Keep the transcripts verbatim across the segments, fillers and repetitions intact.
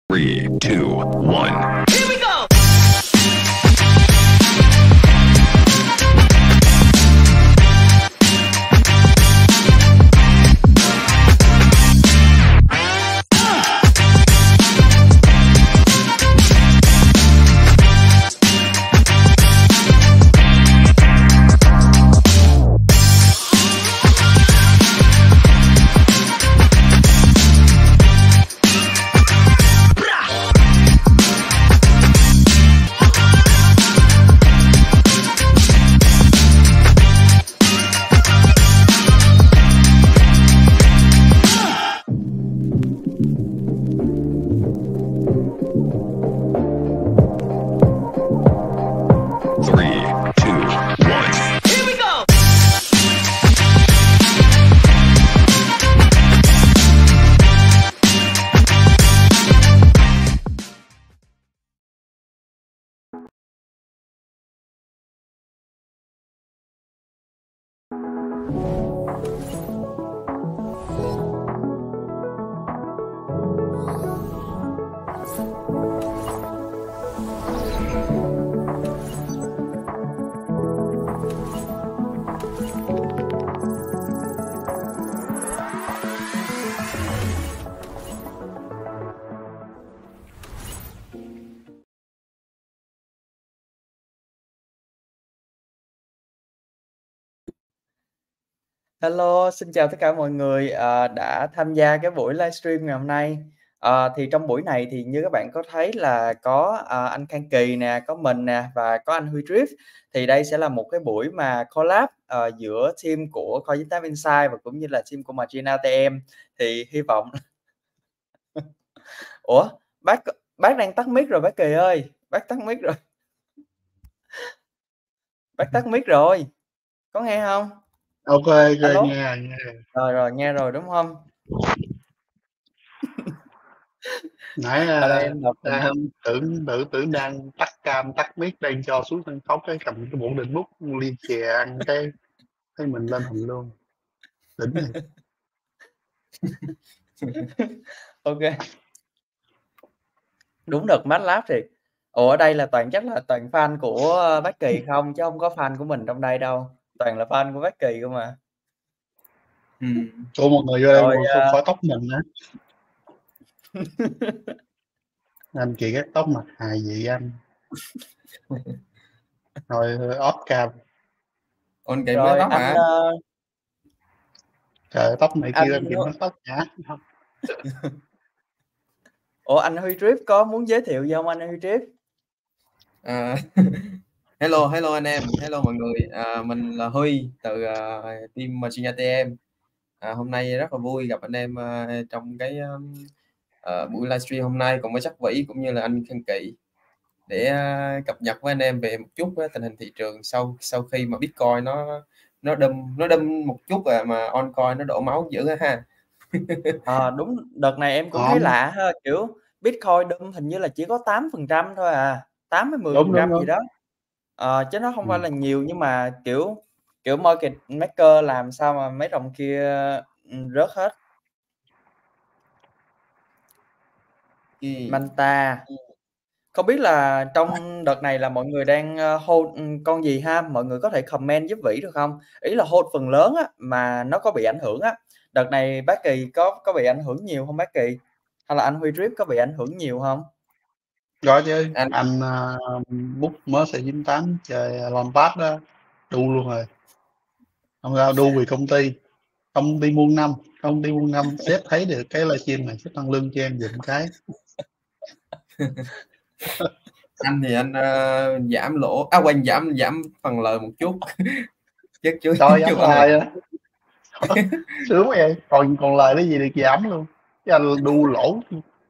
Three, two, one. Here we go. Three, two, one. Here we go. Hello, xin chào tất cả mọi người, ờ, đã tham gia cái buổi livestream ngày hôm nay. Ờ, thì trong buổi này thì như các bạn có thấy là có, ờ, anh Khang Kỳ nè, có mình nè và có anh Huy Drift. Thì đây sẽ là một cái buổi mà collab, ờ, giữa team của Coin chín tám Insight và cũng như là team của Margin a tê em. Thì hy vọng Ủa, bác bác đang tắt mic rồi bác Kỳ ơi, bác tắt mic rồi. Bác tắt mic rồi, có nghe hông? OK, OK, Alo? nghe rồi, nghe rồi. Rồi, rồi, nghe rồi, đúng hông? Nãy, Ở đây a, em đọc đang comment. tưởng tưởng tưởng đang tắt cam, tắt mic đang cho xuống sân khấu cái cầm cái muỗng đựng bút, ly chè ăn cái thấy mình lên hình luôn. Đỉnh thiệt. OK. Đúng đợt mát láp thiệt. Ủa, ở đây là toàn chắc là toàn fan của bác Kỳ không chứ hông có fan của mình trong đây đâu, toàn là fan của bác Kỳ không à. Ừm. Ủa, mọi người vô đây Rồi, ngồi à khỏi tóc mình á. Anh Kỳ cái tóc mặt hài vậy anh. Rồi off cam. Anh Kỳ mới Rồi tóc anh, hả? ơ Trời, tóc này Anh kêu anh Kỳ Hu mới tóc nhả hông? Ủa, anh Huy Drift có muốn giới thiệu gì hông anh Huy Drift? À, hello, hello anh em, hello mọi người. À, mình là Huy từ, ờ, team Margin a tê em. À, hôm nay rất là vui gặp anh em, ơ, trong cái, ưm, ờ, buổi livestream hôm nay cùng với Trắc Vĩ cũng như là anh Khang Kỳ để, a, cập nhật với anh em về một chút á tình hình thị trường sau sau khi mà Bitcoin nó nó đâm nó đâm một chút à, mà altcoin nó đổ máu dữ á ha. Ờ, đúng, đợt này em cũng thấy Hông. lạ ha, kiểu, Bitcoin đâm hình như là chỉ có tám phần trăm thôi à, tám hay mười Đúng, phần đúng, trăm gì đúng. đó. Ờ, chứ nó không phải Ừm. là nhiều nhưng mà, kiểu kiểu, market maker làm sao mà mấy đồng kia, ừm, rớt hết. Ừm. Manta. Ừm. Không biết là trong đợt này là mọi người đang, ơ, hold, ừm, con gì ha? Mọi người có thể comment giúp Vĩ được không? Ý là hold phần lớn á, mà nó có bị ảnh hưởng á. Đợt này bác Kỳ có có bị ảnh hưởng nhiều hông bác Kỳ? Hay là anh Huy Drift có bị ảnh hưởng nhiều hông? Có chứ, Anh anh, a, bút mới xài chín tám chơi Launchpad á, đu luôn rồi. Hông sao, đu vì công ty, công ty muôn năm, công ty muôn năm, sếp thấy được cái livestream này sếp tăng lương cho em giùm cái. Anh thì anh, ơ, giảm lỗ à, quên, giảm giảm phần lời một chút, chứ chứ Trời, chứ giảm vẫn là lời à? Sướng vậy, còn còn lời cái gì được giảm luôn, chứ anh đu lỗ.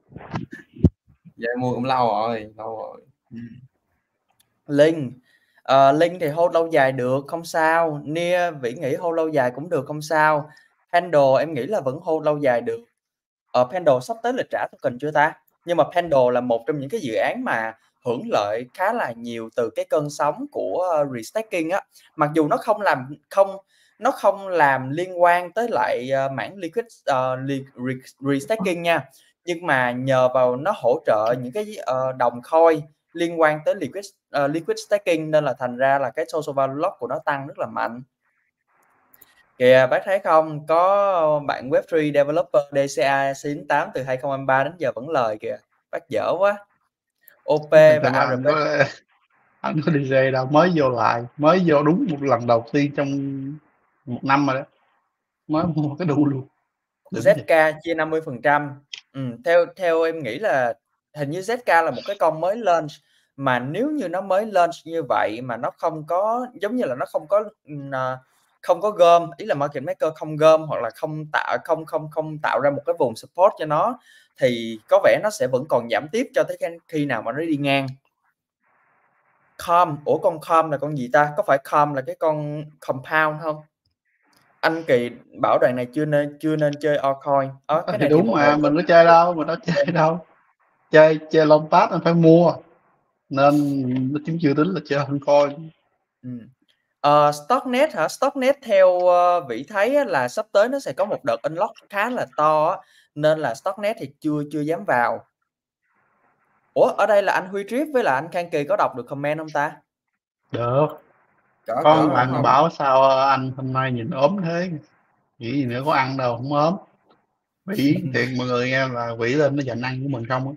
Dạ mua cũng lâu rồi, lâu rồi. Ừm. Linh, ờ, Linh thì hold lâu dài được, không sao. Nia, Vĩ nghĩ hold lâu dài cũng được, không sao. Pendle em nghĩ là vẫn hold lâu dài được. Ờ, Pendle sắp tới lịch trả token chưa ta? Nhưng mà Pendle là một trong những cái dự án mà hưởng lợi khá là nhiều từ cái cơn sóng của restaking á. Mặc dù nó không làm không nó không làm liên quan tới lại, ờ, mảng liquid ờ, li re restaking nha, nhưng mà nhờ vào nó hỗ trợ những cái uh, đồng coin liên quan tới liquid uh, liquid staking nên là thành ra là cái social value lock của nó tăng rất là mạnh. Kìa bác thấy không, có bạn web ba developer đê xê a chín tám từ hai không hai ba đến giờ vẫn lời kìa, bác dở quá. ô pê và anh a rờ pê có anh có đi dê đâu, mới vô lại, mới vô đúng một lần đầu tiên trong một năm rồi đó, mới mua cái đu luôn. zét ca chia năm mươi phần trăm. Ừ, theo theo em nghĩ là hình như zét ca là một cái con mới launch, mà nếu như nó mới launch như vậy mà nó không có giống như là nó không có uh, không có gom, ý là market maker không gom hoặc là không tạo không không không tạo ra một cái vùng support cho nó, thì có vẻ nó sẽ vẫn còn giảm tiếp cho tới khi nào mà nó đi ngang. Com, ủa con Com là con gì ta? Có phải Com là cái con compound không? Anh Kỳ bảo đoạn này chưa nên chưa nên chơi altcoin. Ờ, cái Thì này đúng thì mà mình có chơi đâu, mình đâu chơi đâu, chơi chơi long pass anh phải mua, nên nó cũng chưa tính là chơi altcoin. Ừ. Uh, Stocknet hả? Stocknet theo uh, Vĩ thấy á, là sắp tới nó sẽ có một đợt unlock khá là to á, nên là Stocknet thì chưa chưa dám vào. Ủa ở đây là anh Huy Trip với là anh Khang Kỳ có đọc được comment không ta? Được. Có, Có có, bạn không. bảo sao anh hôm nay nhìn ốm thế, nghĩ gì nữa, có ăn đâu không ốm. Vĩ thiệt mọi người nghe là Vĩ lên nó giành ăn của mình không á.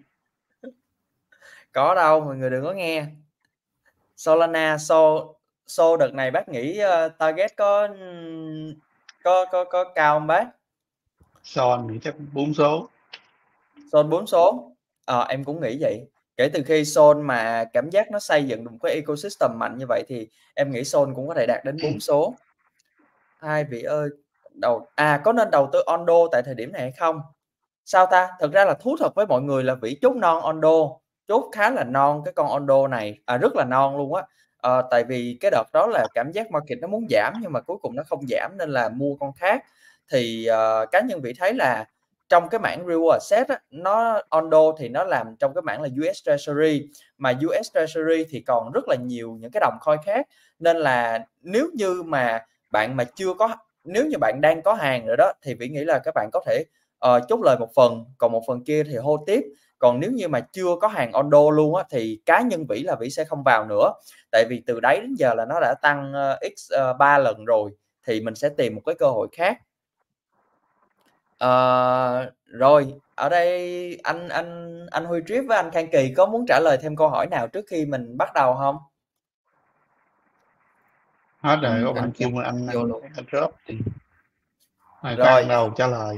Có đâu, mọi người đừng có nghe. Solana, so, so đợt này bác nghĩ uh, target có có có có cao không bác? Son thì chắc bốn số. Sol bốn số. Ờ, em cũng nghĩ vậy. Kể từ khi Sol mà cảm giác nó xây dựng được một cái ecosystem mạnh như vậy thì em nghĩ Sol cũng có thể đạt đến bốn số. Hai vị ơi, đầu à có nên đầu tư Ondo tại thời điểm này hay không? Sao ta? Thực ra là thú thật với mọi người là Vĩ chốt non Ondo, chốt khá là non cái con Ondo này, à, rất là non luôn á. À, tại vì cái đợt đó là cảm giác market nó muốn giảm nhưng mà cuối cùng nó không giảm nên là mua con khác. Thì uh, cá nhân Vĩ thấy là trong cái mảng real asset á, nó Ondo thì nó làm trong cái mảng là u ét Treasury, mà u ét Treasury thì còn rất là nhiều những cái đồng coin khác, nên là nếu như mà bạn mà chưa có nếu như bạn đang có hàng rồi đó thì Vĩ nghĩ là các bạn có thể uh, chốt lời một phần, còn một phần kia thì hold tiếp. Còn nếu như mà chưa có hàng Ondo luôn á thì cá nhân Vĩ là Vĩ sẽ không vào nữa, tại vì từ đấy đến giờ là nó đã tăng uh, x ba uh, lần rồi, thì mình sẽ tìm một cái cơ hội khác. Uh, rồi ở đây anh anh anh Huy Trip với anh Khang Kỳ có muốn trả lời thêm câu hỏi nào trước khi mình bắt đầu không? Hết rồi, Ừ, có bạn anh kêu mà anh vô anh, luôn. anh drop thì này có Rồi. ăn đâu trả lời.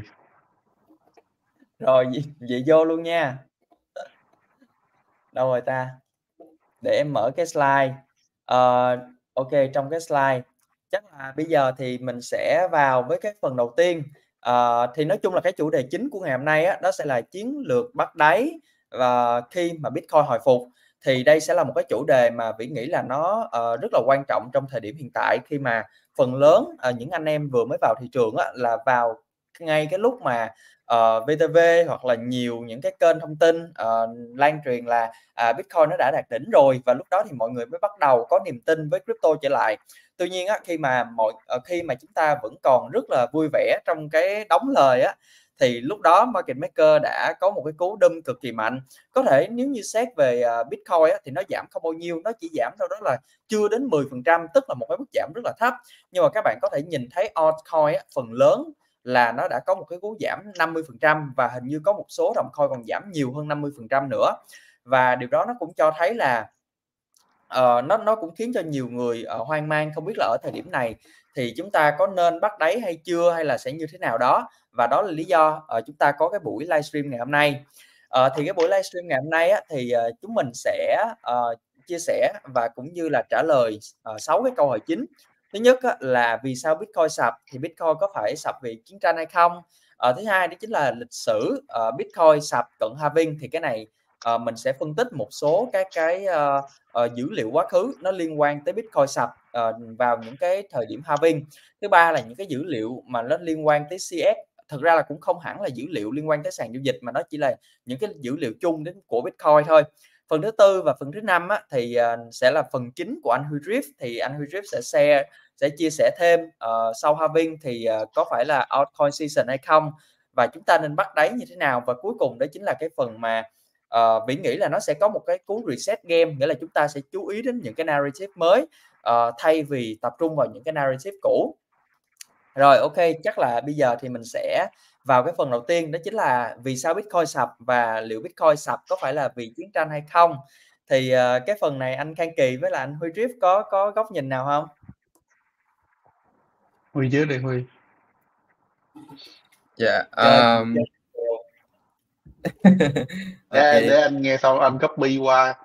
Rồi vậy, vậy vô luôn nha. Đâu rồi ta? Để em mở cái slide. Uh, ok, trong cái slide chắc là bây giờ thì mình sẽ vào với cái phần đầu tiên. Uh, thì nói chung là cái chủ đề chính của ngày hôm nay á, đó sẽ là chiến lược bắt đáy và khi mà Bitcoin hồi phục. Thì đây sẽ là một cái chủ đề mà Vĩ nghĩ là nó uh, rất là quan trọng trong thời điểm hiện tại, khi mà phần lớn uh, những anh em vừa mới vào thị trường á, là vào ngay cái lúc mà uh, vê tê vê hoặc là nhiều những cái kênh thông tin uh, lan truyền là à, Bitcoin nó đã đạt đỉnh rồi, và lúc đó thì mọi người mới bắt đầu có niềm tin với crypto trở lại. Tuy nhiên á, khi mà mọi khi mà chúng ta vẫn còn rất là vui vẻ trong cái đống lời á, thì lúc đó market maker đã có một cái cú đâm cực kỳ mạnh. Có thể nếu như xét về uh, Bitcoin á, thì nó giảm không bao nhiêu, nó chỉ giảm đâu đó là chưa đến mười phần trăm, tức là một cái mức giảm rất là thấp. Nhưng mà các bạn có thể nhìn thấy altcoin á, phần lớn là nó đã có một cái cú giảm năm mươi phần trăm, và hình như có một số đồng coin còn giảm nhiều hơn năm mươi phần trăm nữa. Và điều đó nó cũng cho thấy là uh, nó nó cũng khiến cho nhiều người uh, hoang mang, không biết là ở thời điểm này thì chúng ta có nên bắt đáy hay chưa, hay là sẽ như thế nào đó. Và đó là lý do uh, chúng ta có cái buổi livestream ngày hôm nay. Uh, thì cái buổi livestream ngày hôm nay á, thì uh, chúng mình sẽ uh, chia sẻ và cũng như là trả lời sáu uh, cái câu hỏi chính. Thứ nhất á, là vì sao Bitcoin sập, thì Bitcoin có phải sập vì chiến tranh hay không? Uh, thứ hai đó chính là lịch sử uh, Bitcoin sập cận halving, thì cái này uh, mình sẽ phân tích một số các cái uh, uh, dữ liệu quá khứ nó liên quan tới Bitcoin sập uh, vào những cái thời điểm halving. Thứ ba là những cái dữ liệu mà nó liên quan tới xê ét, thực ra là cũng không hẳn là dữ liệu liên quan tới sàn giao dịch, mà nó chỉ là những cái dữ liệu chung đến của Bitcoin thôi. Phần thứ tư và phần thứ năm á, thì uh, sẽ là phần chính của anh Huy Drift, thì anh Huy Drift sẽ share sẽ chia sẻ thêm uh, sau halving thì uh, có phải là altcoin season hay không, và chúng ta nên bắt đáy như thế nào. Và cuối cùng đó chính là cái phần mà uh, Vĩ nghĩ là nó sẽ có một cái cú reset game, nghĩa là chúng ta sẽ chú ý đến những cái narrative mới uh, thay vì tập trung vào những cái narrative cũ. Rồi ok, chắc là bây giờ thì mình sẽ vào cái phần đầu tiên, đó chính là vì sao Bitcoin sập và liệu Bitcoin sập có phải là vì chiến tranh hay không. Thì uh, cái phần này anh Khang Kỳ với là anh Huy Drift có có góc nhìn nào không? Huy trước đi Huy. Dạ. Chơi, Um, chơi. ok. Để, để anh nghe xong anh copy qua.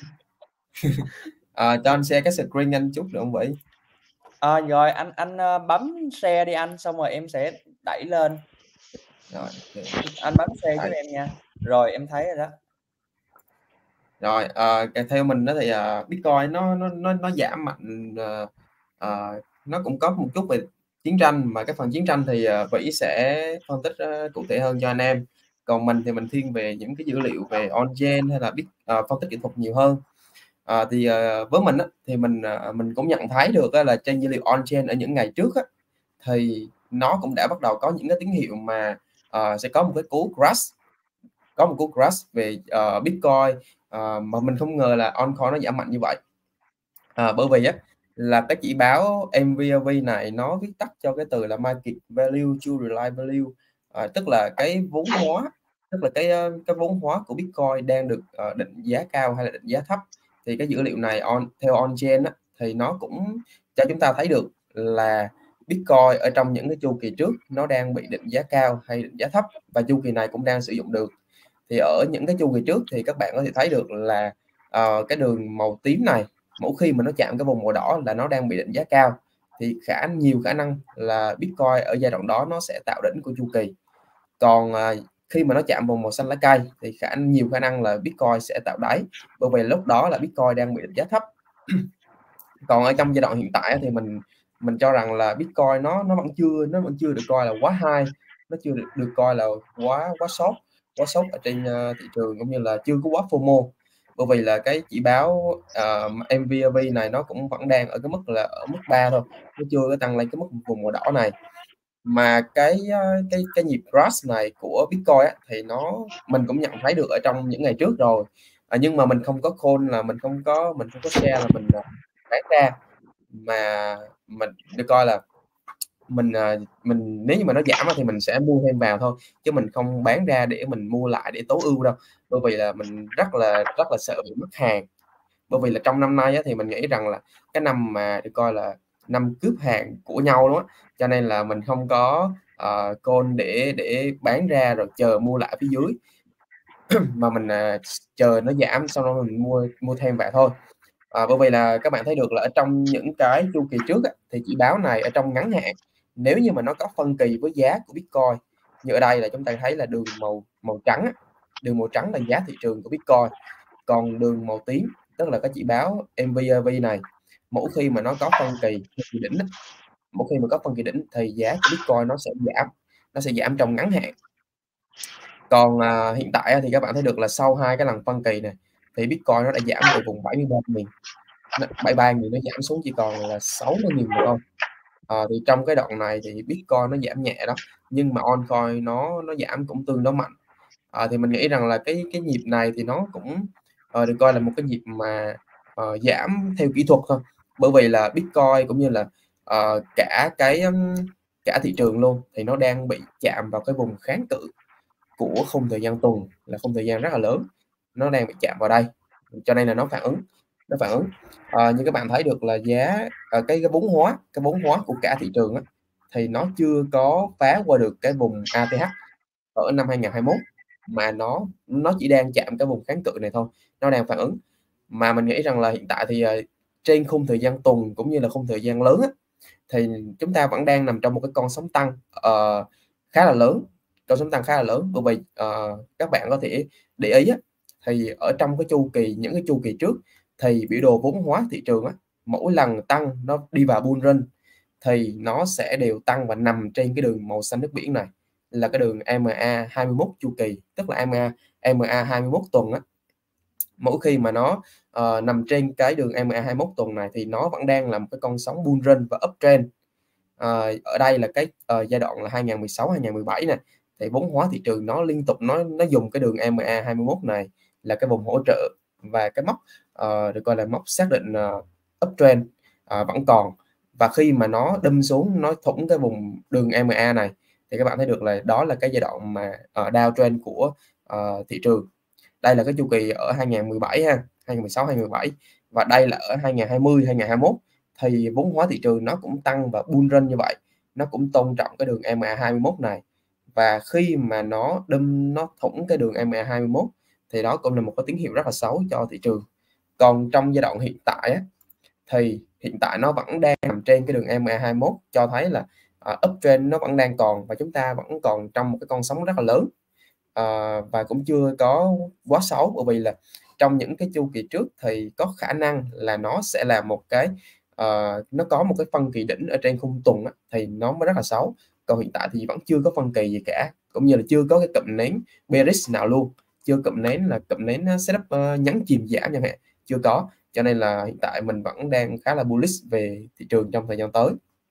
À, cho anh share cái screen anh chút được không Vĩ? À, rồi anh anh uh, bấm share đi anh, xong rồi em sẽ đẩy lên. Rồi okay. Anh bấm share giúp em nha. Rồi em thấy rồi đó. Rồi uh, theo mình đó thì uh, Bitcoin nó nó nó nó giảm mạnh, uh, uh, nó cũng có một chút về chiến tranh, mà cái phần chiến tranh thì uh, Vĩ sẽ phân tích uh, cụ thể hơn cho anh em. Còn mình thì mình thiên về những cái dữ liệu về on-chain hay là bit, uh, phân tích kỹ thuật nhiều hơn. À, thì uh, với mình á, thì mình uh, mình cũng nhận thấy được uh, là trên dữ liệu on-chain ở những ngày trước á, thì nó cũng đã bắt đầu có những cái tín hiệu mà uh, sẽ có một cái cú crash, có một cú crash về uh, Bitcoin, uh, mà mình không ngờ là on-coin nó giảm mạnh như vậy. Uh, bởi vì á là cái chỉ báo em vê a vê này nó viết tắt cho cái từ là market value to rely value, uh, tức là cái vốn hóa, tức là cái cái vốn hóa của Bitcoin đang được uh, định giá cao hay là định giá thấp. Thì cái dữ liệu này on theo on-chain á, thì nó cũng cho chúng ta thấy được là Bitcoin ở trong những cái chu kỳ trước nó đang bị định giá cao hay định giá thấp, và chu kỳ này cũng đang sử dụng được. Thì ở những cái chu kỳ trước thì các bạn có thể thấy được là uh, cái đường màu tím này mỗi khi mà nó chạm cái vùng màu đỏ là nó đang bị định giá cao, thì khá nhiều khả năng là Bitcoin ở giai đoạn đó nó sẽ tạo đỉnh của chu kỳ. Còn uh, khi mà nó chạm vùng màu xanh lá cây thì khả nhiều khả năng là Bitcoin sẽ tạo đáy, bởi vì lúc đó là Bitcoin đang bị định giá thấp. Còn ở trong giai đoạn hiện tại thì mình mình cho rằng là Bitcoin nó nó vẫn chưa nó vẫn chưa được coi là quá high, nó chưa được được coi là quá quá sốt quá sốt ở trên uh, thị trường, cũng như là chưa có quá FOMO, bởi vì là cái chỉ báo uh, em vê a vê này nó cũng vẫn đang ở cái mức là ở mức ba thôi, nó chưa có tăng lên cái mức vùng màu đỏ này. Mà cái cái cái nhịp crash này của Bitcoin á, thì nó mình cũng nhận thấy được ở trong những ngày trước rồi, à, nhưng mà mình không có call là mình không có mình không có share là mình bán ra, mà mình được coi là mình mình nếu như mà nó giảm thì mình sẽ mua thêm vào thôi, chứ mình không bán ra để mình mua lại để tối ưu đâu, bởi vì là mình rất là rất là sợ bị mất hàng. Bởi vì là trong năm nay á, thì mình nghĩ rằng là cái năm mà được coi là năm cướp hàng của nhau đó, cho nên là mình không có uh, call để để bán ra rồi chờ mua lại phía dưới mà mình uh, chờ nó giảm sau đó mình mua mua thêm vào thôi. À, bởi vì là các bạn thấy được là ở trong những cái chu kỳ trước á, thì chỉ báo này ở trong ngắn hạn nếu như mà nó có phân kỳ với giá của Bitcoin, như ở đây là chúng ta thấy là đường màu màu trắng á, đường màu trắng là giá thị trường của Bitcoin, còn đường màu tím tức là cái chỉ báo em vê a vê này mỗi khi mà nó có phân kỳ đỉnh á, mỗi khi mà có phân kỳ đỉnh thì giá của Bitcoin nó sẽ giảm, nó sẽ giảm trong ngắn hạn. Còn à, hiện tại thì các bạn thấy được là sau hai cái lần phân kỳ này thì Bitcoin nó đã giảm từ vùng bảy mươi ba nghìn bảy mươi ba nghìn nó giảm xuống chỉ còn là sáu mươi nghìn mà thôi. À, thì trong cái đoạn này thì Bitcoin nó giảm nhẹ đó, nhưng mà oncoin nó nó giảm cũng tương đối mạnh. À, thì mình nghĩ rằng là cái cái nhịp này thì nó cũng uh, được coi là một cái nhịp mà uh, giảm theo kỹ thuật thôi, bởi vì là Bitcoin cũng như là uh, cả cái um, cả thị trường luôn thì nó đang bị chạm vào cái vùng kháng cự của khung thời gian tuần, là khung thời gian rất là lớn, nó đang bị chạm vào đây, cho nên là nó phản ứng nó phản ứng à, như các bạn thấy được là giá à, cái cái vốn hóa cái vốn hóa của cả thị trường á, thì nó chưa có phá qua được cái vùng a tê hát ở năm hai nghìn không trăm hai mươi mốt, mà nó nó chỉ đang chạm cái vùng kháng cự này thôi, nó đang phản ứng. Mà mình nghĩ rằng là hiện tại thì uh, trên khung thời gian tuần cũng như là khung thời gian lớn á, thì chúng ta vẫn đang nằm trong một cái con sóng tăng uh, khá là lớn, con sóng tăng khá là lớn, bởi vì uh, các bạn có thể để ý á, thì ở trong cái chu kỳ những cái chu kỳ trước thì biểu đồ vốn hóa thị trường á, mỗi lần tăng nó đi vào bull run thì nó sẽ đều tăng và nằm trên cái đường màu xanh nước biển này, là cái đường e em a hai mươi mốt chu kỳ, tức là e em a hai mươi mốt tuần á. Mỗi khi mà nó uh, nằm trên cái đường e em a hai mươi mốt tuần này thì nó vẫn đang là một cái con sóng bull run và uptrend. Uh, ở đây là cái uh, giai đoạn là hai nghìn không trăm mười sáu hai nghìn không trăm mười bảy nè, thì vốn hóa thị trường nó liên tục nó nó dùng cái đường E M A hai mươi mốt này là cái vùng hỗ trợ và cái mốc uh, được gọi là mốc xác định uh, uptrend uh, vẫn còn, và khi mà nó đâm xuống nó thủng cái vùng đường E M A này thì các bạn thấy được là đó là cái giai đoạn mà uh, downtrend của uh, thị trường. Đây là cái chu kỳ ở hai nghìn mười bảy ha, hai nghìn mười sáu, hai nghìn mười bảy, và đây là ở hai nghìn hai mươi, hai nghìn hai mươi mốt thì vốn hóa thị trường nó cũng tăng và bull run như vậy, nó cũng tôn trọng cái đường E M A hai mươi mốt này, và khi mà nó đâm nó thủng cái đường E M A hai mươi mốt thì đó cũng là một cái tín hiệu rất là xấu cho thị trường. Còn trong giai đoạn hiện tại á, thì hiện tại nó vẫn đang nằm trên cái đường E M A hai mươi mốt, cho thấy là uh, uptrend nó vẫn đang còn và chúng ta vẫn còn trong một cái con sóng rất là lớn, uh, và cũng chưa có quá xấu, bởi vì là trong những cái chu kỳ trước thì có khả năng là nó sẽ là một cái uh, nó có một cái phân kỳ đỉnh ở trên khung tuần á, thì nó mới rất là xấu. Còn hiện tại thì vẫn chưa có phân kỳ gì cả, cũng như là chưa có cái cụm nến bearish nào luôn, chưa cụm nến là cụm nến setup uh, nhấn chìm giảm chẳng hạn, chưa có, cho nên là hiện tại mình vẫn đang khá là bullish về thị trường trong thời gian tới.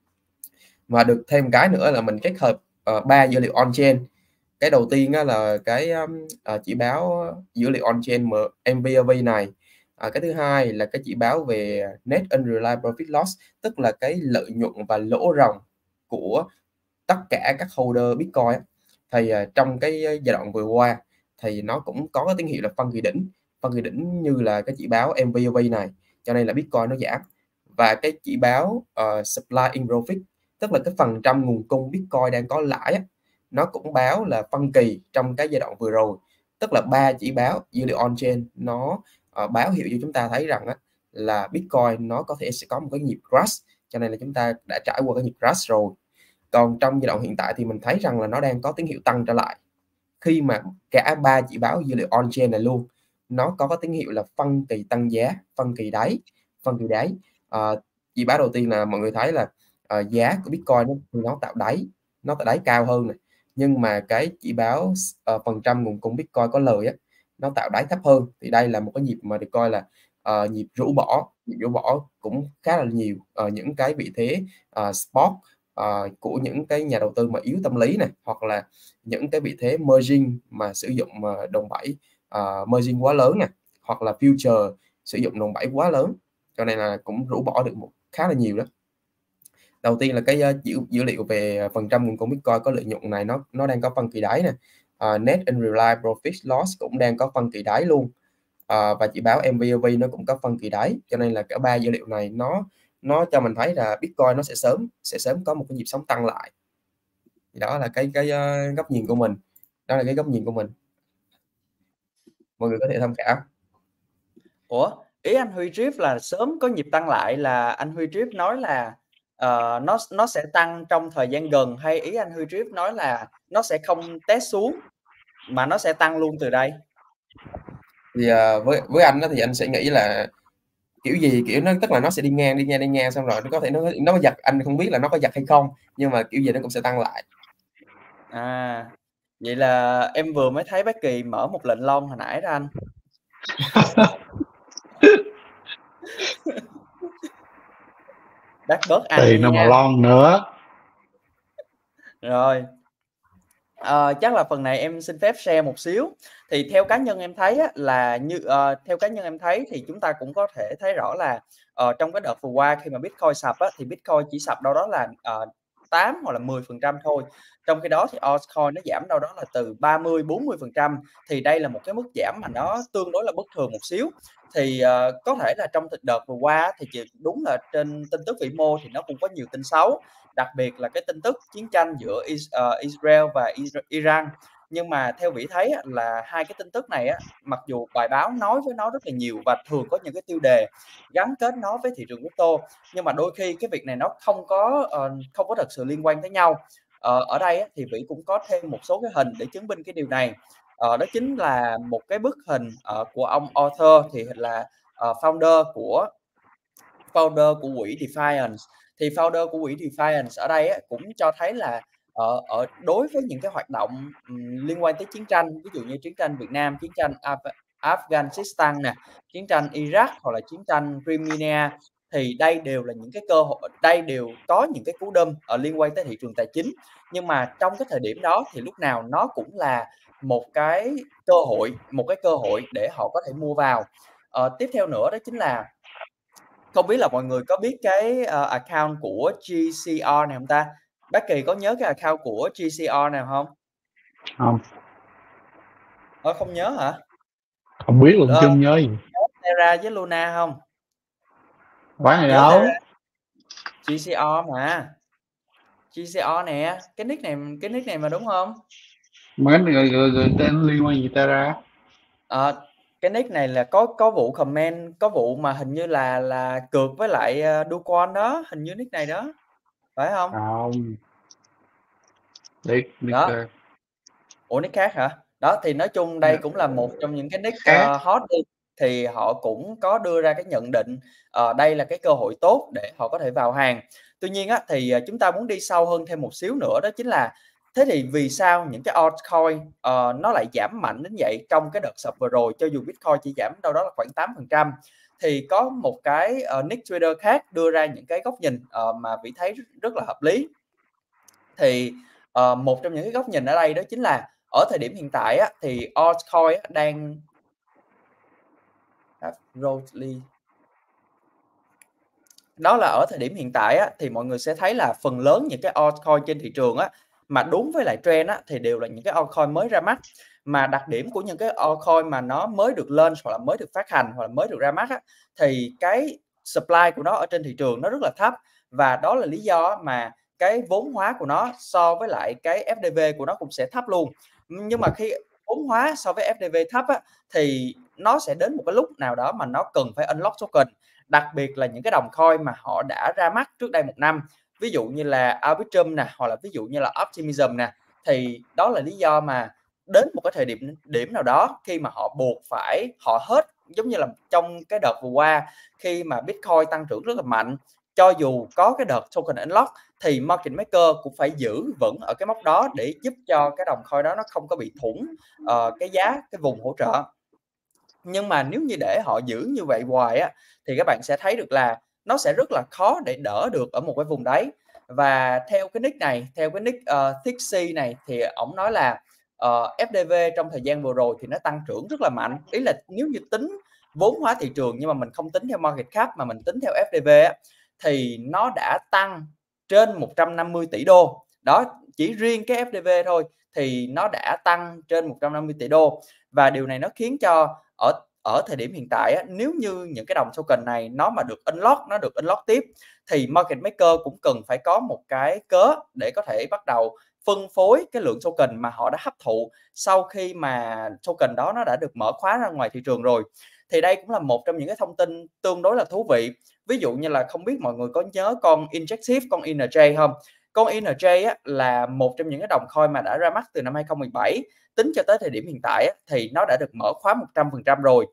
Và được thêm cái nữa là mình kết hợp ba uh, dữ liệu on-chain. Cái đầu tiên là cái um, uh, chỉ báo dữ liệu on-chain M V O V này. Uh, cái thứ hai là cái chỉ báo về net unrealized profit loss, tức là cái lợi nhuận và lỗ ròng của tất cả các holder Bitcoin. Thì uh, trong cái giai đoạn vừa qua thì nó cũng có cái tín hiệu là phân kỳ đỉnh, phân kỳ đỉnh như là cái chỉ báo M V O V này, cho nên là Bitcoin nó giảm. Và cái chỉ báo uh, supply in profit, tức là cái phần trăm nguồn cung Bitcoin đang có lãi á, nó cũng báo là phân kỳ trong cái giai đoạn vừa rồi. Tức là ba chỉ báo dữ liệu on-chain nó uh, báo hiệu cho chúng ta thấy rằng á, là Bitcoin nó có thể sẽ có một cái nhịp crash, cho nên là chúng ta đã trải qua cái nhịp crash rồi. Còn trong giai đoạn hiện tại thì mình thấy rằng là nó đang có tín hiệu tăng trở lại, khi mà cả ba chỉ báo dữ liệu on-chain này luôn nó có cái tín hiệu là phân kỳ tăng giá, phân kỳ đáy, phân kỳ đáy. Uh, chỉ báo đầu tiên là mọi người thấy là uh, giá của Bitcoin nó, nó tạo đáy, nó tạo đáy cao hơn này, nhưng mà cái chỉ báo uh, phần trăm nguồn cung Bitcoin có lời á, nó tạo đáy thấp hơn. Thì đây là một cái nhịp mà được coi là uh, nhịp rũ bỏ, nhịp rũ bỏ cũng khá là nhiều ở uh, những cái vị thế uh, spot uh, của những cái nhà đầu tư mà yếu tâm lý này, hoặc là những cái vị thế margin mà sử dụng uh, đòn bẩy uh, margin quá lớn này, hoặc là future sử dụng đòn bẩy quá lớn, cho nên là cũng rũ bỏ được một khá là nhiều đó. Đầu tiên là cái uh, dữ dữ liệu về phần trăm nguồn cung Bitcoin có lợi nhuận này, nó nó đang có phân kỳ đáy nè. Uh, net unrealized profit loss cũng đang có phân kỳ đáy luôn. Uh, và chỉ báo M V O V nó cũng có phân kỳ đáy, cho nên là cả ba dữ liệu này nó nó cho mình thấy là Bitcoin nó sẽ sớm sẽ sớm có một cái nhịp sóng tăng lại. Thì đó là cái cái uh, góc nhìn của mình, đó là cái góc nhìn của mình, mọi người có thể tham khảo. Ủa, ý anh Huy Drip là sớm có nhịp tăng lại là anh Huy Drip nói là uh, nó nó sẽ tăng trong thời gian gần, hay ý anh Huy Drip nói là nó sẽ không test xuống mà nó sẽ tăng luôn từ đây? Thì uh, với với anh đó thì anh sẽ nghĩ là kiểu gì kiểu nó, tức là nó sẽ đi ngang đi ngang đi ngang xong rồi nó có thể nó nó giật, anh không biết là nó có giật hay không, nhưng mà kiểu gì nó cũng sẽ tăng lại. À, vậy là em vừa mới thấy bác Kỳ mở một lệnh long hồi nãy đó anh. Bác bớt ăn Thì đi nó mà nha. lon nữa. Rồi. À, chắc là phần này em xin phép share một xíu. Thì theo cá nhân em thấy á, là như uh, theo cá nhân em thấy thì chúng ta cũng có thể thấy rõ là uh, trong cái đợt vừa qua khi mà Bitcoin sập á, thì Bitcoin chỉ sập đâu đó là uh, tám hoặc là mười phần trăm thôi. Trong khi đó thì altcoin nó giảm đâu đó là từ ba mươi bốn mươi phần trăm. Thì đây là một cái mức giảm mà nó tương đối là bất thường một xíu. Thì uh, có thể là trong đợt vừa qua thì chỉ đúng là trên tin tức vĩ mô thì nó cũng có nhiều tin xấu, đặc biệt là cái tin tức chiến tranh giữa Israel và Iran. Nhưng mà theo Vĩ thấy là hai cái tin tức này á, mặc dù bài báo nói với nó rất là nhiều và thường có những cái tiêu đề gắn kết nó với thị trường crypto, nhưng mà đôi khi cái việc này nó không có uh, không có thật sự liên quan tới nhau. Uh, ở đây á, thì Vĩ cũng có thêm một số cái hình để chứng minh cái điều này. Uh, đó chính là một cái bức hình uh, của ông Arthur, thì là uh, founder của founder của quỹ Defiance. Thì founder của quỹ Defiance ở đây á, cũng cho thấy là ở, ở đối với những cái hoạt động um, liên quan tới chiến tranh, ví dụ như chiến tranh Việt Nam, chiến tranh Af Afghanistan nè, chiến tranh Iraq hoặc là chiến tranh Crimea, thì đây đều là những cái cơ hội đây đều có những cái cú đâm, ờ, liên quan tới thị trường tài chính. Nhưng mà trong cái thời điểm đó thì lúc nào nó cũng là một cái cơ hội một cái cơ hội để họ có thể mua vào. Ờ, tiếp theo nữa đó chính là không biết là mọi người có biết cái, ờ, account của giê xê rờ này hông ta? Bác Kỳ có nhớ cái account của giê xê rờ nào hông? Hông. Ơ, không nhớ hả? Không biết luôn Ờ, chứ hông nhớ gì. nhớ Terra với Luna hông? Bán ở Nhớ đâu? Terra giê xê rờ mà. giê xê rờ nè, cái nick này cái nick này mà, đúng hông? Mà cái này rồi rồi rồi tên liên quan gì Terra? Ờ, cái nick này là có có vụ comment, có vụ mà hình như là là cược với lại, ờ, Do Kwon đó, hình như nick này đó, phải hông? Hông. Nick nick, Đó. ơ Ủa, nick khác hả? Đó, thì nói chung đây cũng là một trong những cái nick, Khác. ờ, hot đi, thì họ cũng có đưa ra cái nhận định, ờ, đây là cái cơ hội tốt để họ có thể vào hàng. Tuy nhiên á, thì, ờ, chúng ta muốn đi sâu hơn thêm một xíu nữa đó chính là thế thì vì sao những cái altcoin, ờ, nó lại giảm mạnh đến vậy trong cái đợt sập vừa rồi, cho dù Bitcoin chỉ giảm đâu đó là khoảng tám phần trăm. Thì có một cái, ờ, nick trader khác đưa ra những cái góc nhìn, ờ, mà Vĩ thấy rất rất là hợp lý. Thì, ờ, một trong những cái góc nhìn ở đây đó chính là ở thời điểm hiện tại á, thì altcoin á đang have broadly Đó là ở thời điểm hiện tại á, thì mọi người sẽ thấy là phần lớn những cái altcoin trên thị trường á, mà đúng với lại trend á, thì đều là những cái altcoin mới ra mắt. Mà đặc điểm của những cái altcoin mà nó mới được launch hoặc là mới được phát hành, hoặc là mới được ra mắt á, thì cái supply của nó ở trên thị trường nó rất là thấp. Và đó là lý do á, mà cái vốn hóa của nó so với lại cái ép đê vê của nó cũng sẽ thấp luôn. Ừm, nhưng mà khi vốn hóa so với ép đê vê thấp á, thì nó sẽ đến một cái lúc nào đó mà nó cần phải unlock token. Đặc biệt là những cái đồng coin mà họ đã ra mắt trước đây một năm, ví dụ như là Arbitrum nè, hoặc là ví dụ như là Optimism nè. Thì đó là lý do mà đến một cái thời điểm điểm nào đó khi mà họ buộc phải họ hết giống như là trong cái đợt vừa qua khi mà Bitcoin tăng trưởng rất là mạnh, cho dù có cái đợt token unlock thì market maker cũng phải giữ vững ở cái mốc đó để giúp cho cái đồng coin đó nó không có bị thủng, ờ, cái giá, cái vùng hỗ trợ. Nhưng mà nếu như để họ giữ như vậy hoài á, thì các bạn sẽ thấy được là nó sẽ rất là khó để đỡ được ở một cái vùng đáy. Và theo cái nick này, theo cái nick, ờ, Thixie này thì ổng nói là, ờ, ép đê vê trong thời gian vừa rồi thì nó tăng trưởng rất là mạnh. Ý là nếu như tính vốn hóa thị trường nhưng mà mình không tính theo market cap mà mình tính theo ép đê vê á, thì nó đã tăng trên một trăm năm mươi tỷ đô. Đó, chỉ riêng cái ép đê vê thôi thì nó đã tăng trên một trăm năm mươi tỷ đô. Và điều này nó khiến cho ở ở thời điểm hiện tại á, nếu như những cái đồng token này nó mà được unlock, nó được unlock tiếp thì market maker cũng cần phải có một cái cớ để có thể bắt đầu phân phối cái lượng token mà họ đã hấp thụ sau khi mà token đó nó đã được mở khóa ra ngoài thị trường rồi. Thì đây cũng là một trong những cái thông tin tương đối là thú vị. Ví dụ như là không biết mọi người có nhớ con Injective, con i en gi hông? Con i en gi á, là một trong những cái đồng coin mà đã ra mắt từ năm hai không một bảy, tính cho tới thời điểm hiện tại á, thì nó đã được mở khóa một trăm phần trăm rồi.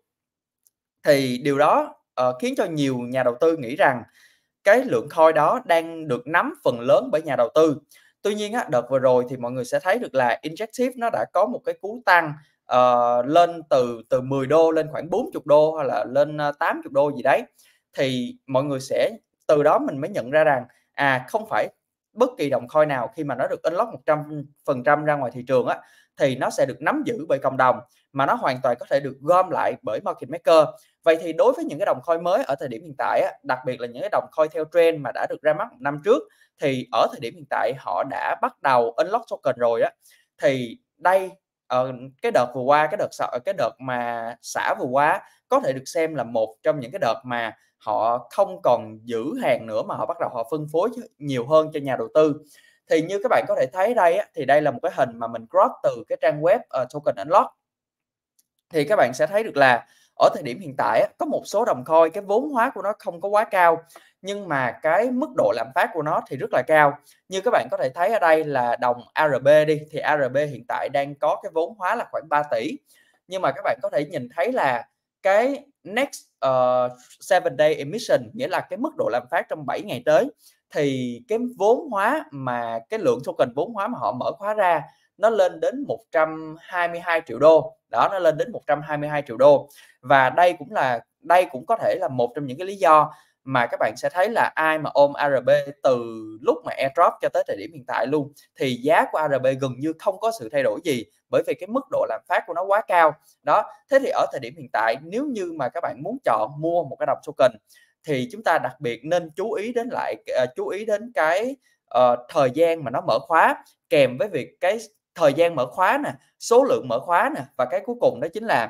Thì điều đó, ờ, khiến cho nhiều nhà đầu tư nghĩ rằng cái lượng coin đó đang được nắm phần lớn bởi nhà đầu tư. Tuy nhiên á, đợt vừa rồi thì mọi người sẽ thấy được là Injective nó đã có một cái cú tăng, ờ, lên từ từ mười đô lên khoảng bốn mươi đô hoặc là lên, ơ, tám mươi đô gì đấy. Thì mọi người sẽ từ đó mình mới nhận ra rằng, à, không phải bất kỳ đồng coin nào khi mà nó được unlock một trăm phần trăm ra ngoài thị trường á, thì nó sẽ được nắm giữ bởi cộng đồng, mà nó hoàn toàn có thể được gom lại bởi market maker. Vậy thì đối với những cái đồng coin mới ở thời điểm hiện tại á, đặc biệt là những cái đồng coin theo trend mà đã được ra mắt một năm trước, thì ở thời điểm hiện tại họ đã bắt đầu unlock token rồi á. Thì đây, ờ, cái đợt vừa qua, cái đợt s cái đợt mà xả vừa qua có thể được xem là một trong những cái đợt mà họ không còn giữ hàng nữa mà họ bắt đầu họ phân phối ch nhiều hơn cho nhà đầu tư. Thì như các bạn có thể thấy đây á, thì đây là một cái hình mà mình crop từ cái trang web, ờ, Token Unlock. Thì các bạn sẽ thấy được là ở thời điểm hiện tại á, có một số đồng coin cái vốn hóa của nó không có quá cao, nhưng mà cái mức độ lạm phát của nó thì rất là cao. Như các bạn có thể thấy ở đây là đồng a rờ bê đi, thì a rờ bê hiện tại đang có cái vốn hóa là khoảng ba tỷ. Nhưng mà các bạn có thể nhìn thấy là cái next, ờ, seven day emission, nghĩa là cái mức độ lạm phát trong bảy ngày tới, thì cái vốn hóa mà cái lượng token vốn hóa mà họ mở khóa ra nó lên đến một trăm hai mươi hai triệu đô. Đó, nó lên đến một trăm hai mươi hai triệu đô. Và đây cũng là đây cũng có thể là một trong những cái lý do mà các bạn sẽ thấy là ai mà ôm a rờ bê từ lúc mà airdrop cho tới thời điểm hiện tại luôn, thì giá của a rờ bê gần như không có sự thay đổi gì, bởi vì cái mức độ lạm phát của nó quá cao. Đó, thế thì ở thời điểm hiện tại, nếu như mà các bạn muốn chọn mua một cái đồng token thì chúng ta đặc biệt nên chú ý đến lại uh, chú ý đến cái uh, thời gian mà nó mở khóa, kèm với việc cái thời gian mở khóa nè, số lượng mở khóa nè, và cái cuối cùng đó chính là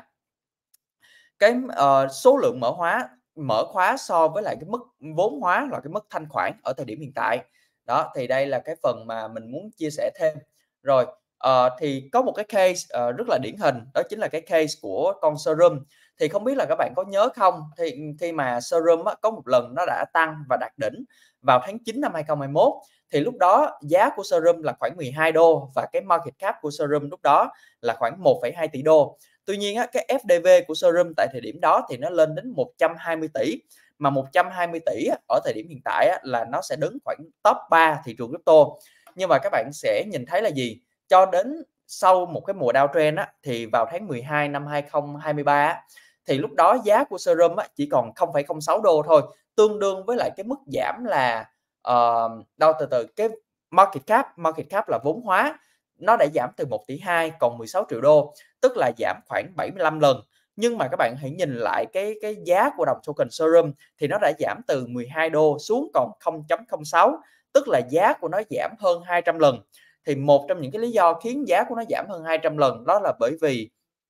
cái uh, số lượng mở khóa mở khóa so với lại cái mức vốn hóa là cái mức thanh khoản ở thời điểm hiện tại. Đó, thì đây là cái phần mà mình muốn chia sẻ thêm. Rồi, uh, thì có một cái case uh, rất là điển hình, đó chính là cái case của con Serum. Thì không biết là các bạn có nhớ không, thì khi mà Serum á, có một lần nó đã tăng và đạt đỉnh vào tháng chín năm hai không hai mốt, thì lúc đó giá của Serum là khoảng mười hai đô và cái market cap của Serum lúc đó là khoảng một phẩy hai tỷ đô. Tuy nhiên á, cái ép đê vê của Serum tại thời điểm đó thì nó lên đến một trăm hai mươi tỷ, mà một trăm hai mươi tỷ á, ở thời điểm hiện tại á, là nó sẽ đứng khoảng top ba thị trường crypto. Nhưng mà các bạn sẽ nhìn thấy là gì? Cho đến sau một cái mùa downtrend á, thì vào tháng mười hai năm hai không hai ba á, thì lúc đó giá của Serum á, chỉ còn không phẩy không sáu đô thôi, tương đương với lại cái mức giảm là uh, đâu từ từ cái market cap market cap là vốn hóa, nó đã giảm từ một tỷ hai còn mười sáu triệu đô, tức là giảm khoảng bảy mươi lăm lần. Nhưng mà các bạn hãy nhìn lại cái cái giá của đồng token Serum thì nó đã giảm từ mười hai đô xuống còn không phẩy không sáu, tức là giá của nó giảm hơn hai trăm lần. Thì một trong những cái lý do khiến giá của nó giảm hơn hai trăm lần đó là bởi vì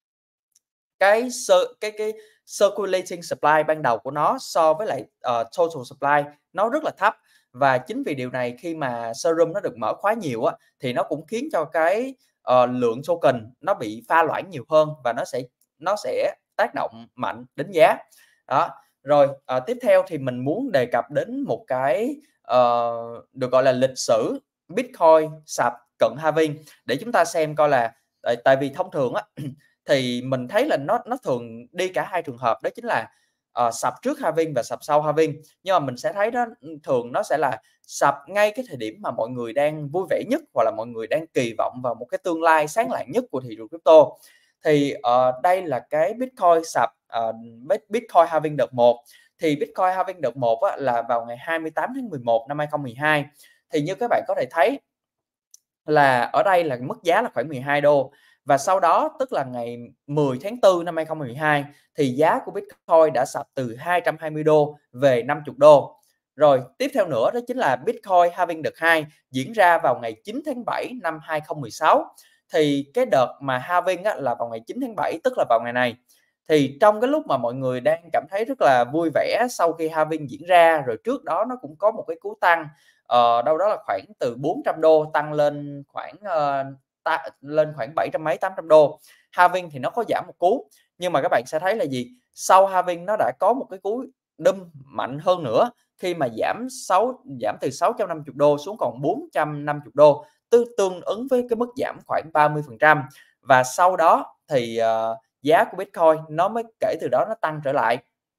cái cái cái circulating supply ban đầu của nó so với lại uh, total supply nó rất là thấp, và chính vì điều này khi mà Serum nó được mở khóa nhiều á, thì nó cũng khiến cho cái uh, lượng token nó bị pha loãng nhiều hơn, và nó sẽ nó sẽ tác động mạnh đến giá. Đó. Rồi uh, tiếp theo thì mình muốn đề cập đến một cái uh, được gọi là lịch sử Bitcoin sập cận halving, để chúng ta xem coi là tại, tại vì thông thường á thì mình thấy là nó nó thường đi cả hai trường hợp, đó chính là uh, sập trước halving và sập sau halving. Nhưng mà mình sẽ thấy đó thường nó sẽ là sập ngay cái thời điểm mà mọi người đang vui vẻ nhất, hoặc là mọi người đang kỳ vọng vào một cái tương lai sáng lạng nhất của thị trường crypto. Thì uh, đây là cái Bitcoin sập uh, Bitcoin halving đợt một. Thì Bitcoin halving đợt một á, là vào ngày hai mươi tám tháng mười một năm hai không hai hai. Thì như các bạn có thể thấy là ở đây là mức giá là khoảng mười hai đô. Và sau đó tức là ngày mười tháng tư năm hai không hai hai thì giá của Bitcoin đã sập từ hai trăm hai mươi đô về năm mươi đô. Rồi tiếp theo nữa đó chính là Bitcoin halving đợt hai diễn ra vào ngày chín tháng bảy năm hai không một sáu. Thì cái đợt mà halving á, là vào ngày chín tháng bảy, tức là vào ngày này. Thì trong cái lúc mà mọi người đang cảm thấy rất là vui vẻ sau khi halving diễn ra, rồi trước đó nó cũng có một cái cú tăng uh, đâu đó là khoảng từ bốn trăm đô tăng lên khoảng uh, ta, lên khoảng bảy trăm mấy tám trăm đô. Halving thì nó có giảm một cú, nhưng mà các bạn sẽ thấy là gì? Sau halving nó đã có một cái cú đâm mạnh hơn nữa, khi mà giảm sáu giảm từ sáu trăm năm mươi đô xuống còn bốn trăm năm mươi đô, tương tương ứng với cái mức giảm khoảng ba mươi phần trăm. Và sau đó thì uh, giá của Bitcoin nó mới kể từ đó nó tăng trở lại.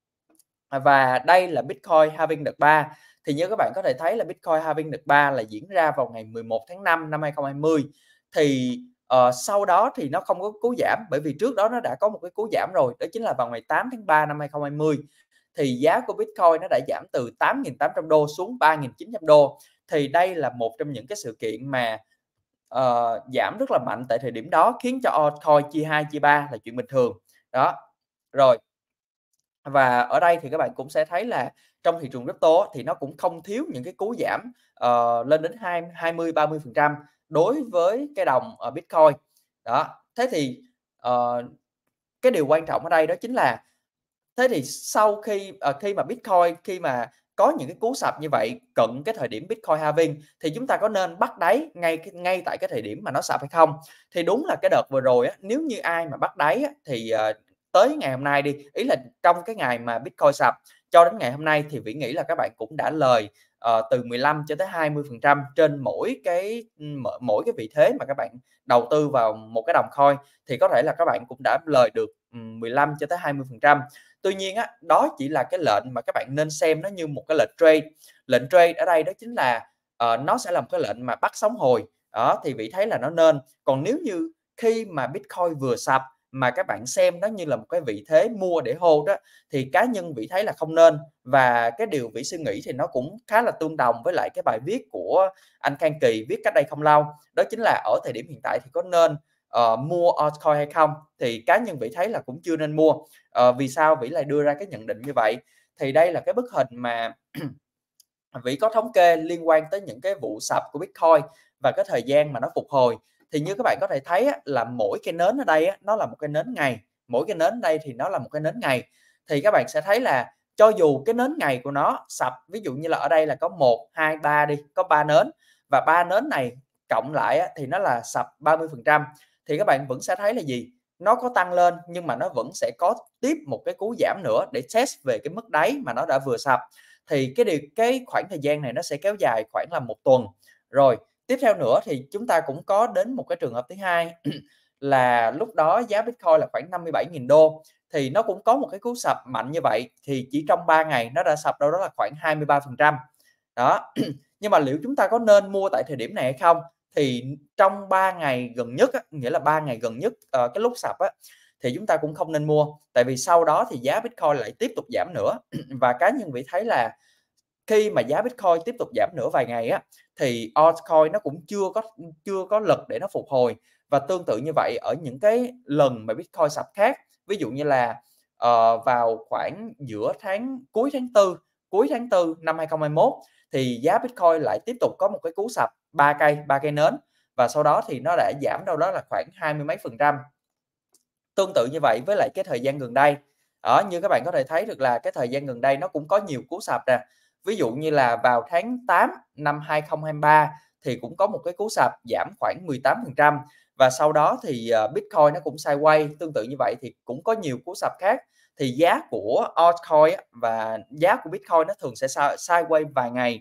Và đây là Bitcoin halving đợt ba. Thì như các bạn có thể thấy là Bitcoin halving đợt ba là diễn ra vào ngày mười một tháng năm năm hai không hai không. Thì uh, sau đó thì nó không có cú giảm, bởi vì trước đó nó đã có một cái cú giảm rồi, đó chính là vào ngày tám tháng ba năm hai không hai không. Thì giá của Bitcoin nó đã giảm từ tám nghìn tám trăm đô xuống ba nghìn chín trăm đô. Thì đây là một trong những cái sự kiện mà uh, giảm rất là mạnh tại thời điểm đó, khiến cho altcoin chia hai chia ba là chuyện bình thường. Đó. Rồi. Và ở đây thì các bạn cũng sẽ thấy là trong thị trường crypto thì nó cũng không thiếu những cái cú giảm uh, lên đến hai mươi ba mươi phần trăm đối với cái đồng uh, Bitcoin. Đó. Thế thì uh, cái điều quan trọng ở đây đó chính là thế thì sau khi uh, khi mà Bitcoin khi mà có những cái cú sập như vậy cận cái thời điểm Bitcoin halving thì chúng ta có nên bắt đáy ngay ngay tại cái thời điểm mà nó sập hay không? Thì đúng là cái đợt vừa rồi á, nếu như ai mà bắt đáy á, thì uh, tới ngày hôm nay đi, ý là trong cái ngày mà Bitcoin sập cho đến ngày hôm nay thì Vĩ nghĩ là các bạn cũng đã lời uh, từ mười lăm cho tới hai mươi phần trăm trên mỗi cái mỗi cái vị thế mà các bạn đầu tư vào một cái đồng coin, thì có thể là các bạn cũng đã lời được mười lăm cho tới hai mươi phần trăm. Tuy nhiên á, đó chỉ là cái lệnh mà các bạn nên xem nó như một cái lệnh trade. Lệnh trade ở đây đó chính là uh, nó sẽ là một cái lệnh mà bắt sóng hồi. Đó thì Vĩ thấy là nó nên. Còn nếu như khi mà Bitcoin vừa sập mà các bạn xem nó như là một cái vị thế mua để hold á, thì cá nhân Vĩ thấy là không nên. Và cái điều Vĩ suy nghĩ thì nó cũng khá là tương đồng với lại cái bài viết của anh Khang Kỳ viết cách đây không lâu. Đó chính là ở thời điểm hiện tại thì có nên uh, mua altcoin hay không? Thì cá nhân Vĩ thấy là cũng chưa nên mua. Uh, vì sao Vĩ lại đưa ra cái nhận định như vậy? Thì đây là cái bức hình mà Vĩ có thống kê liên quan tới những cái vụ sập của Bitcoin và cái thời gian mà nó phục hồi. Thì như các bạn có thể thấy á, là mỗi cái nến ở đây á, nó là một cái nến ngày, mỗi cái nến ở đây thì nó là một cái nến ngày. Thì các bạn sẽ thấy là cho dù cái nến ngày của nó sập, ví dụ như là ở đây là có một, hai, ba đi, có ba nến và ba nến này cộng lại á, thì nó là sập ba mươi phần trăm, thì các bạn vẫn sẽ thấy là gì? Nó có tăng lên nhưng mà nó vẫn sẽ có tiếp một cái cú giảm nữa để test về cái mức đáy mà nó đã vừa sập. Thì cái điều cái khoảng thời gian này nó sẽ kéo dài khoảng là một tuần. Rồi tiếp theo nữa thì chúng ta cũng có đến một cái trường hợp thứ hai là lúc đó giá Bitcoin là khoảng năm mươi bảy nghìn đô, thì nó cũng có một cái cú sập mạnh như vậy, thì chỉ trong ba ngày nó đã sập đâu đó là khoảng hai mươi ba phần trăm đó. Nhưng mà liệu chúng ta có nên mua tại thời điểm này hay không? Thì trong ba ngày gần nhất á, nghĩa là ba ngày gần nhất uh, cái lúc sập á, thì chúng ta cũng không nên mua, tại vì sau đó thì giá Bitcoin lại tiếp tục giảm nữa. Và cá nhân Vĩ thấy là khi mà giá Bitcoin tiếp tục giảm nữa vài ngày á, thì altcoin nó cũng chưa có chưa có lực để nó phục hồi. Và tương tự như vậy ở những cái lần mà Bitcoin sập khác, ví dụ như là uh, vào khoảng giữa tháng cuối tháng tư cuối tháng tư năm hai không hai mốt, thì giá Bitcoin lại tiếp tục có một cái cú sập ba cây ba cây nến, và sau đó thì nó đã giảm đâu đó là khoảng hai mươi mấy phần trăm. Tương tự như vậy với lại cái thời gian gần đây, ở như các bạn có thể thấy được là cái thời gian gần đây nó cũng có nhiều cú sập nè. Ví dụ như là vào tháng tám năm hai không hai ba thì cũng có một cái cú sập giảm khoảng mười tám phần trăm, và sau đó thì Bitcoin nó cũng sideways. Tương tự như vậy thì cũng có nhiều cú sập khác. Thì giá của altcoin và giá của Bitcoin nó thường sẽ sideways vài ngày,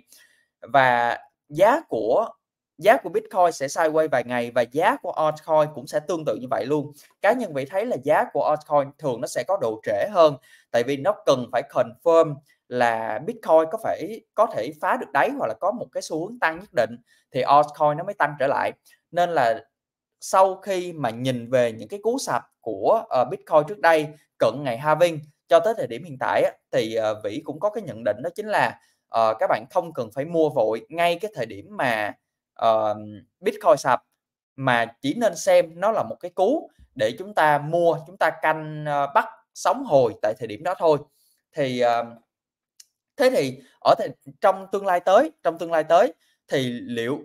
và giá của giá của Bitcoin sẽ sideways vài ngày, và giá của altcoin cũng sẽ tương tự như vậy luôn. Cá nhân Vĩ thấy là giá của altcoin thường nó sẽ có độ trễ hơn, tại vì nó cần phải confirm là Bitcoin có phải có thể phá được đáy hoặc là có một cái xu hướng tăng nhất định thì altcoin nó mới tăng trở lại. Nên là sau khi mà nhìn về những cái cú sập của uh, Bitcoin trước đây cận ngày halving cho tới thời điểm hiện tại á, thì uh, Vĩ cũng có cái nhận định, đó chính là uh, các bạn không cần phải mua vội ngay cái thời điểm mà uh, Bitcoin sập, mà chỉ nên xem nó là một cái cú để chúng ta mua, chúng ta canh uh, bắt sóng hồi tại thời điểm đó thôi. Thì uh, thế thì ở th trong tương lai tới trong tương lai tới thì liệu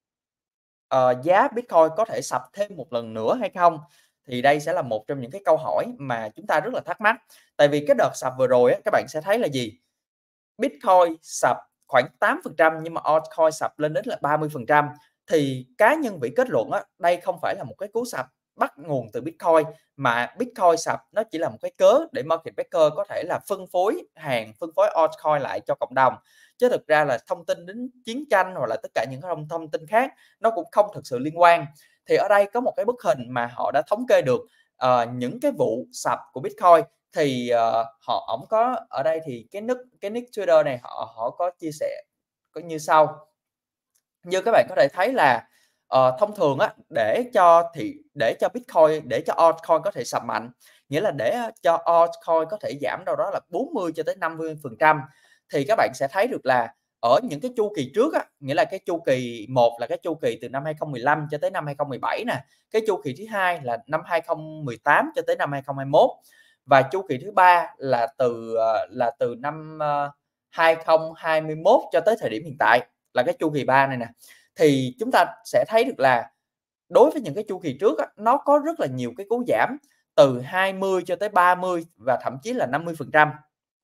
uh, giá Bitcoin có thể sập thêm một lần nữa hay không? Thì đây sẽ là một trong những cái câu hỏi mà chúng ta rất là thắc mắc. Tại vì cái đợt sập vừa rồi á, các bạn sẽ thấy là gì? Bitcoin sập khoảng tám phần trăm nhưng mà altcoin sập lên đến là ba mươi phần trăm. Thì cá nhân Vĩ kết luận á, đây không phải là một cái cú sập bắt nguồn từ Bitcoin, mà Bitcoin sập nó chỉ là một cái cớ để market maker có thể là phân phối hàng, phân phối altcoin lại cho cộng đồng. Chứ thực ra là thông tin đến chiến tranh hoặc là tất cả những thông, thông tin khác nó cũng không thực sự liên quan. Thì ở đây có một cái bức hình mà họ đã thống kê được uh, những cái vụ sập của Bitcoin. Thì uh, họ ổng có ở đây thì cái nick cái nick Twitter này họ họ có chia sẻ có như sau. Như các bạn có thể thấy là uh, thông thường á, để cho thì để cho Bitcoin, để cho altcoin có thể sập mạnh, nghĩa là để cho altcoin có thể giảm đâu đó là bốn mươi cho tới năm mươi phần trăm, thì các bạn sẽ thấy được là ở những cái chu kỳ trước á, nghĩa là cái chu kỳ một là cái chu kỳ từ năm hai không một năm cho tới năm hai không một bảy nè, cái chu kỳ thứ hai là năm hai không một tám cho tới năm hai không hai mốt, và chu kỳ thứ ba là từ là từ năm hai không hai mốt cho tới thời điểm hiện tại, là cái chu kỳ ba này nè. Thì chúng ta sẽ thấy được là đối với những cái chu kỳ trước á, nó có rất là nhiều cái cú giảm từ hai mươi cho tới ba mươi và thậm chí là năm mươi phần trăm.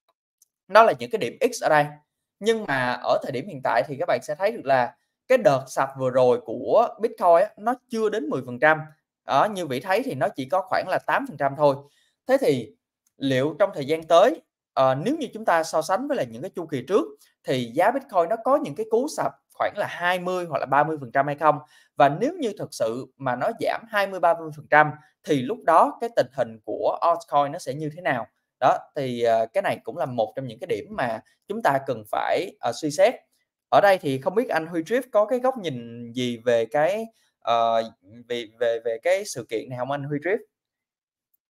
Đó là những cái điểm X ở đây. Nhưng mà ở thời điểm hiện tại thì các bạn sẽ thấy được là cái đợt sập vừa rồi của Bitcoin á, nó chưa đến mười phần trăm. Đó, như Vĩ thấy thì nó chỉ có khoảng là tám phần trăm thôi. Thế thì liệu trong thời gian tới, uh, nếu như chúng ta so sánh với lại những cái chu kỳ trước, thì giá Bitcoin nó có những cái cú sập khoảng là hai mươi hoặc là ba mươi phần trăm hay không? Và nếu như thực sự mà nó giảm hai mươi ba mươi phần trăm thì lúc đó cái tình hình của altcoin nó sẽ như thế nào? Đó, thì uh, cái này cũng là một trong những cái điểm mà chúng ta cần phải uh, suy xét. Ở đây thì không biết anh Huy Drift có cái góc nhìn gì về cái uh, về về về cái sự kiện này không anh Huy Drift?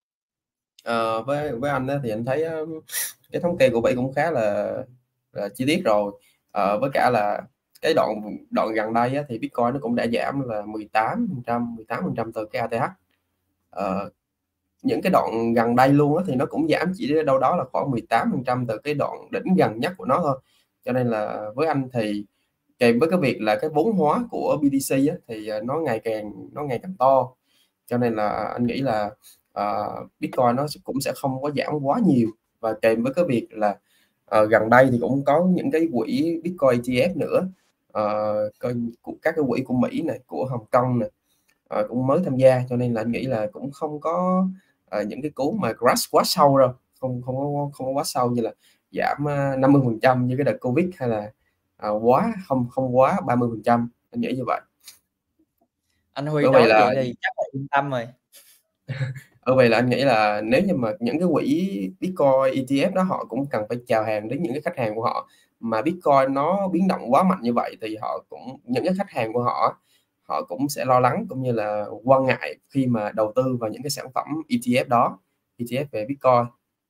Ờ, với với anh á, thì anh thấy á, cái thống kê của Vĩ cũng khá là, là chi tiết rồi. Ờ, với cả là cái đoạn đoạn gần đây á, thì Bitcoin nó cũng đã giảm là mười tám phần trăm mười tám phần trăm từ cái a tê hát. Ờ, những cái đoạn gần đây luôn á, thì nó cũng giảm chỉ đâu đó là khoảng mười tám phần trăm từ cái đoạn đỉnh gần nhất của nó thôi. Cho nên là với anh thì kèm với cái việc là cái vốn hóa của bê tê xê á, thì nó ngày càng nó ngày càng to. Cho nên là anh nghĩ là uh, Bitcoin nó cũng sẽ không có giảm quá nhiều, và kèm với cái việc là uh, gần đây thì cũng có những cái quỹ Bitcoin e tê ép nữa, uh, các cái quỹ của Mỹ này, của Hồng Kông này, uh, cũng mới tham gia. Cho nên là anh nghĩ là cũng không có uh, những cái cú mà crash quá sâu đâu, không không có không có quá sâu như là giảm uh, năm mươi phần trăm như cái đợt Covid, hay là uh, quá không không quá ba mươi phần trăm. Anh nghĩ như vậy. Anh Huy Bởi nói vậy là vậy thì chắc là yên tâm rồi. ở vậy là anh nghĩ là nếu như mà những cái quỹ Bitcoin e tê ép đó họ cũng cần phải chào hàng đến những cái khách hàng của họ, mà Bitcoin nó biến động quá mạnh như vậy thì họ cũng những cái khách hàng của họ họ cũng sẽ lo lắng cũng như là quan ngại khi mà đầu tư vào những cái sản phẩm e tê ép đó, e tê ép về Bitcoin.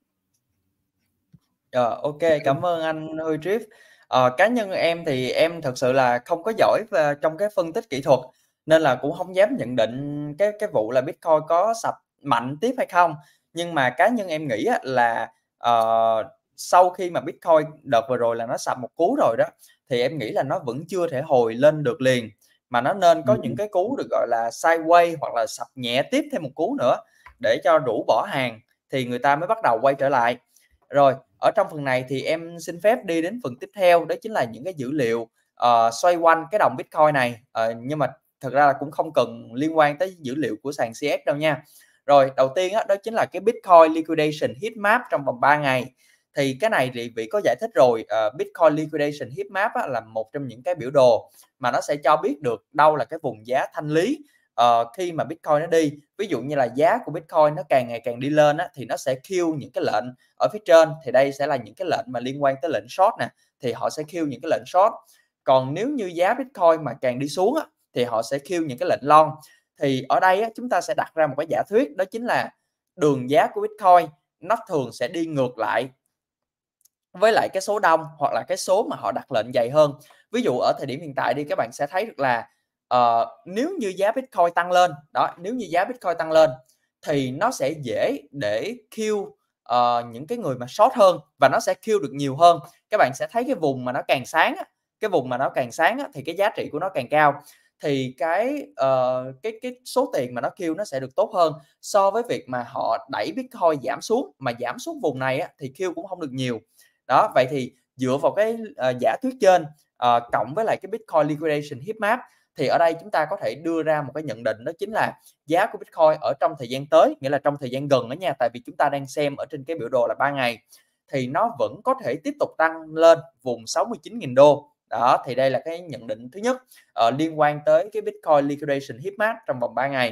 Ờ, ok, cảm ơn anh Huy Drift. Ờ, cá nhân em thì em thật sự là không có giỏi về trong cái phân tích kỹ thuật, nên là cũng không dám nhận định cái cái vụ là Bitcoin có sập mạnh tiếp hay không. Nhưng mà cá nhân em nghĩ á, là ờ, sau khi mà Bitcoin đợt vừa rồi là nó sập một cú rồi đó, thì em nghĩ là nó vẫn chưa thể hồi lên được liền, mà nó nên có những cái cú được gọi là sideways hoặc là sập nhẹ tiếp thêm một cú nữa để cho rũ bỏ hàng, thì người ta mới bắt đầu quay trở lại. Rồi, ở trong phần này thì em xin phép đi đến phần tiếp theo, đó chính là những cái dữ liệu uh, xoay quanh cái đồng Bitcoin này. Uh, nhưng mà thật ra là cũng không cần liên quan tới dữ liệu của sàn xê ét đâu nha. Rồi, đầu tiên đó, đó chính là cái Bitcoin Liquidation Heatmap trong vòng ba ngày. Thì cái này thì Vĩ có giải thích rồi. uh, Bitcoin Liquidation Heatmap á, là một trong những cái biểu đồ mà nó sẽ cho biết được đâu là cái vùng giá thanh lý uh, khi mà Bitcoin nó đi. Ví dụ như là giá của Bitcoin nó càng ngày càng đi lên á, thì nó sẽ kill những cái lệnh ở phía trên, thì đây sẽ là những cái lệnh mà liên quan tới lệnh short nè, thì họ sẽ kill những cái lệnh short. Còn nếu như giá Bitcoin mà càng đi xuống á, thì họ sẽ kill những cái lệnh long. Thì ở đây á, chúng ta sẽ đặt ra một cái giả thuyết, đó chính là đường giá của Bitcoin nó thường sẽ đi ngược lại với lại cái số đông, hoặc là cái số mà họ đặt lệnh dày hơn. Ví dụ ở thời điểm hiện tại đi, các bạn sẽ thấy được là uh, nếu như giá Bitcoin tăng lên đó, nếu như giá Bitcoin tăng lên thì nó sẽ dễ để kill uh, những cái người mà short hơn, và nó sẽ kill được nhiều hơn. Các bạn sẽ thấy cái vùng mà nó càng sáng á, cái vùng mà nó càng sáng á, thì cái giá trị của nó càng cao, thì cái uh, cái cái số tiền mà nó kill nó sẽ được tốt hơn so với việc mà họ đẩy Bitcoin giảm xuống, mà giảm xuống vùng này á, thì kill cũng không được nhiều. Đó, vậy thì dựa vào cái uh, giả thuyết trên uh, cộng với lại cái Bitcoin Liquidation Heatmap, thì ở đây chúng ta có thể đưa ra một cái nhận định, đó chính là giá của Bitcoin ở trong thời gian tới, nghĩa là trong thời gian gần đó nha, tại vì chúng ta đang xem ở trên cái biểu đồ là ba ngày, thì nó vẫn có thể tiếp tục tăng lên vùng sáu mươi chín nghìn đô. Đó, thì đây là cái nhận định thứ nhất uh, liên quan tới cái Bitcoin Liquidation Heatmap trong vòng ba ngày.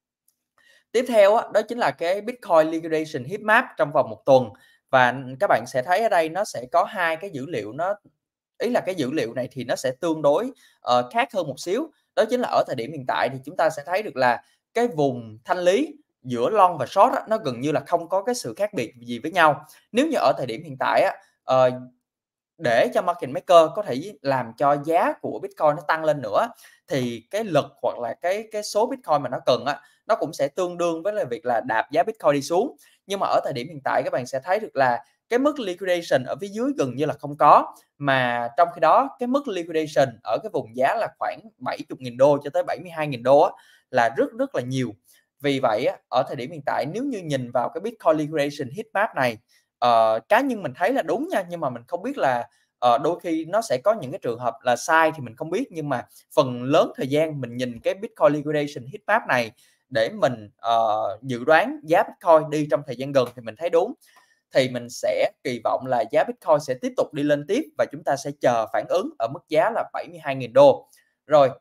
Tiếp theo đó, đó chính là cái Bitcoin Liquidation Heatmap trong vòng một tuần. Và các bạn sẽ thấy ở đây nó sẽ có hai cái dữ liệu, nó ý là cái dữ liệu này thì nó sẽ tương đối uh, khác hơn một xíu. Đó chính là ở thời điểm hiện tại thì chúng ta sẽ thấy được là cái vùng thanh lý giữa long và short á, nó gần như là không có cái sự khác biệt gì với nhau. Nếu như ở thời điểm hiện tại á, uh, để cho market maker có thể làm cho giá của Bitcoin nó tăng lên nữa, thì cái lực hoặc là cái cái số Bitcoin mà nó cần á, nó cũng sẽ tương đương với là việc là đạp giá Bitcoin đi xuống. Nhưng mà ở thời điểm hiện tại các bạn sẽ thấy được là cái mức liquidation ở phía dưới gần như là không có, mà trong khi đó cái mức liquidation ở cái vùng giá là khoảng bảy mươi nghìn đô cho tới bảy mươi hai nghìn đô á, là rất rất là nhiều. Vì vậy á, ở thời điểm hiện tại nếu như nhìn vào cái Bitcoin Liquidation Heatmap này, uh, cá nhân mình thấy là đúng nha, nhưng mà mình không biết là uh, đôi khi nó sẽ có những cái trường hợp là sai thì mình không biết, nhưng mà phần lớn thời gian mình nhìn cái Bitcoin Liquidation Heatmap này để mình uh, dự đoán giá Bitcoin đi trong thời gian gần thì mình thấy đúng. Thì mình sẽ kỳ vọng là giá Bitcoin sẽ tiếp tục đi lên tiếp, và chúng ta sẽ chờ phản ứng ở mức giá là bảy mươi hai nghìn đô. Rồi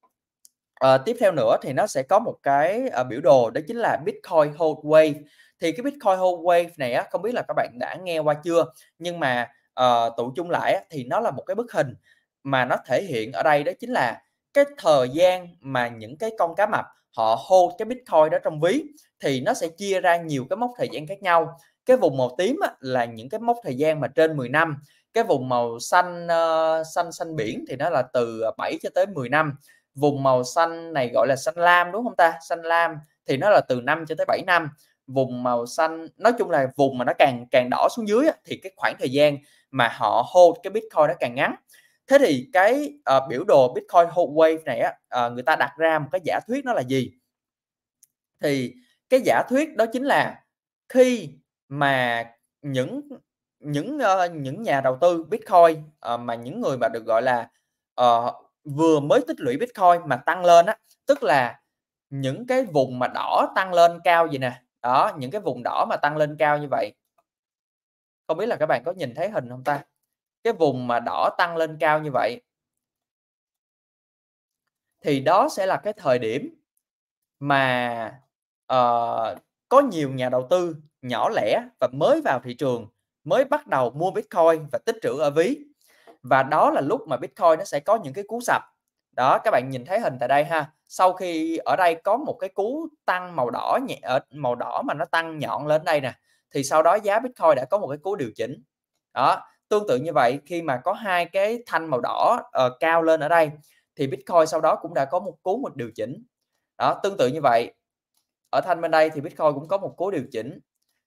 uh, tiếp theo nữa thì nó sẽ có một cái uh, biểu đồ, đó chính là Bitcoin Hold Wave. Thì cái Bitcoin Hold Wave này á, không biết là các bạn đã nghe qua chưa, nhưng mà uh, tụ chung lại á, thì nó là một cái bức hình mà nó thể hiện ở đây, đó chính là cái thời gian mà những cái con cá mập họ hold cái Bitcoin đó trong ví. thì nó sẽ chia ra nhiều cái mốc thời gian khác nhau. Cái vùng màu tím á, là những cái mốc thời gian mà trên mười năm, cái vùng màu xanh uh, xanh xanh biển thì nó là từ bảy cho tới mười năm, vùng màu xanh này gọi là xanh lam đúng không ta, xanh lam thì nó là từ năm cho tới bảy năm, vùng màu xanh nói chung là vùng mà nó càng càng đỏ xuống dưới á, thì cái khoảng thời gian mà họ hold cái Bitcoin nó càng ngắn. Thế thì cái uh, biểu đồ Bitcoin Hold Wave này á, uh, người ta đặt ra một cái giả thuyết nó là gì? Thì cái giả thuyết đó chính là khi mà những những uh, những nhà đầu tư Bitcoin uh, mà những người mà được gọi là uh, vừa mới tích lũy Bitcoin mà tăng lên á, tức là những cái vùng mà đỏ tăng lên cao gì nè, đó, những cái vùng đỏ mà tăng lên cao như vậy. Không biết là các bạn có nhìn thấy hình không ta? Cái vùng mà đỏ tăng lên cao như vậy thì đó sẽ là cái thời điểm mà uh, có nhiều nhà đầu tư nhỏ lẻ và mới vào thị trường, mới bắt đầu mua Bitcoin và tích trữ ở ví. Và đó là lúc mà Bitcoin nó sẽ có những cái cú sập. Đó, các bạn nhìn thấy hình tại đây ha. Sau khi ở đây có một cái cú tăng màu đỏ nhẹ ở màu đỏ mà nó tăng nhọn lên đây nè, thì sau đó giá Bitcoin đã có một cái cú điều chỉnh. Đó, tương tự như vậy, khi mà có hai cái thanh màu đỏ uh, cao lên ở đây thì Bitcoin sau đó cũng đã có một cú một điều chỉnh. Đó, tương tự như vậy, ở thanh bên đây thì Bitcoin cũng có một cú điều chỉnh.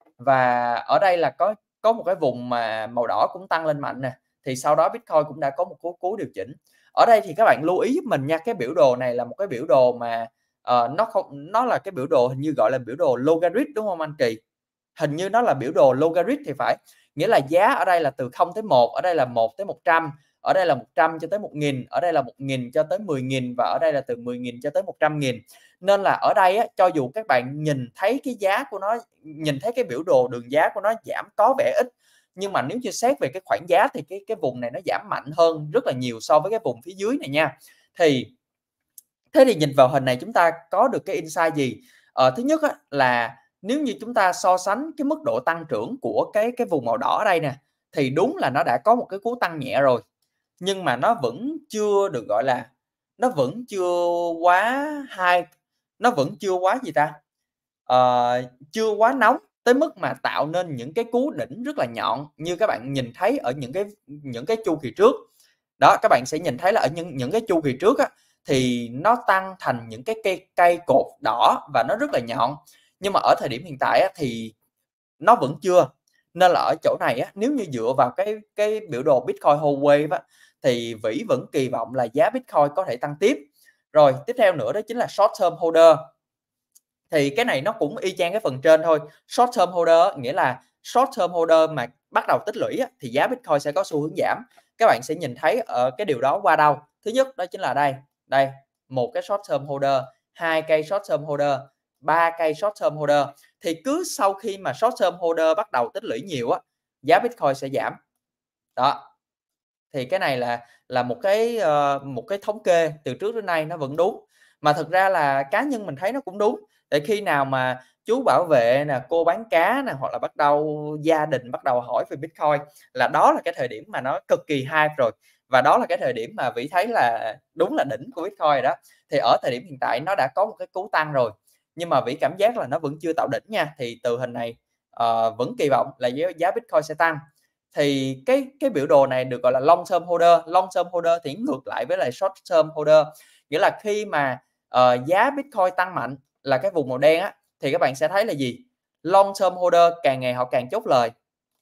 Và ở đây là có có một cái vùng mà màu đỏ cũng tăng lên mạnh nè, thì sau đó Bitcoin cũng đã có một cú cú điều chỉnh. Ở đây thì các bạn lưu ý giúp mình nha, cái biểu đồ này là một cái biểu đồ mà uh, nó không nó là cái biểu đồ hình như gọi là biểu đồ logarit đúng không anh Kỳ? Hình như nó là biểu đồ logarit thì phải. Nghĩa là giá ở đây là từ không tới một, ở đây là một tới một trăm, ở đây là một trăm cho tới một nghìn, ở đây là một nghìn cho tới mười nghìn và ở đây là từ mười nghìn cho tới một trăm nghìn. Nên là ở đây á, cho dù các bạn nhìn thấy cái giá của nó, nhìn thấy cái biểu đồ đường giá của nó giảm có vẻ ít, nhưng mà nếu như xét về cái khoảng giá thì cái cái vùng này nó giảm mạnh hơn rất là nhiều so với cái vùng phía dưới này nha. Thì thế thì nhìn vào hình này chúng ta có được cái insight gì? Ờ, thứ nhất á, là nếu như chúng ta so sánh cái mức độ tăng trưởng của cái cái vùng màu đỏ ở đây nè, thì đúng là nó đã có một cái cú tăng nhẹ rồi, nhưng mà nó vẫn chưa được gọi là nó vẫn chưa quá high, nó vẫn chưa quá gì ta ờ, chưa quá nóng tới mức mà tạo nên những cái cú đỉnh rất là nhọn như các bạn nhìn thấy ở những cái những cái chu kỳ trước. Đó, các bạn sẽ nhìn thấy là ở những những cái chu kỳ trước á, thì nó tăng thành những cái cây cây cột đỏ và nó rất là nhọn. Nhưng mà ở thời điểm hiện tại á, thì nó vẫn chưa. Nên là ở chỗ này á, nếu như dựa vào cái cái biểu đồ Bitcoin Hold Wave á, thì Vĩ vẫn kỳ vọng là giá Bitcoin có thể tăng tiếp. Rồi tiếp theo nữa đó chính là short term holder. Thì cái này nó cũng y chang cái phần trên thôi. Short term holder nghĩa là short term holder mà bắt đầu tích lũy á, thì giá Bitcoin sẽ có xu hướng giảm. Các bạn sẽ nhìn thấy ở cái điều đó qua đâu? Thứ nhất đó chính là đây, đây, một cái short term holder, hai cây short term holder, ba cây short term holder. Thì cứ sau khi mà short term holder bắt đầu tích lũy nhiều á, giá Bitcoin sẽ giảm. Đó. Thì cái này là là một cái uh, một cái thống kê từ trước đến nay nó vẫn đúng. Mà thực ra là cá nhân mình thấy nó cũng đúng. Để khi nào mà chú bảo vệ nè, cô bán cá nè, hoặc là bắt đầu gia đình bắt đầu hỏi về Bitcoin, là đó là cái thời điểm mà nó cực kỳ hype rồi. Và đó là cái thời điểm mà Vĩ thấy là đúng là đỉnh của Bitcoin rồi đó. Thì ở thời điểm hiện tại nó đã có một cái cú tăng rồi, nhưng mà Vĩ cảm giác là nó vẫn chưa tạo đỉnh nha. Thì từ hình này uh, vẫn kỳ vọng là giá, giá Bitcoin sẽ tăng. Thì cái cái biểu đồ này được gọi là long term holder. Long term holder thì ngược lại với lại short term holder, nghĩa là khi mà uh, giá Bitcoin tăng mạnh là cái vùng màu đen á, thì các bạn sẽ thấy là gì? Long term holder càng ngày họ càng chốt lời.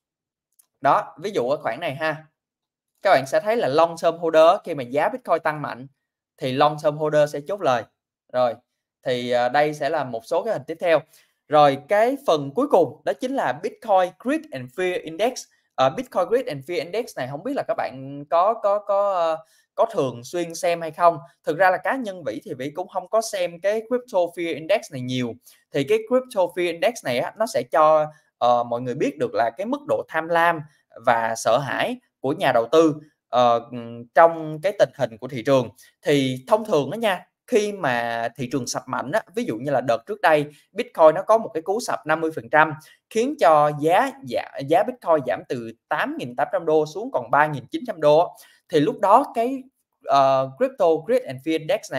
Đó, ví dụ ở khoảng này ha, các bạn sẽ thấy là long term holder khi mà giá Bitcoin tăng mạnh thì long term holder sẽ chốt lời. Rồi, thì uh, đây sẽ là một số cái hình tiếp theo. Rồi cái phần cuối cùng đó chính là Bitcoin Greed and Fear Index. Uh, Bitcoin Greed and Fear Index này không biết là các bạn có có có uh, có thường xuyên xem hay không. Thực ra là cá nhân Vĩ thì Vĩ cũng không có xem cái Crypto Fear Index này nhiều. Thì cái Crypto Fear Index này á, nó sẽ cho uh, mọi người biết được là cái mức độ tham lam và sợ hãi của nhà đầu tư uh, trong cái tình hình của thị trường. Thì thông thường đó nha, khi mà thị trường sập mạnh á, ví dụ như là đợt trước đây Bitcoin nó có một cái cú sập năm mươi phần trăm khiến cho giá giá, giá Bitcoin giảm từ tám nghìn tám trăm đô xuống còn ba nghìn chín trăm đô, thì lúc đó cái uh, Crypto Greed and Fear Index này á,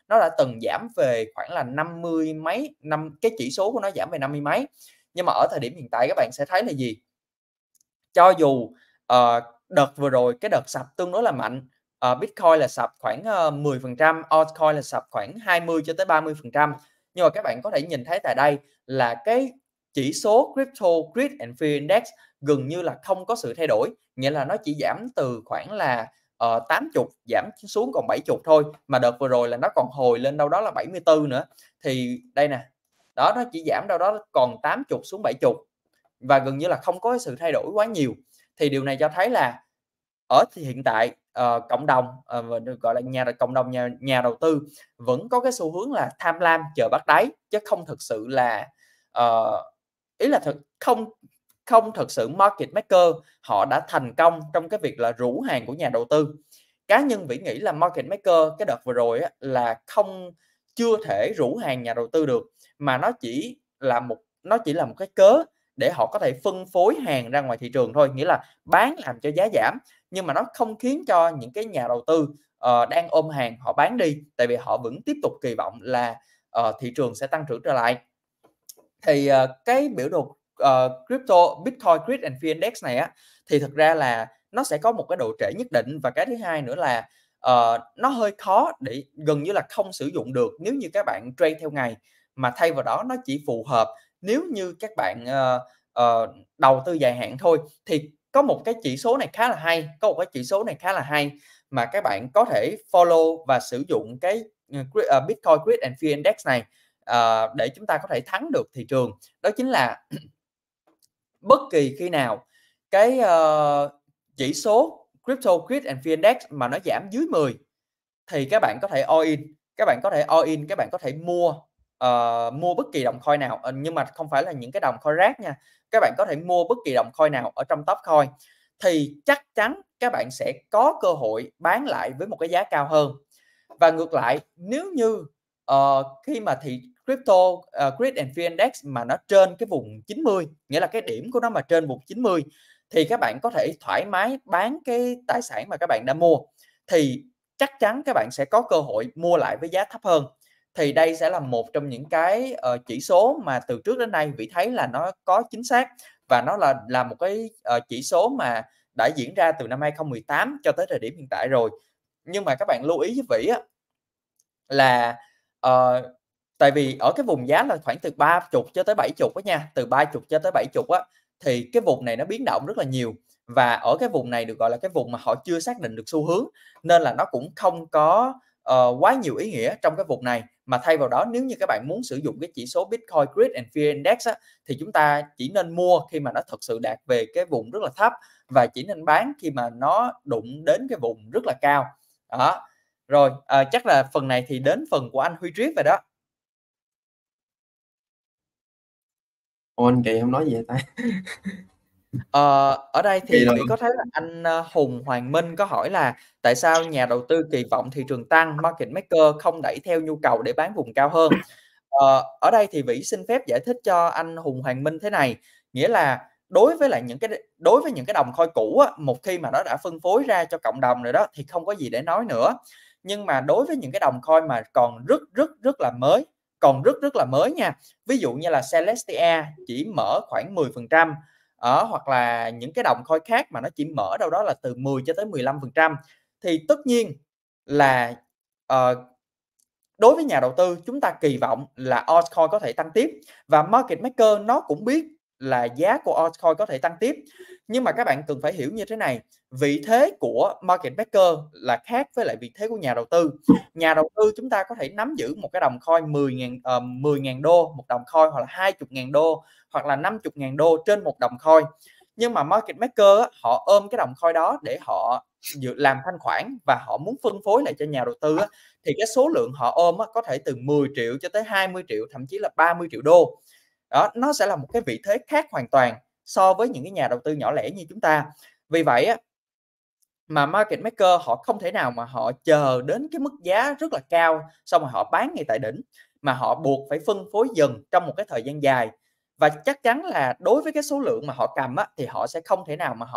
nó đã từng giảm về khoảng là năm mươi mấy, năm cái chỉ số của nó giảm về năm mươi mấy. Nhưng mà ở thời điểm hiện tại các bạn sẽ thấy là gì? Cho dù, ờ, đợt vừa rồi cái đợt sập tương đối là mạnh, ờ, Bitcoin là sập khoảng, ơ, mười phần trăm, altcoin là sập khoảng hai mươi cho tới ba mươi phần trăm. Nhưng mà các bạn có thể nhìn thấy tại đây là cái chỉ số Crypto Greed and Fear Index gần như là không có sự thay đổi, nghĩa là nó chỉ giảm từ khoảng là, ờ, tám mươi giảm xuống còn bảy mươi thôi, mà đợt vừa rồi là nó còn hồi lên đâu đó là bảy mươi tư nữa. Thì đây nè, đó, nó chỉ giảm đâu đó còn tám mươi xuống bảy mươi và gần như là không có sự thay đổi quá nhiều. Thì điều này cho thấy là ở thì hiện tại, ờ, cộng đồng, ờ, và được gọi là nhà cộng đồng nhà nhà đầu tư vẫn có cái xu hướng là tham lam chờ bắt đáy, chứ không thực sự là, ờ, ý là thực không không thực sự market maker họ đã thành công trong cái việc là rủ hàng của nhà đầu tư. Cá nhân Vĩ nghĩ là market maker cái đợt vừa rồi á, là không chưa thể rủ hàng nhà đầu tư được, mà nó chỉ là một nó chỉ là một cái cớ để họ có thể phân phối hàng ra ngoài thị trường thôi, nghĩa là bán làm cho giá giảm, nhưng mà nó không khiến cho những cái nhà đầu tư, ờ, đang ôm hàng họ bán đi, tại vì họ vẫn tiếp tục kỳ vọng là, ờ, thị trường sẽ tăng trưởng trở lại. Thì, ờ, cái biểu đồ, ờ, crypto Bitcoin Greed and Fear Index này á, thì thực ra là nó sẽ có một cái độ trễ nhất định, và cái thứ hai nữa là, ờ, nó hơi khó để gần như là không sử dụng được nếu như các bạn trade theo ngày, mà thay vào đó nó chỉ phù hợp nếu như các bạn, ờ, ờ, đầu tư dài hạn thôi. Thì có một cái chỉ số này khá là hay, có một cái chỉ số này khá là hay mà các bạn có thể follow và sử dụng cái, ờ, ờ, Bitcoin Greed and Fear Index này, ờ, để chúng ta có thể thắng được thị trường. Đó chính là bất kỳ khi nào cái, ờ, chỉ số Crypto Greed and Fear Index mà nó giảm dưới mười thì các bạn có thể all in, các bạn có thể all in, các bạn có thể mua, ờ, mua bất kỳ đồng coin nào, ờ, nhưng mà không phải là những cái đồng coin rác nha. Các bạn có thể mua bất kỳ đồng coin nào ở trong top coin, thì chắc chắn các bạn sẽ có cơ hội bán lại với một cái giá cao hơn. Và ngược lại, nếu như, ờ, khi mà thị crypto, ờ, Greed and Fear Index mà nó trên cái vùng chín mươi, nghĩa là cái điểm của nó mà trên vùng chín mươi, thì các bạn có thể thoải mái bán cái tài sản mà các bạn đã mua, thì chắc chắn các bạn sẽ có cơ hội mua lại với giá thấp hơn. Thì đây sẽ là một trong những cái, ờ, chỉ số mà từ trước đến nay Vĩ thấy là nó có chính xác, và nó là là một cái, ờ, chỉ số mà đã diễn ra từ năm hai không một tám cho tới thời điểm hiện tại rồi. Nhưng mà các bạn lưu ý giúp Vĩ á, là, ờ, tại vì ở cái vùng giá là khoảng từ ba mươi cho tới bảy mươi á nha, từ ba mươi cho tới bảy mươi á, thì cái vùng này nó biến động rất là nhiều. Và ở cái vùng này được gọi là cái vùng mà họ chưa xác định được xu hướng, nên là nó cũng không có, ờ, quá nhiều ý nghĩa trong cái vùng này. Mà thay vào đó, nếu như các bạn muốn sử dụng cái chỉ số Bitcoin Greed and Fear Index á, thì chúng ta chỉ nên mua khi mà nó thực sự đạt về cái vùng rất là thấp, và chỉ nên bán khi mà nó đụng đến cái vùng rất là cao. Đó. Rồi, ờ, chắc là phần này thì đến phần của anh Huy Triết rồi đó. Ủa, anh Kỳ hông nói gì vậy ta? Ờ, ở đây Kỳ thì rồi. Vĩ có thấy là anh, ơ, Hùng Hoàng Minh có hỏi là tại sao nhà đầu tư kỳ vọng thị trường tăng, market maker không đẩy theo nhu cầu để bán vùng cao hơn? Ờ, ở đây thì Vĩ xin phép giải thích cho anh Hùng Hoàng Minh thế này, nghĩa là đối với lại những cái đối với những cái đồng coin cũ á, một khi mà nó đã phân phối ra cho cộng đồng rồi đó thì không có gì để nói nữa. Nhưng mà đối với những cái đồng coin mà còn rất, rất, rất là mới, còn rất, rất là mới nha, ví dụ như là Celestia chỉ mở khoảng mười phần trăm, đó, hoặc là những cái đồng coin khác mà nó chỉ mở đâu đó là từ mười cho tới mười lăm phần trăm, thì tất nhiên là, ờ, đối với nhà đầu tư chúng ta kỳ vọng là altcoin có thể tăng tiếp, và market maker nó cũng biết là giá của altcoin có thể tăng tiếp. Nhưng mà các bạn cần phải hiểu như thế này, vị thế của market maker là khác với lại vị thế của nhà đầu tư. Nhà đầu tư chúng ta có thể nắm giữ một cái đồng coin mười nghìn, ờ, mười nghìn đô một đồng coin, hoặc là hai mươi nghìn đô, hoặc là năm mươi nghìn đô trên một đồng coin. Nhưng mà market maker á, họ ôm cái đồng coin đó để họ dự làm thanh khoản và họ muốn phân phối lại cho nhà đầu tư á, thì cái số lượng họ ôm á, có thể từ mười triệu cho tới hai mươi triệu, thậm chí là ba mươi triệu đô. Đó, nó sẽ là một cái vị thế khác hoàn toàn so với những cái nhà đầu tư nhỏ lẻ như chúng ta. Vì vậy á, mà market maker họ không thể nào mà họ chờ đến cái mức giá rất là cao xong rồi họ bán ngay tại đỉnh, mà họ buộc phải phân phối dần trong một cái thời gian dài. Và chắc chắn là đối với cái số lượng mà họ cầm á, thì họ sẽ không thể nào mà họ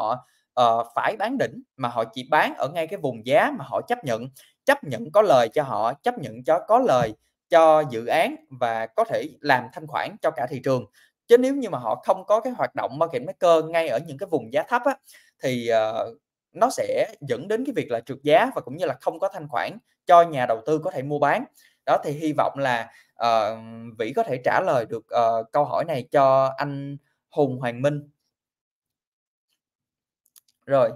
ờ, phải bán đỉnh, mà họ chỉ bán ở ngay cái vùng giá mà họ chấp nhận, chấp nhận có lời cho họ, chấp nhận cho có lời cho dự án và có thể làm thanh khoản cho cả thị trường. Chứ nếu như mà họ không có cái hoạt động market maker ngay ở những cái vùng giá thấp á, thì, ờ, nó sẽ dẫn đến cái việc là trượt giá và cũng như là không có thanh khoản cho nhà đầu tư có thể mua bán. Đó, thì hy vọng là, ờ, Vĩ có thể trả lời được, ờ, câu hỏi này cho anh Hùng Hoàng Minh. Rồi.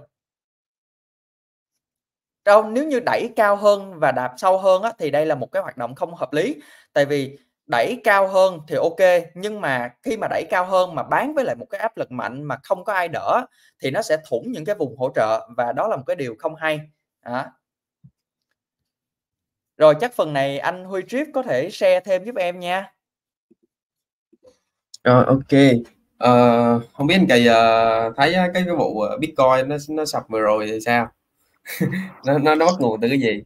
Đâu, nếu như đẩy cao hơn và đạp sâu hơn á, thì đây là một cái hoạt động không hợp lý. Tại vì đẩy cao hơn thì OK, nhưng mà khi mà đẩy cao hơn mà bán với lại một cái áp lực mạnh mà không có ai đỡ thì nó sẽ thủng những cái vùng hỗ trợ và đó là một cái điều không hay. Đó. Rồi chắc phần này anh Huy Trip có thể share thêm giúp em nha. Rồi, OK. Ờ, không biết anh Kỳ ờ, thấy á, cái cái vụ ờ, Bitcoin nó nó sập vừa rồi thì sao? nó nó nó bắt nguồn từ cái gì?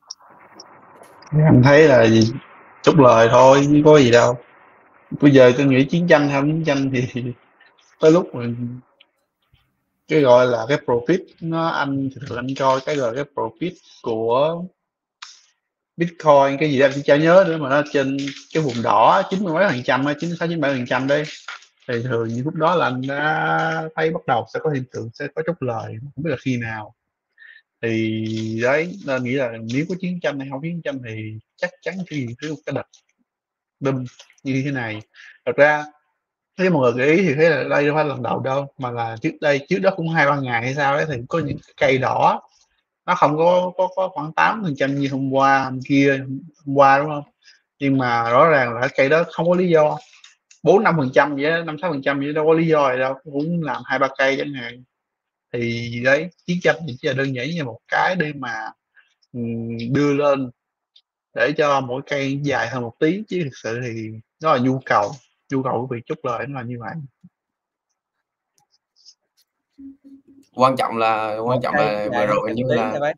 Anh thấy là gì? Chúc lời thôi, không có gì đâu. Bây giờ tôi nghĩ chiến tranh hay không chiến tranh thì tới lúc mình cái gọi là cái profit nó anh thì thường anh coi cái gọi là cái profit của Bitcoin cái gì đó anh chả nhớ nữa, mà nó trên cái vùng đỏ chín mươi mấy phần trăm á, chín sáu chín bảy phần trăm đấy, thì thường những lúc đó là anh đã thấy bắt đầu sẽ có hiện tượng sẽ có chốt lời, không biết là khi nào. Thì đấy, nên nghĩ là nếu có chiến tranh hay không chiến tranh thì chắc chắn cái gì thứ một cái đợt đâm như thế này. Thật ra nếu mọi người để ý thì thấy là đây không phải lần đầu đâu, mà là trước đây trước đó cũng hai ba ngày hay sao đấy thì có những cái cây đỏ nó không có có, có khoảng tám phần trăm như hôm qua hôm kia hôm qua, đúng không? Nhưng mà rõ ràng là cái cây đó không có lý do, bốn năm phần trăm vậy, năm sáu phần trăm vậy, đâu có lý do gì đâu, cũng làm hai ba cây chẳng hạn. Thì đấy, chiến tranh thì chỉ là đơn giản như một cái để mà um, đưa lên để cho mỗi cây dài hơn một tí, chứ thực sự thì nó là nhu cầu nhu cầu của việc chốt lời nó là như vậy. Quan trọng là quan Một trọng cây là vừa dài hơn rồi chục như tí là hả bác?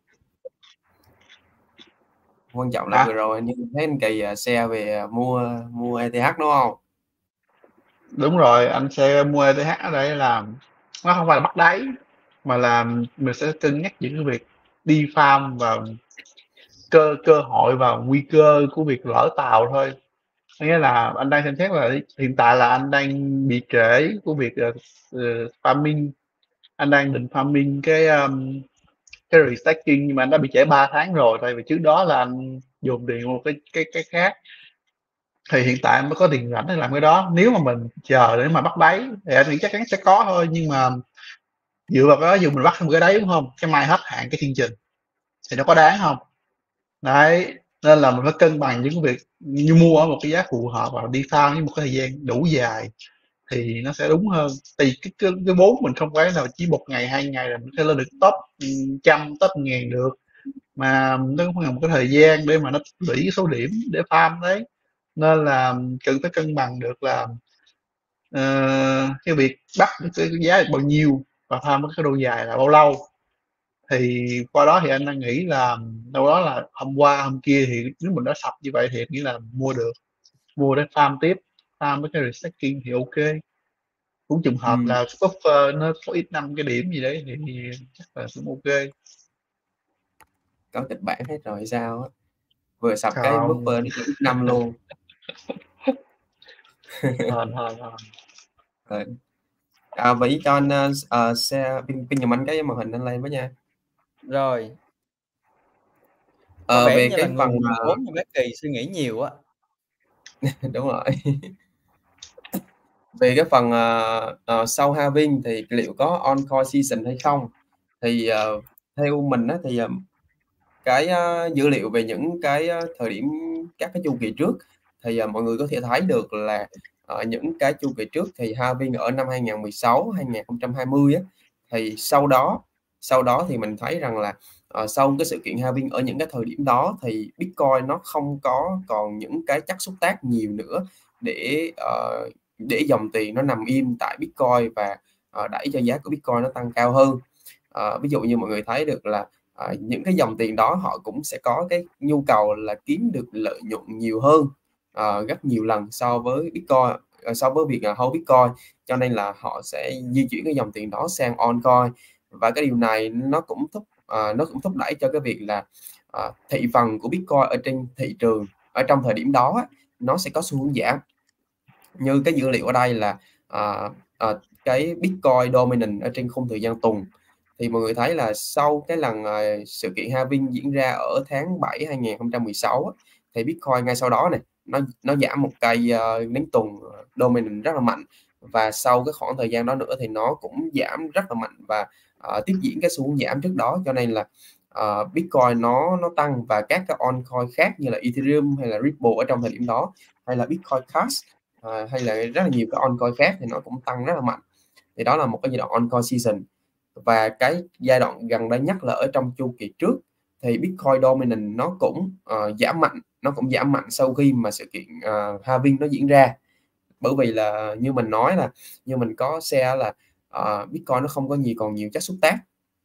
quan trọng là Hả? vừa rồi như thấy anh Kỳ uh, share về uh, mua mua E T H đúng không? Đúng rồi, anh sẽ mua E T H ở đây làm nó không phải là bắt đáy, mà là mình sẽ cân nhắc những cái việc đi farm và cơ cơ hội và nguy cơ của việc lỡ tàu thôi. Nghĩa là anh đang xem xét là hiện tại là anh đang bị trễ của việc uh, uh, farming, anh đang định farming cái um, cái restacking, nhưng mà anh đã bị trễ ba tháng rồi, tại vì trước đó là anh dồn tiền một cái cái cái khác. Thì hiện tại anh mới có tiền rảnh để làm cái đó. Nếu mà mình chờ để mà bắt đáy thì anh nghĩ chắc chắn sẽ có thôi, nhưng mà dựa vào cái đó, dù mình bắt một cái đáy đúng không, cái mai hết hạn cái chương trình thì nó có đáng không? Đấy, nên là mình phải cân bằng những cái việc như mua ở một cái giá phù hợp và đi farm với một cái thời gian đủ dài thì nó sẽ đúng hơn. Thì cái cái, cái vốn mình không phải là chỉ một ngày hai ngày là mình sẽ lên được top trăm top ngàn được, mà nó cũng là một cái thời gian để mà nó tích lũy số điểm để farm đấy. Nên là cần phải cân bằng được là uh, cái việc bắt cái giá bao nhiêu và farm cái độ dài là bao lâu. Thì qua đó thì anh đang nghĩ là đâu đó là hôm qua hôm kia thì nếu mình đã sập như vậy thì nghĩ là mua được, mua để farm tiếp, farm với cái restacking thì ok. Cũng trùng hợp Ừ. là buffer nó có ít năm cái điểm gì đấy thì chắc là cũng ok. Có kịch bản hết rồi hay sao á? Vừa sập cái Không. buffer nó ít năm luôn. Hên hên hên. À, Vĩ cho anh uh, share pin pin giùm anh cái màn hình anh lên với nha. Rồi. Có Ờ, vẻ về như cái là người phần hùn mà vốn như bác Kỳ suy nghĩ nhiều á. đúng rồi. Về cái phần uh, uh, sau halving thì liệu có on coin season hay không? Thì uh, theo mình á, thì uh, cái uh, dữ liệu về những cái uh, thời điểm các cái chu kỳ trước thì uh, mọi người có thể thấy được là uh, những cái chu kỳ trước thì halving ở năm hai không một sáu hai không hai không á, thì sau đó sau đó thì mình thấy rằng là uh, sau cái sự kiện halving ở những cái thời điểm đó thì Bitcoin nó không có còn những cái chất xúc tác nhiều nữa để uh, để dòng tiền nó nằm im tại Bitcoin và uh, đẩy cho giá của Bitcoin nó tăng cao hơn. Uh, ví dụ như mọi người thấy được là uh, những cái dòng tiền đó họ cũng sẽ có cái nhu cầu là kiếm được lợi nhuận nhiều hơn uh, rất nhiều lần so với Bitcoin, uh, so với việc uh, hold Bitcoin, cho nên là họ sẽ di chuyển cái dòng tiền đó sang on coin. và cái điều này nó cũng thúc uh, nó cũng thúc đẩy cho cái việc là uh, thị phần của Bitcoin ở trên thị trường ở trong thời điểm đó nó sẽ có xu hướng giảm. Như cái dữ liệu ở đây là uh, uh, cái Bitcoin dominant ở trên khung thời gian tuần, thì mọi người thấy là sau cái lần uh, sự kiện halving diễn ra ở tháng bảy hai nghìn không trăm mười sáu thì Bitcoin ngay sau đó này nó nó giảm một cây uh, đến tuần dominant rất là mạnh, và sau cái khoảng thời gian đó nữa thì nó cũng giảm rất là mạnh và uh, tiếp diễn cái xu hướng giảm trước đó, cho nên là uh, Bitcoin nó nó tăng và các cái altcoin khác như là Ethereum hay là Ripple ở trong thời điểm đó, hay là Bitcoin Cash uh, hay là rất là nhiều cái altcoin khác thì nó cũng tăng rất là mạnh. Thì đó là một cái giai đoạn altcoin season. Và cái giai đoạn gần đây nhất là ở trong chu kỳ trước thì Bitcoin dominant nó cũng uh, giảm mạnh, nó cũng giảm mạnh sau khi mà sự kiện uh, halving nó diễn ra. Bởi vì là như mình nói là như mình có share là uh, Bitcoin nó không có nhiều còn nhiều chất xúc tác.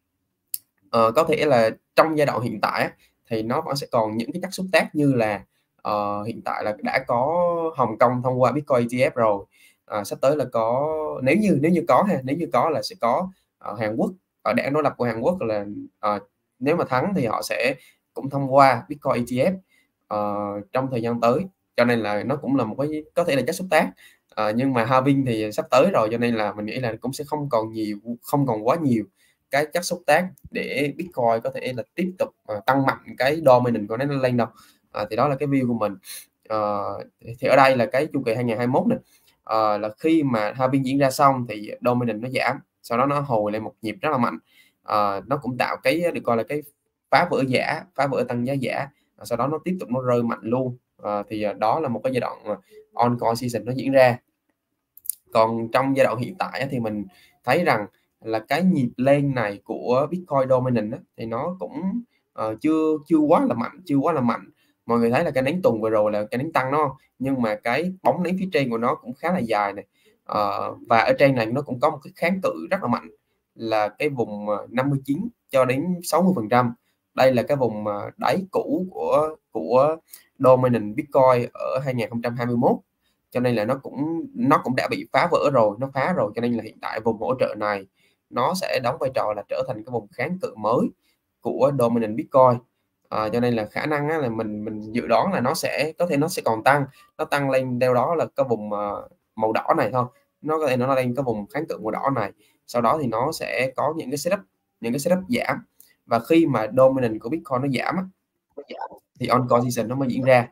Uh, có thể là trong giai đoạn hiện tại thì nó vẫn sẽ còn những cái chất xúc tác như là uh, hiện tại là đã có Hồng Kông thông qua Bitcoin E T F rồi. Uh, sắp tới là có, nếu như nếu như có ha nếu như có là sẽ có uh, Hàn Quốc, ở đảng đối lập của Hàn Quốc là uh, nếu mà thắng thì họ sẽ cũng thông qua Bitcoin E T F uh, trong thời gian tới, cho nên là nó cũng là một cái có thể là chất xúc tác. Uh, nhưng mà halving thì sắp tới rồi, cho nên là mình nghĩ là cũng sẽ không còn nhiều không còn quá nhiều cái chất xúc tác để Bitcoin có thể là tiếp tục uh, tăng mạnh cái dominant của nó lên đâu. Uh, thì đó là cái view của mình. Uh, thì ở đây là cái chu kỳ hai nghìn không trăm hai mươi mốt này, uh, là khi mà halving diễn ra xong thì dominant nó giảm, sau đó nó hồi lên một nhịp rất là mạnh. Uh, nó cũng tạo cái được coi là cái phá vỡ giả phá vỡ tăng giá giả, uh, sau đó nó tiếp tục nó rơi mạnh luôn. Uh, thì uh, đó là một cái giai đoạn uh, on-coin season nó diễn ra. Còn trong giai đoạn hiện tại thì mình thấy rằng là cái nhịp lên này của Bitcoin dominant á, thì nó cũng uh, chưa chưa quá là mạnh chưa quá là mạnh mọi người thấy là cái nến tuần vừa rồi là cái nến tăng nó, nhưng mà cái bóng nến phía trên của nó cũng khá là dài này. Uh, và ở trên này nó cũng có một cái kháng cự rất là mạnh là cái vùng năm mươi chín cho đến sáu mươi phần trăm. Đây là cái vùng đáy cũ của của dominant Bitcoin ở hai nghìn không trăm hai mươi mốt, cho nên là nó cũng nó cũng đã bị phá vỡ rồi, nó phá rồi, cho nên là hiện tại vùng hỗ trợ này nó sẽ đóng vai trò là trở thành cái vùng kháng cự mới của dominant Bitcoin. À, cho nên là khả năng là mình mình dự đoán là nó sẽ có thể nó sẽ còn tăng, nó tăng lên đâu đó là cái vùng uh, màu đỏ này thôi, nó có thể nó lên cái vùng kháng cự màu đỏ này, sau đó thì nó sẽ có những cái setup những cái setup giảm, và khi mà dominant của Bitcoin nó giảm, nó giảm thì on-coin season nó mới diễn ra.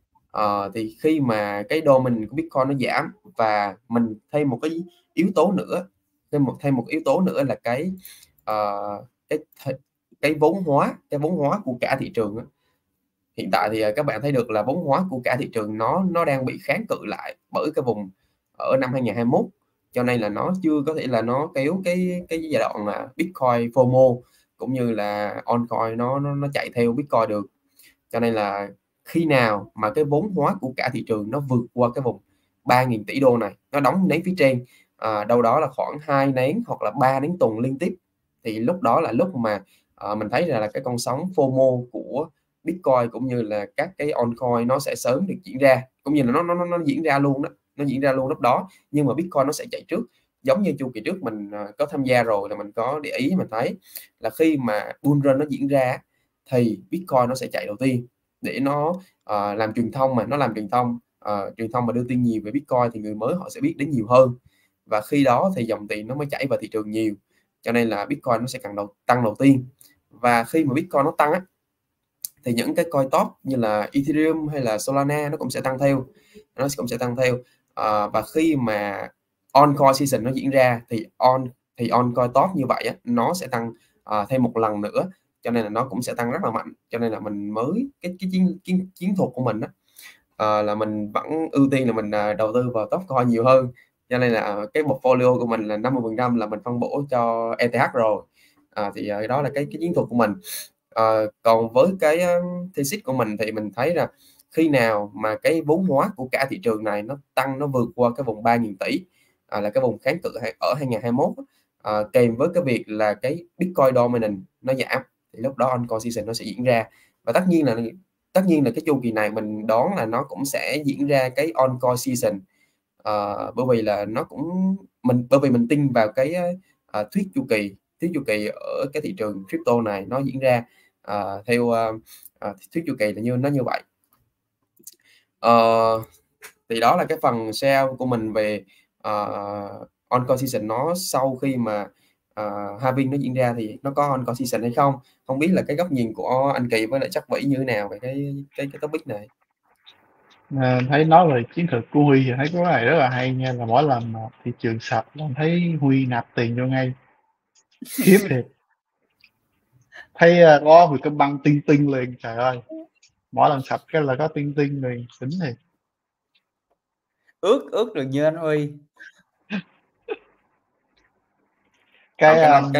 Uh, thì khi mà cái dominant của Bitcoin nó giảm và mình thêm một cái yếu tố nữa thêm một thêm một yếu tố nữa là cái uh, cái cái vốn hóa cái vốn hóa của cả thị trường. Hiện tại thì các bạn thấy được là vốn hóa của cả thị trường nó nó đang bị kháng cự lại bởi cái vùng ở năm hai nghìn không trăm hai mươi mốt, cho nên là nó chưa có thể là nó kéo cái cái giai đoạn là Bitcoin FOMO cũng như là on-coin nó nó nó chạy theo Bitcoin được. Cho nên là khi nào mà cái vốn hóa của cả thị trường nó vượt qua cái vùng ba nghìn tỷ đô này, nó đóng nến phía trên à, đâu đó là khoảng hai nến hoặc là ba nến tuần liên tiếp, thì lúc đó là lúc mà à, mình thấy là, là cái con sóng FOMO của Bitcoin cũng như là các cái on-coin nó sẽ sớm được diễn ra, cũng như là nó nó nó diễn ra luôn đó nó diễn ra luôn lúc đó. Nhưng mà Bitcoin nó sẽ chạy trước, giống như chu kỳ trước mình có tham gia rồi, là mình có để ý, mình thấy là khi mà bull run nó diễn ra thì Bitcoin nó sẽ chạy đầu tiên để nó uh, làm truyền thông, mà nó làm truyền thông uh, truyền thông mà đưa tin nhiều về Bitcoin thì người mới họ sẽ biết đến nhiều hơn, và khi đó thì dòng tiền nó mới chảy vào thị trường nhiều, cho nên là Bitcoin nó sẽ càng đầu tăng đầu tiên. Và khi mà Bitcoin nó tăng á, thì những cái coin top như là Ethereum hay là Solana nó cũng sẽ tăng theo nó cũng sẽ tăng theo uh, và khi mà on coin season nó diễn ra thì on thì on coin top như vậy á, nó sẽ tăng uh, thêm một lần nữa, cho nên là nó cũng sẽ tăng rất là mạnh. Cho nên là mình mới cái cái chiến chiến, chiến thuật của mình á, uh, là mình vẫn ưu tiên là mình uh, đầu tư vào top coin nhiều hơn, cho nên là cái portfolio của mình là năm mươi phần trăm là mình phân bổ cho E T H rồi. Uh, thì uh, đó là cái cái chiến thuật của mình. Uh, còn với cái um, thesis của mình thì mình thấy là khi nào mà cái vốn hóa của cả thị trường này nó tăng, nó vượt qua cái vùng ba nghìn tỷ, à, là cái vùng kháng cự ở hai nghìn không trăm hai mươi mốt, à, kèm với cái việc là cái Bitcoin dominant nó giảm, thì lúc đó on-coin season nó sẽ diễn ra. Và tất nhiên là tất nhiên là cái chu kỳ này mình đoán là nó cũng sẽ diễn ra cái on-coin season, à, bởi vì là nó cũng mình bởi vì mình tin vào cái uh, thuyết chu kỳ thuyết chu kỳ ở cái thị trường crypto này nó diễn ra uh, theo uh, uh, thuyết chu kỳ là như nó như vậy. Uh, thì đó là cái phần share của mình về uh, on-call season nó sau khi mà uh, halving nó diễn ra thì nó có on-call season hay không. Không biết là cái góc nhìn của anh Kỳ với lại chắc Vĩ như thế nào về cái cái cái topic này. À, thấy nói về chiến thuật của Huy thì thấy cái này rất là hay nha, là mỗi lần mà thị trường sập là thấy Huy nạp tiền vô ngay, khiếp thiệt. Thấy uh, có Vietcombank tinh tinh liền, trời ơi, mỗi lần sập cái là có tinh tinh liền, đỉnh thiệt. ước ước được như anh Huy. Cái, cái, um, cái...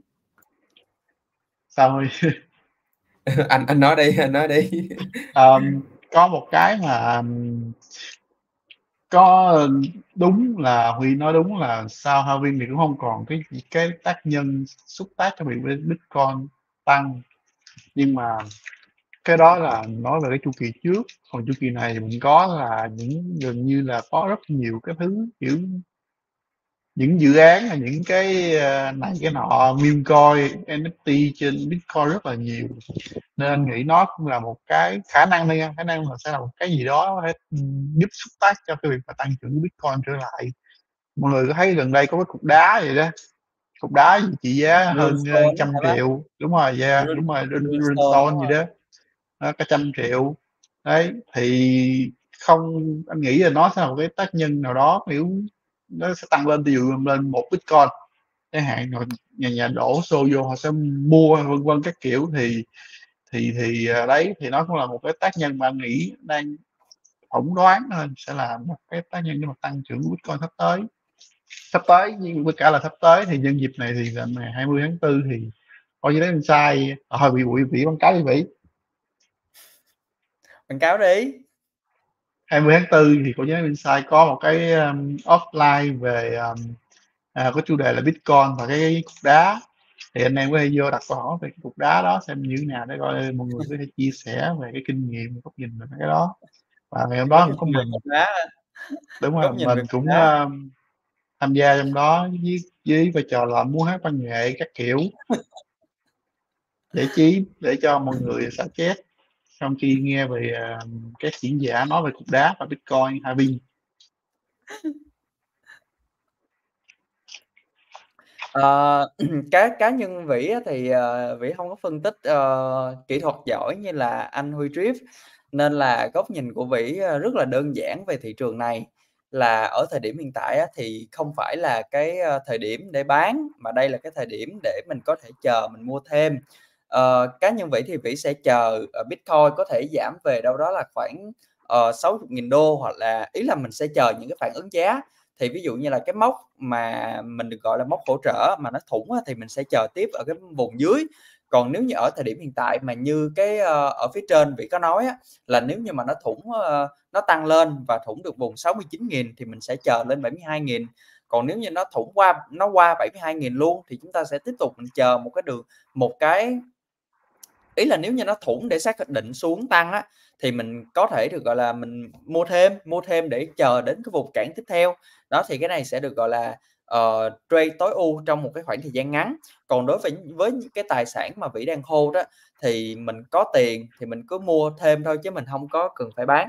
sao Huy? anh anh nói đi anh nói đi. um, có một cái mà um, có đúng là Huy nói đúng là sau halving thì cũng không còn cái cái tác nhân xúc tác cho việc Bitcoin tăng, nhưng mà cái đó là nói về cái chu kỳ trước, còn chu kỳ này mình có là những gần như là có rất nhiều cái thứ kiểu những dự án là những cái này cái nọ, meme coin, en ép tê trên Bitcoin rất là nhiều, nên anh nghĩ nó cũng là một cái khả năng thôi nha, khả năng là sẽ là một cái gì đó có thể giúp xúc tác cho cái việc mà tăng trưởng Bitcoin trở lại. Mọi người có thấy gần đây có cái cục đá vậy đó, cục đá gì trị giá hơn Runestone trăm hả bác? triệu, đúng rồi, yeah, Run, đúng rồi, Runestone Runestone đúng gì rồi. đó, đó cả trăm triệu đấy, thì không, anh nghĩ là nó sẽ là một cái tác nhân nào đó, nếu nó sẽ tăng lên, ví dụ lên một Bitcoin chẳng hạn, rồi nhà nhà đổ xô vô họ sẽ mua vân vân các kiểu, thì thì thì à, đấy thì nó cũng là một cái tác nhân mà anh nghĩ đang phỏng đoán thôi sẽ là một cái tác nhân để mà tăng trưởng Bitcoin sắp tới sắp tới nhưng với cả là sắp tới thì nhân dịp này thì là ngày hai mươi tháng tư thì coi như đấy mình sai à, thôi bị bị bị quảng cáo đi Vĩ. Quảng cáo đi. hai mươi tháng tư thì của Giấy Insight có một cái um, offline về um, à, có chủ đề là Bitcoin và cái, cái cục đá, thì anh em có thể vô đặt câu hỏi về cái cục đá đó xem như thế nào để coi mọi người có thể chia sẻ về cái kinh nghiệm, góc nhìn về cái đó. Và ngày hôm đó cũng có mình, Cục đá. đúng rồi, Góc nhìn về mình cục cũng đá. um, tham gia trong đó với với vai trò là múa hát văn nghệ các kiểu, giải trí để cho mọi người xả chết trong khi nghe về uh, các diễn giả nói về cục đá và Bitcoin halving. Ờ, cá cá nhân Vĩ á thì, ờ, Vĩ không có phân tích, ờ, kỹ thuật giỏi như là anh Huy Drift, nên là góc nhìn của Vĩ, ơ, rất là đơn giản về thị trường này, là ở thời điểm hiện tại á thì không phải là cái, ơ, thời điểm để bán, mà đây là cái thời điểm để mình có thể chờ mình mua thêm. Ờ, cá nhân Vĩ thì Vĩ sẽ chờ, ờ, Bitcoin có thể giảm về đâu đó là khoảng, ờ, sáu mươi nghìn đô, hoặc là ý là mình sẽ chờ những cái phản ứng giá. Thì ví dụ như là cái mốc mà mình được gọi là mốc hỗ trợ mà nó thủng á, thì mình sẽ chờ tiếp ở cái vùng dưới. Còn nếu như ở thời điểm hiện tại mà như cái, ơ, ở phía trên Vĩ có nói á, là nếu như mà nó thủng, ơ, nó tăng lên và thủng được vùng sáu mươi chín nghìn thì mình sẽ chờ lên bảy mươi hai nghìn. Còn nếu như nó thủng qua nó qua bảy mươi hai nghìn luôn thì chúng ta sẽ tiếp tục mình chờ một cái đường một cái ý là nếu như nó thủng để xác định xuống tăng á, thì mình có thể được, gọi là, mình mua thêm, mua thêm để chờ đến cái vùng cản tiếp theo. Đó, thì cái này sẽ được gọi là, ờ, trade tối ưu trong một cái khoảng thời gian ngắn. Còn đối với với những cái tài sản mà Vĩ đang hold á, thì mình có tiền thì mình cứ mua thêm thôi chứ mình hông có cần phải bán.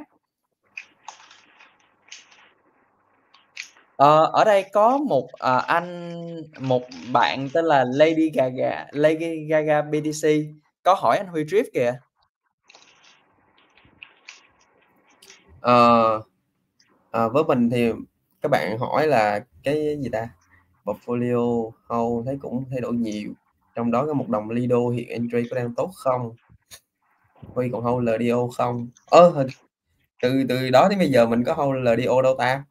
Ờ, ở đây có một, ờ, anh một bạn tên là Lady Gaga Lady Gaga bê tê xê có hỏi anh Huy Drift kìa. Ờ, ờ, với mình thì các bạn hỏi là cái gì ta? Portfolio hold thấy cũng thay đổi nhiều, trong đó có một đồng Lido hiện entry có đang tốt không? Huy còn hold lờ đê ô không? Ơ, hình từ từ đó đến bây giờ mình có hold lờ đê ô đâu ta?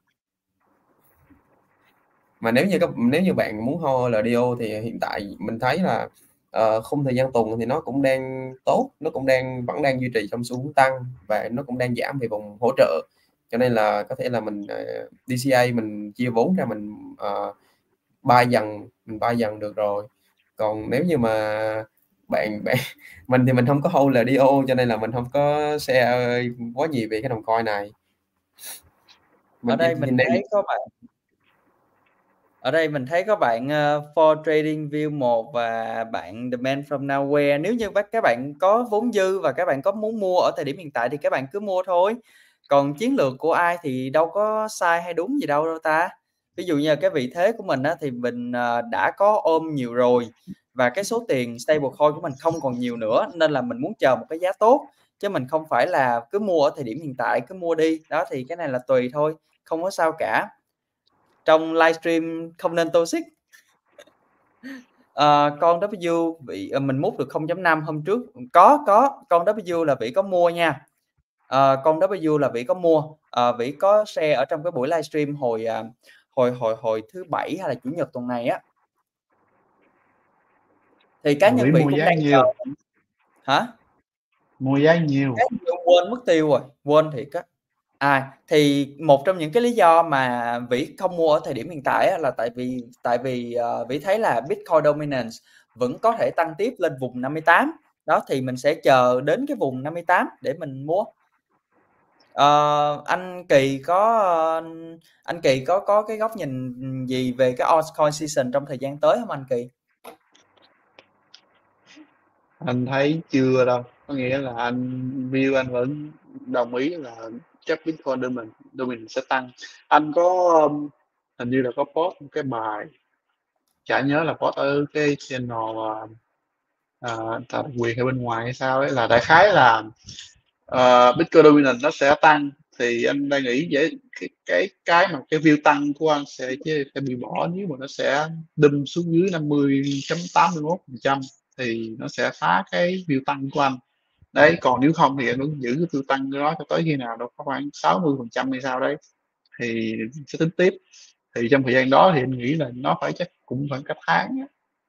Mà nếu như các nếu như bạn muốn hold lờ đê ô thì hiện tại mình thấy là, ờ, khung thời gian tuần thì nó cũng đang tốt, nó cũng đang vẫn đang duy trì trong xu hướng tăng và nó cũng đang giảm về vùng hỗ trợ. Cho nên là có thể là mình, ờ, đê xê a mình chia vốn ra mình, ờ, buy dần, mình buy dần được rồi. Còn nếu như mà bạn bạn mình thì mình hông có hold lờ đê ô cho nên là mình hông có share quá nhiều về cái đồng coin này. Ở Mình chỉ đây nhìn mình đây thấy có bạn Ở đây mình thấy có bạn, ờ, For Trading View một và bạn The Man From Nowhere. Nếu như các các bạn có vốn dư và các bạn có muốn mua ở thời điểm hiện tại thì các bạn cứ mua thôi. Còn chiến lược của ai thì đâu có sai hay đúng gì đâu đâu ta. Ví dụ như là cái vị thế của mình á, thì mình, ờ, đã có ôm nhiều rồi và cái số tiền stablecoin của mình không còn nhiều nữa, nên là mình muốn chờ một cái giá tốt, chứ mình không phải là cứ mua ở thời điểm hiện tại, cứ mua đi. Đó, thì cái này là tùy thôi, không có sao cả. Trong livestream không nên toxic. Ờ, con W vị ờ, mình múc được không chấm năm hôm trước. Có, có, con W là Vĩ có mua nha. Ờ, con W là Vĩ có mua. Ờ, Vĩ có share ở trong cái buổi livestream hồi, à, hồi hồi hồi thứ Bảy hay là Chủ nhật tuần này á. Thì cá Mà nhân Vĩ Vĩ mua cũng giá đang chờ nhiêu? hả? Mua giá nhiêu? Cái nhiêu quên mất tiêu rồi, quên thiệt á. À, thì một trong những cái lý do mà Vĩ không mua ở thời điểm hiện tại á, là tại vì tại vì, ờ, Vĩ thấy là Bitcoin Dominance vẫn có thể tăng tiếp lên vùng năm mươi tám. Đó, thì mình sẽ chờ đến cái vùng năm mươi tám để mình mua. Ờ, anh Kỳ có, ơ, anh Kỳ có có cái góc nhìn, gì về cái altcoin season trong thời gian tới hông anh Kỳ? Anh thấy chưa đâu, có nghĩa là anh view anh vẫn đồng ý là chắc Bitcoin dominance dominance sẽ tăng. Anh có, ưm, hình như là có post một cái bài, chả nhớ là post ở cái channel, ờ, ờ, Tà Quyền hay bên ngoài hay sao ấy, là đại khái là, ờ, Bitcoin dominance nó sẽ tăng. Thì anh đang nghĩ vậy cái cái cái mà cái view tăng của anh sẽ chứ sẽ bị bỏ nếu mà nó sẽ đâm xuống dưới năm mươi chấm tám mươi mốt phần trăm thì nó sẽ phá cái view tăng của anh. Đấy, còn nếu không thì anh vẫn giữ cái view tăng đó cho tới khi nào nó có khoảng sáu mươi phần trăm hay sao đấy thì sẽ tính tiếp. Thì trong thời gian đó thì anh nghĩ là nó phải chắc cũng khoảng cả tháng á.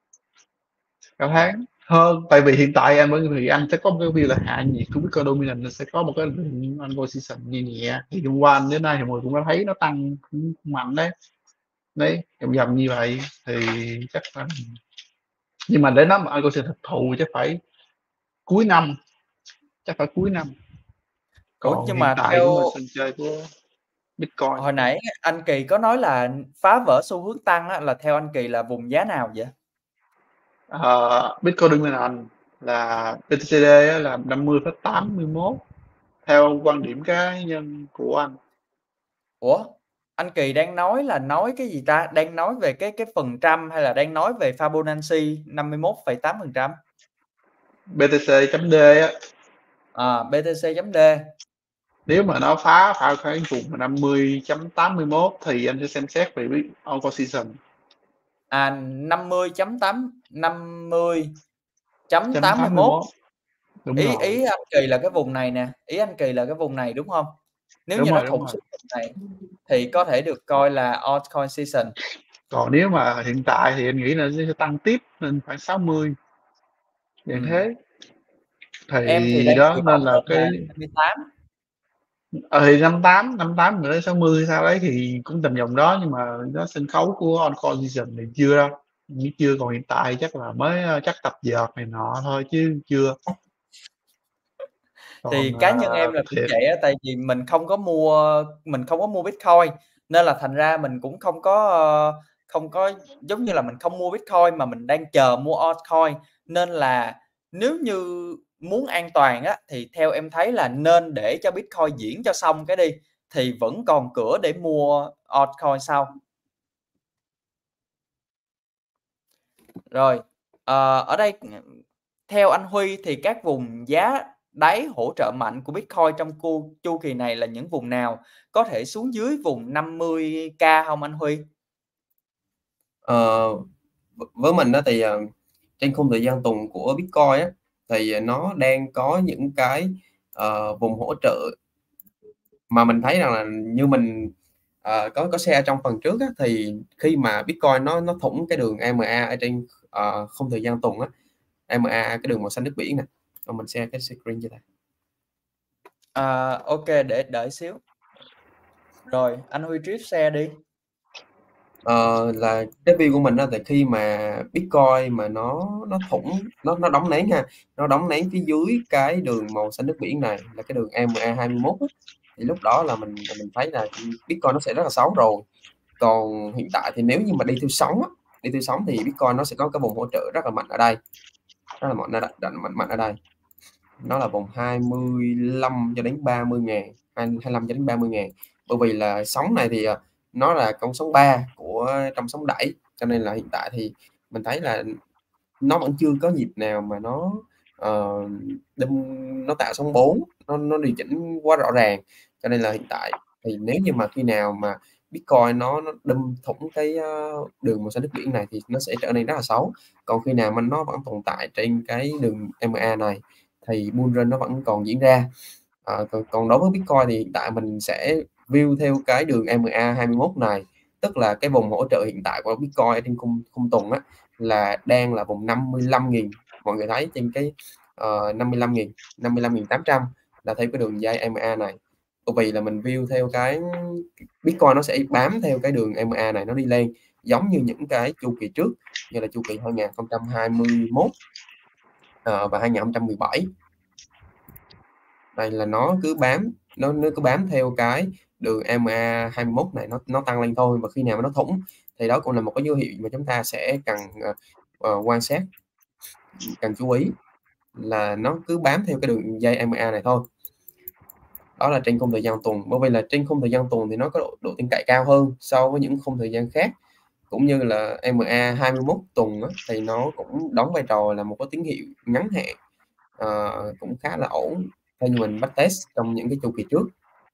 Cả tháng hơn, tại vì hiện tại anh vẫn thì anh sẽ có một cái view là hạ nhiệt của Bitcoin dominance, nó sẽ có một cái lượng anh vô season nhẹ nhẹ. Thì hôm qua anh đến nay thì mọi người cũng đã thấy nó tăng cũng mạnh đấy. Đấy, vòng vòng như vậy thì chắc là nhưng mà để nó mà anh có sự thực thụ chắc phải cuối năm, chắc phải cuối năm. Ủa, Còn nhưng hiện mà tại theo cũng là sân chơi của Bitcoin. hồi nãy anh Kỳ có nói là phá vỡ xu hướng tăng á, là theo anh Kỳ là vùng giá nào vậy? Ờ, Bitcoin dominance là bê tê xê đê á, là năm mươi phẩy tám mươi mốt theo quan điểm cá nhân của anh. Ủa, anh Kỳ đang nói là nói cái gì ta? Đang nói về cái cái phần trăm hay là đang nói về Fibonacci năm mươi mốt phẩy tám phần trăm? bê tê xê chấm D á, À, bê tê xê chấm D. nếu mà nó phá phá cái vùng năm mươi chấm tám mươi mốt thì anh sẽ xem xét về biết Onco season À, năm mươi chấm tám năm mươi chấm chấm tám mươi tám mươi mốt. mốt. Đúng Ý rồi, ý anh Kỳ là cái vùng này nè, ý anh Kỳ là cái vùng này đúng không? Nếu đúng như nó rồi, đúng thủng rồi. xuống vùng này thì có thể được coi là altcoin season. Còn nếu mà hiện tại thì anh nghĩ là nó sẽ tăng tiếp lên khoảng sáu mươi. Dạng Ừm. thế. Em thì Thì đang đó kỳ nên vọng là hơn là cái năm mươi tám. ờ, thì năm tám, năm tám nữa đến sáu mươi sao đấy thì cũng tầm vòng đó, nhưng mà nó sân khấu của Onco season thì chưa đâu. Nghĩ chưa, còn hiện tại chắc là mới ờ, chắc tập dượt này nọ thôi chứ chưa. Còn Thì cá nhân em ờ, là cũng thiệt vậy á, tại vì mình không có mua mình không có mua Bitcoin, nên là thành ra mình cũng không có, ơ, không có giống như là mình không mua Bitcoin mà mình đang chờ mua altcoin. Nên là nếu như muốn an toàn á, thì theo em thấy là nên để cho Bitcoin diễn cho xong cái đi, thì vẫn còn cửa để mua altcoin sau. Rồi, ờ, ở đây, theo anh Huy thì các vùng giá đáy hỗ trợ mạnh của Bitcoin trong cu chu kỳ này là những vùng nào? Có thể xuống dưới vùng năm mươi K hông anh Huy? Ờ, v với mình á thì, ờ, trên khung thời gian tuần của Bitcoin á, thì nó đang có những cái, ờ, vùng hỗ trợ mà mình thấy rằng là như mình, ờ, có có share trong phần trước á, thì khi mà Bitcoin nó nó thủng cái đường e em a ở trên, ờ, khung thời gian tuần á, e em a cái đường màu xanh nước biển nè, cho mình share cái screen cho thầy. À, ô kê, để đợi xíu. Rồi, anh Huy Triết share đi. Ờ, là cái view của mình á, thì khi mà Bitcoin mà nó nó thủng, nó nó đóng nén ha, nó đóng nén phía dưới cái đường màu xanh nước biển này là cái đường e em a hai mươi mốt á, thì lúc đó là mình mình thấy là Bitcoin nó sẽ rất là xấu rồi. Còn hiện tại thì nếu như mà đi theo sóng á, đi theo sóng thì Bitcoin nó sẽ có cái vùng hỗ trợ rất là mạnh ở đây, rất là mạnh ở đây, mạnh mạnh ở đây. Nó là vùng hai mươi lăm cho đến ba mươi ngàn, hai mươi lăm cho đến ba mươi ngàn. Bởi vì là sóng này thì nó là con sóng ba của trong sóng đẩy, cho nên là hiện tại thì mình thấy là nó vẫn chưa có nhịp nào mà nó uh, đâm, nó tạo sóng bốn, nó nó điều chỉnh quá rõ ràng. Cho nên là hiện tại thì nếu như mà khi nào mà Bitcoin nó, nó đâm thủng cái uh, đường màu xanh nước biển này thì nó sẽ trở nên rất là xấu. Còn khi nào mà nó vẫn tồn tại trên cái đường em a này thì bull run nó vẫn còn diễn ra. À, còn, còn đối với Bitcoin thì hiện tại mình sẽ view theo cái đường em a hai mươi mốt này, tức là cái vùng hỗ trợ hiện tại của Bitcoin trên khung khung tuần á là đang là vùng năm mươi lăm nghìn. Mọi người thấy trên cái uh, năm mươi lăm nghìn, năm mươi lăm nghìn tám trăm là theo cái đường dây em a này. Bởi vì là mình view theo cái Bitcoin nó sẽ bám theo cái đường em a này nó đi lên, giống như những cái chu kỳ trước, như là chu kỳ hai nghìn không trăm hai mươi mốt uh, và hai nghìn không trăm mười bảy. Đây là nó cứ bám nó, nó cứ bám theo cái đường em a hai mươi mốt này, nó nó tăng lên thôi. Và khi nào mà nó thủng thì đó cũng là một cái dấu hiệu mà chúng ta sẽ cần uh, uh, quan sát, cần chú ý là nó cứ bám theo cái đường dây em a này thôi. Đó là trên khung thời gian tuần, bởi vì là trên khung thời gian tuần thì nó có độ, độ tin cậy cao hơn so với những khung thời gian khác, cũng như là em a hai mươi mốt tuần đó, thì nó cũng đóng vai trò là một cái tín hiệu ngắn hạn uh, cũng khá là ổn theo như mình backtest trong những cái chu kỳ trước.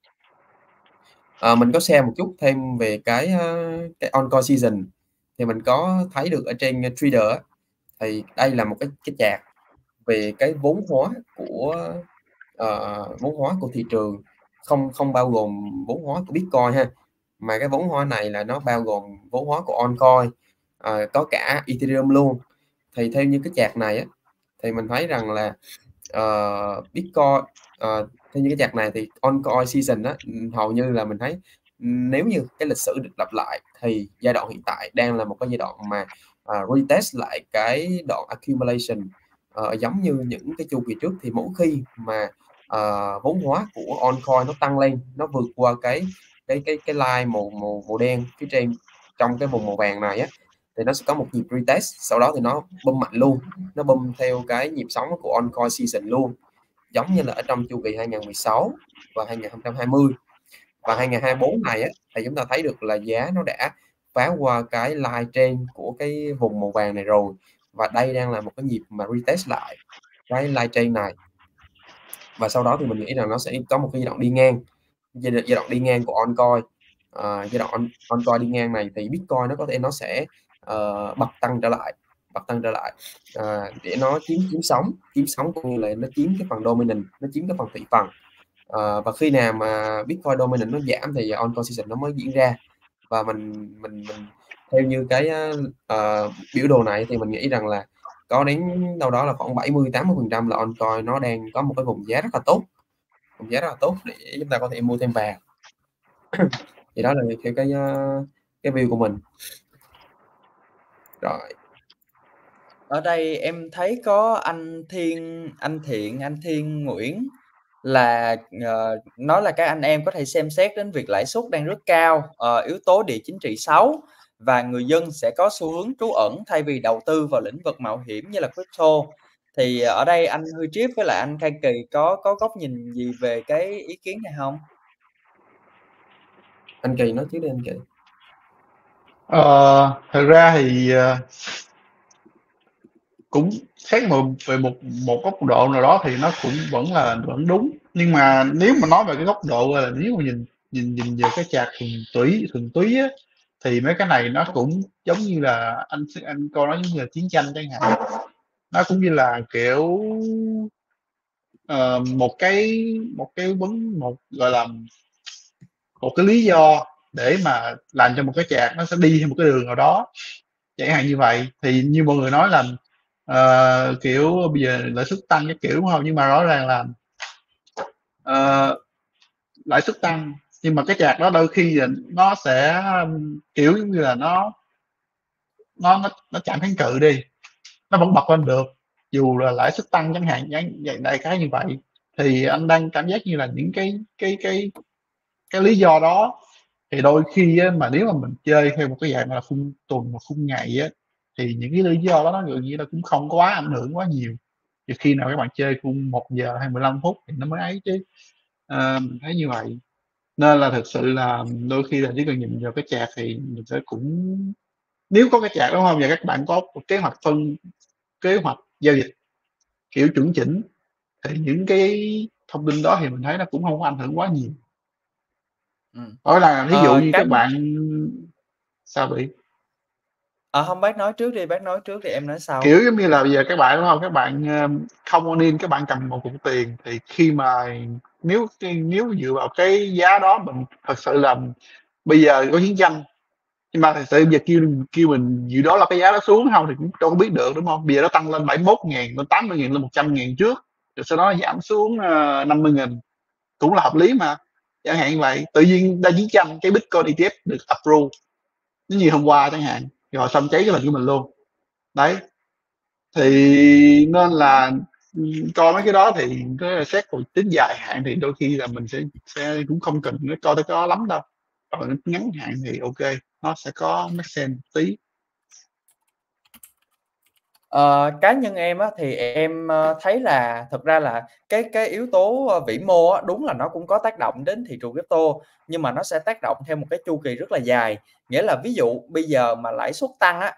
À, mình có share một chút thêm về cái cái on-coin season thì mình có thấy được ở trên Trader thì đây là một cái cái chart về cái vốn hóa của uh, vốn hóa của thị trường, không không bao gồm vốn hóa của Bitcoin ha, mà cái vốn hóa này là nó bao gồm vốn hóa của on-coin, uh, có cả Ethereum luôn. Thì theo như cái chart này á, thì mình thấy rằng là uh, Bitcoin uh, theo như cái chart này thì on-coin season á, hầu như là mình thấy nếu như cái lịch sử được lặp lại thì giai đoạn hiện tại đang là một cái giai đoạn mà uh, retest lại cái đoạn accumulation. Uh, giống như những cái chu kỳ trước thì mỗi khi mà uh, vốn hóa của on-coin nó tăng lên, nó vượt qua cái cái cái cái line màu màu màu đen phía trên trong cái vùng màu vàng này á, thì nó sẽ có một nhịp retest, sau đó thì nó bơm mạnh luôn, nó bơm theo cái nhịp sóng của on-coin season luôn, giống như là ở trong chu kỳ hai nghìn không trăm mười sáu và hai nghìn không trăm hai mươi. Và hai nghìn không trăm hai mươi tư này á, thì chúng ta thấy được là giá nó đã phá qua cái line trên của cái vùng màu vàng này rồi, và đây đang là một cái nhịp mà retest lại cái line trên này. Và sau đó thì mình nghĩ rằng nó sẽ có một cái giai đoạn đi ngang, giai đoạn, giai đoạn đi ngang của on-coin. À, giai đoạn on, on-coin đi ngang này thì Bitcoin nó có thể nó sẽ uh, bật tăng trở lại, bật tăng trở lại uh, để nó chiếm chiếm sóng, chiếm sóng cũng như là nó chiếm cái phần dominant, nó chiếm cái phần thị phần. Uh, và khi nào mà Bitcoin dominant nó giảm thì on-coin season nó mới diễn ra. Và mình mình mình theo như cái uh, biểu đồ này thì mình nghĩ rằng là có đến đâu đó là khoảng bảy mươi tám mươi phần trăm là on-coin nó đang có một cái vùng giá rất là tốt, vùng giá rất là tốt để chúng ta có thể mua thêm vàng. Thì đó là cái cái cái view của mình. Rồi. Ở đây em thấy có anh Thiên, anh Thiện, anh Thiên Nguyễn là uh, nói là các anh em có thể xem xét đến việc lãi suất đang rất cao, uh, yếu tố địa chính trị xấu và người dân sẽ có xu hướng trú ẩn thay vì đầu tư vào lĩnh vực mạo hiểm như là crypto. Thì ở đây anh Huy Triết với lại anh Khang Kỳ có có góc nhìn gì về cái ý kiến này không? Anh Kỳ nói trước đi anh Kỳ. Ờ, thật ra thì uh, cũng xét một về một một góc độ nào đó thì nó cũng vẫn là vẫn đúng, nhưng mà nếu mà nói về cái góc độ là nếu mà nhìn nhìn nhìn về cái chart thuần túy thuần túy á, thì mấy cái này nó cũng giống như là anh anh coi nó giống như là chiến tranh chẳng hạn, nó cũng như là kiểu uh, một cái một cái vấn một gọi là một cái lý do để mà làm cho một cái chart nó sẽ đi theo một cái đường nào đó chẳng hạn như vậy. Thì như mọi người nói là uh, kiểu bây giờ lãi suất tăng cái kiểu đúng không, nhưng mà rõ ràng là uh, lãi suất tăng nhưng mà cái chart đó đôi khi nó sẽ kiểu như là nó nó nó, nó chạm kháng cự đi, nó vẫn bật lên được dù là lãi suất tăng chẳng hạn, dạng đại khái như vậy. Thì anh đang cảm giác như là những cái cái cái cái lý do đó Thì đôi khi á, mà nếu mà mình chơi theo một cái dạng là khung tuần, một khung ngày á, thì những cái lý do đó nó gần như là cũng không có quá ảnh hưởng quá nhiều. Trừ khi nào các bạn chơi khung một giờ hay mười lăm phút thì nó mới ấy chứ. Ờ, mình thấy như vậy. Nên là thực sự là đôi khi là chỉ cần nhìn vào cái chart thì mình sẽ cũng nếu có cái chart, đúng hông? Và các bạn có một kế hoạch phân kế hoạch giao dịch, kiểu, chuẩn chỉnh thì những cái thông tin đó thì mình thấy nó cũng hông có ảnh hưởng quá nhiều. Ừm. Rõ ràng là thí dụ Ờ, như cá các nhân bạn sao bị? Ờ, hông, bác nói trước đi, bác nói trước đi, em nói sau. Kiểu, giống như là, bây giờ các bạn, đúng hông? Các bạn, ờ, không on in, các bạn cầm một cục tiền thì khi mà nếu cái nếu dựa vào cái giá đó mình thật sự là bây giờ có chiến tranh, nhưng mà thật sự bây giờ kêu kêu mình dự đoán là cái giá nó xuống hông thì cũng đâu có biết được, đúng hông? Bây giờ nó tăng lên bảy mươi mốt ngàn, lên tám mươi ngàn, lên một trăm ngàn trước, rồi sau đó giảm xuống, ờ, năm mươi nghìn, cũng là hợp lý mà. Chẳng hạn như vậy, tự nhiên đang chiến tranh cái Bitcoin e tê ép được approve, giống như hôm qua chẳng hạn, rồi xong cháy cái lệnh của mình luôn. Đấy, thì nên là, ừm, coi mấy cái đó thì cái là xét về tính dài hạn thì đôi khi là mình sẽ sẽ cũng không cần nó coi tới cái đó lắm đâu. Còn ngắn hạn thì ô kê, nó sẽ có make sense một tí. Ờ, cá nhân em á, thì em, ơ, thấy là thực ra là cái cái yếu tố, ơ, vĩ mô á, đúng là nó cũng có tác động đến thị trường crypto, nhưng mà nó sẽ tác động theo một cái chu kỳ rất là dài. Nghĩa là ví dụ bây giờ mà lãi suất tăng á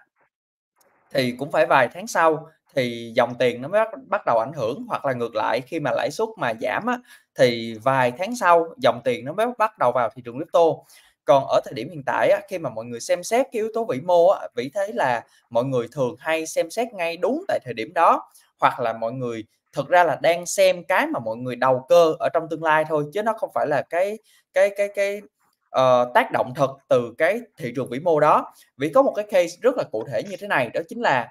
thì cũng phải vài tháng sau thì dòng tiền nó mới bắt bắt đầu ảnh hưởng, hoặc là ngược lại khi mà lãi suất mà giảm á, thì vài tháng sau dòng tiền nó mới bắt đầu vào thị trường crypto. Còn ở thời điểm hiện tại á, khi mà mọi người xem xét cái yếu tố vĩ mô á, Vĩ thấy là mọi người thường hay xem xét ngay đúng tại thời điểm đó, hoặc là mọi người thực ra là đang xem cái mà mọi người đầu cơ ở trong tương lai thôi, chứ nó không phải là cái cái cái cái, ờ, tác động thực từ cái thị trường vĩ mô đó. Vĩ có một cái case rất là cụ thể như thế này, đó chính là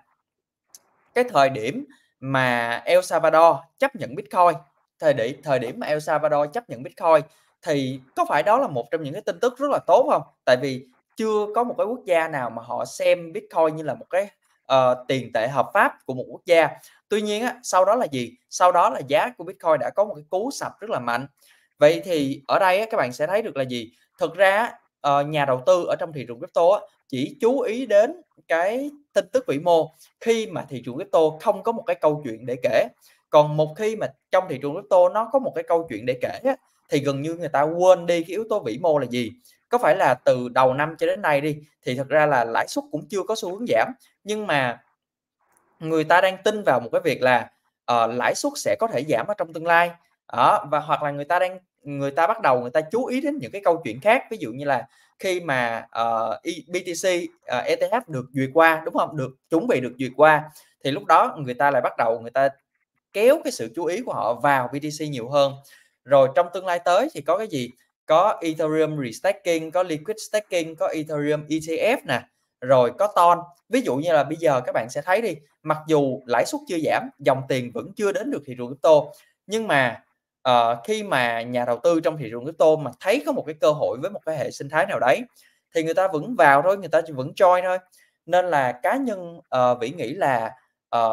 cái thời điểm mà El Salvador chấp nhận Bitcoin, thời điểm thời điểm mà El Salvador chấp nhận Bitcoin thì có phải đó là một trong những cái tin tức rất là tốt hông? Tại vì chưa có một cái quốc gia nào mà họ xem Bitcoin như là một cái, ờ, tiền tệ hợp pháp của một quốc gia. Tuy nhiên á, sau đó là gì? Sau đó là giá của Bitcoin đã có một cái cú sập rất là mạnh. Vậy thì ở đây á, các bạn sẽ thấy được là gì? Thực ra á, ờ, nhà đầu tư ở trong thị trường crypto á, chỉ chú ý đến cái tin tức vĩ mô khi mà thị trường crypto không có một cái câu chuyện để kể. Còn một khi mà trong thị trường crypto nó có một cái câu chuyện để kể á, thì gần như người ta quên đi cái yếu tố vĩ mô là gì. Có phải là từ đầu năm cho đến nay đi, thì thực ra là lãi suất cũng chưa có xu hướng giảm, nhưng mà người ta đang tin vào một cái việc là, ờ, lãi suất sẽ có thể giảm ở trong tương lai. Đó, và hoặc là người ta đang người ta bắt đầu người ta chú ý đến những cái câu chuyện khác, ví dụ như là khi mà, ờ, y bê tê xê, ờ, e tê hát được duyệt qua, đúng hông? Được chuẩn bị được duyệt qua, thì lúc đó người ta lại bắt đầu người ta kéo cái sự chú ý của họ vào bê tê xê nhiều hơn. Rồi trong tương lai tới thì có cái gì? Có Ethereum Restaking, có Liquid Staking, có Ethereum e tê ép nè, rồi có ton. Ví dụ như là bây giờ các bạn sẽ thấy đi, mặc dù lãi suất chưa giảm, dòng tiền vẫn chưa đến được thị trường crypto, nhưng mà, ờ, khi mà nhà đầu tư trong thị trường crypto mà thấy có một cái cơ hội với một cái hệ sinh thái nào đấy, thì người ta vẫn vào thôi, người ta ch vẫn join thôi. Nên là cá nhân, ờ, Vĩ nghĩ là, ờ,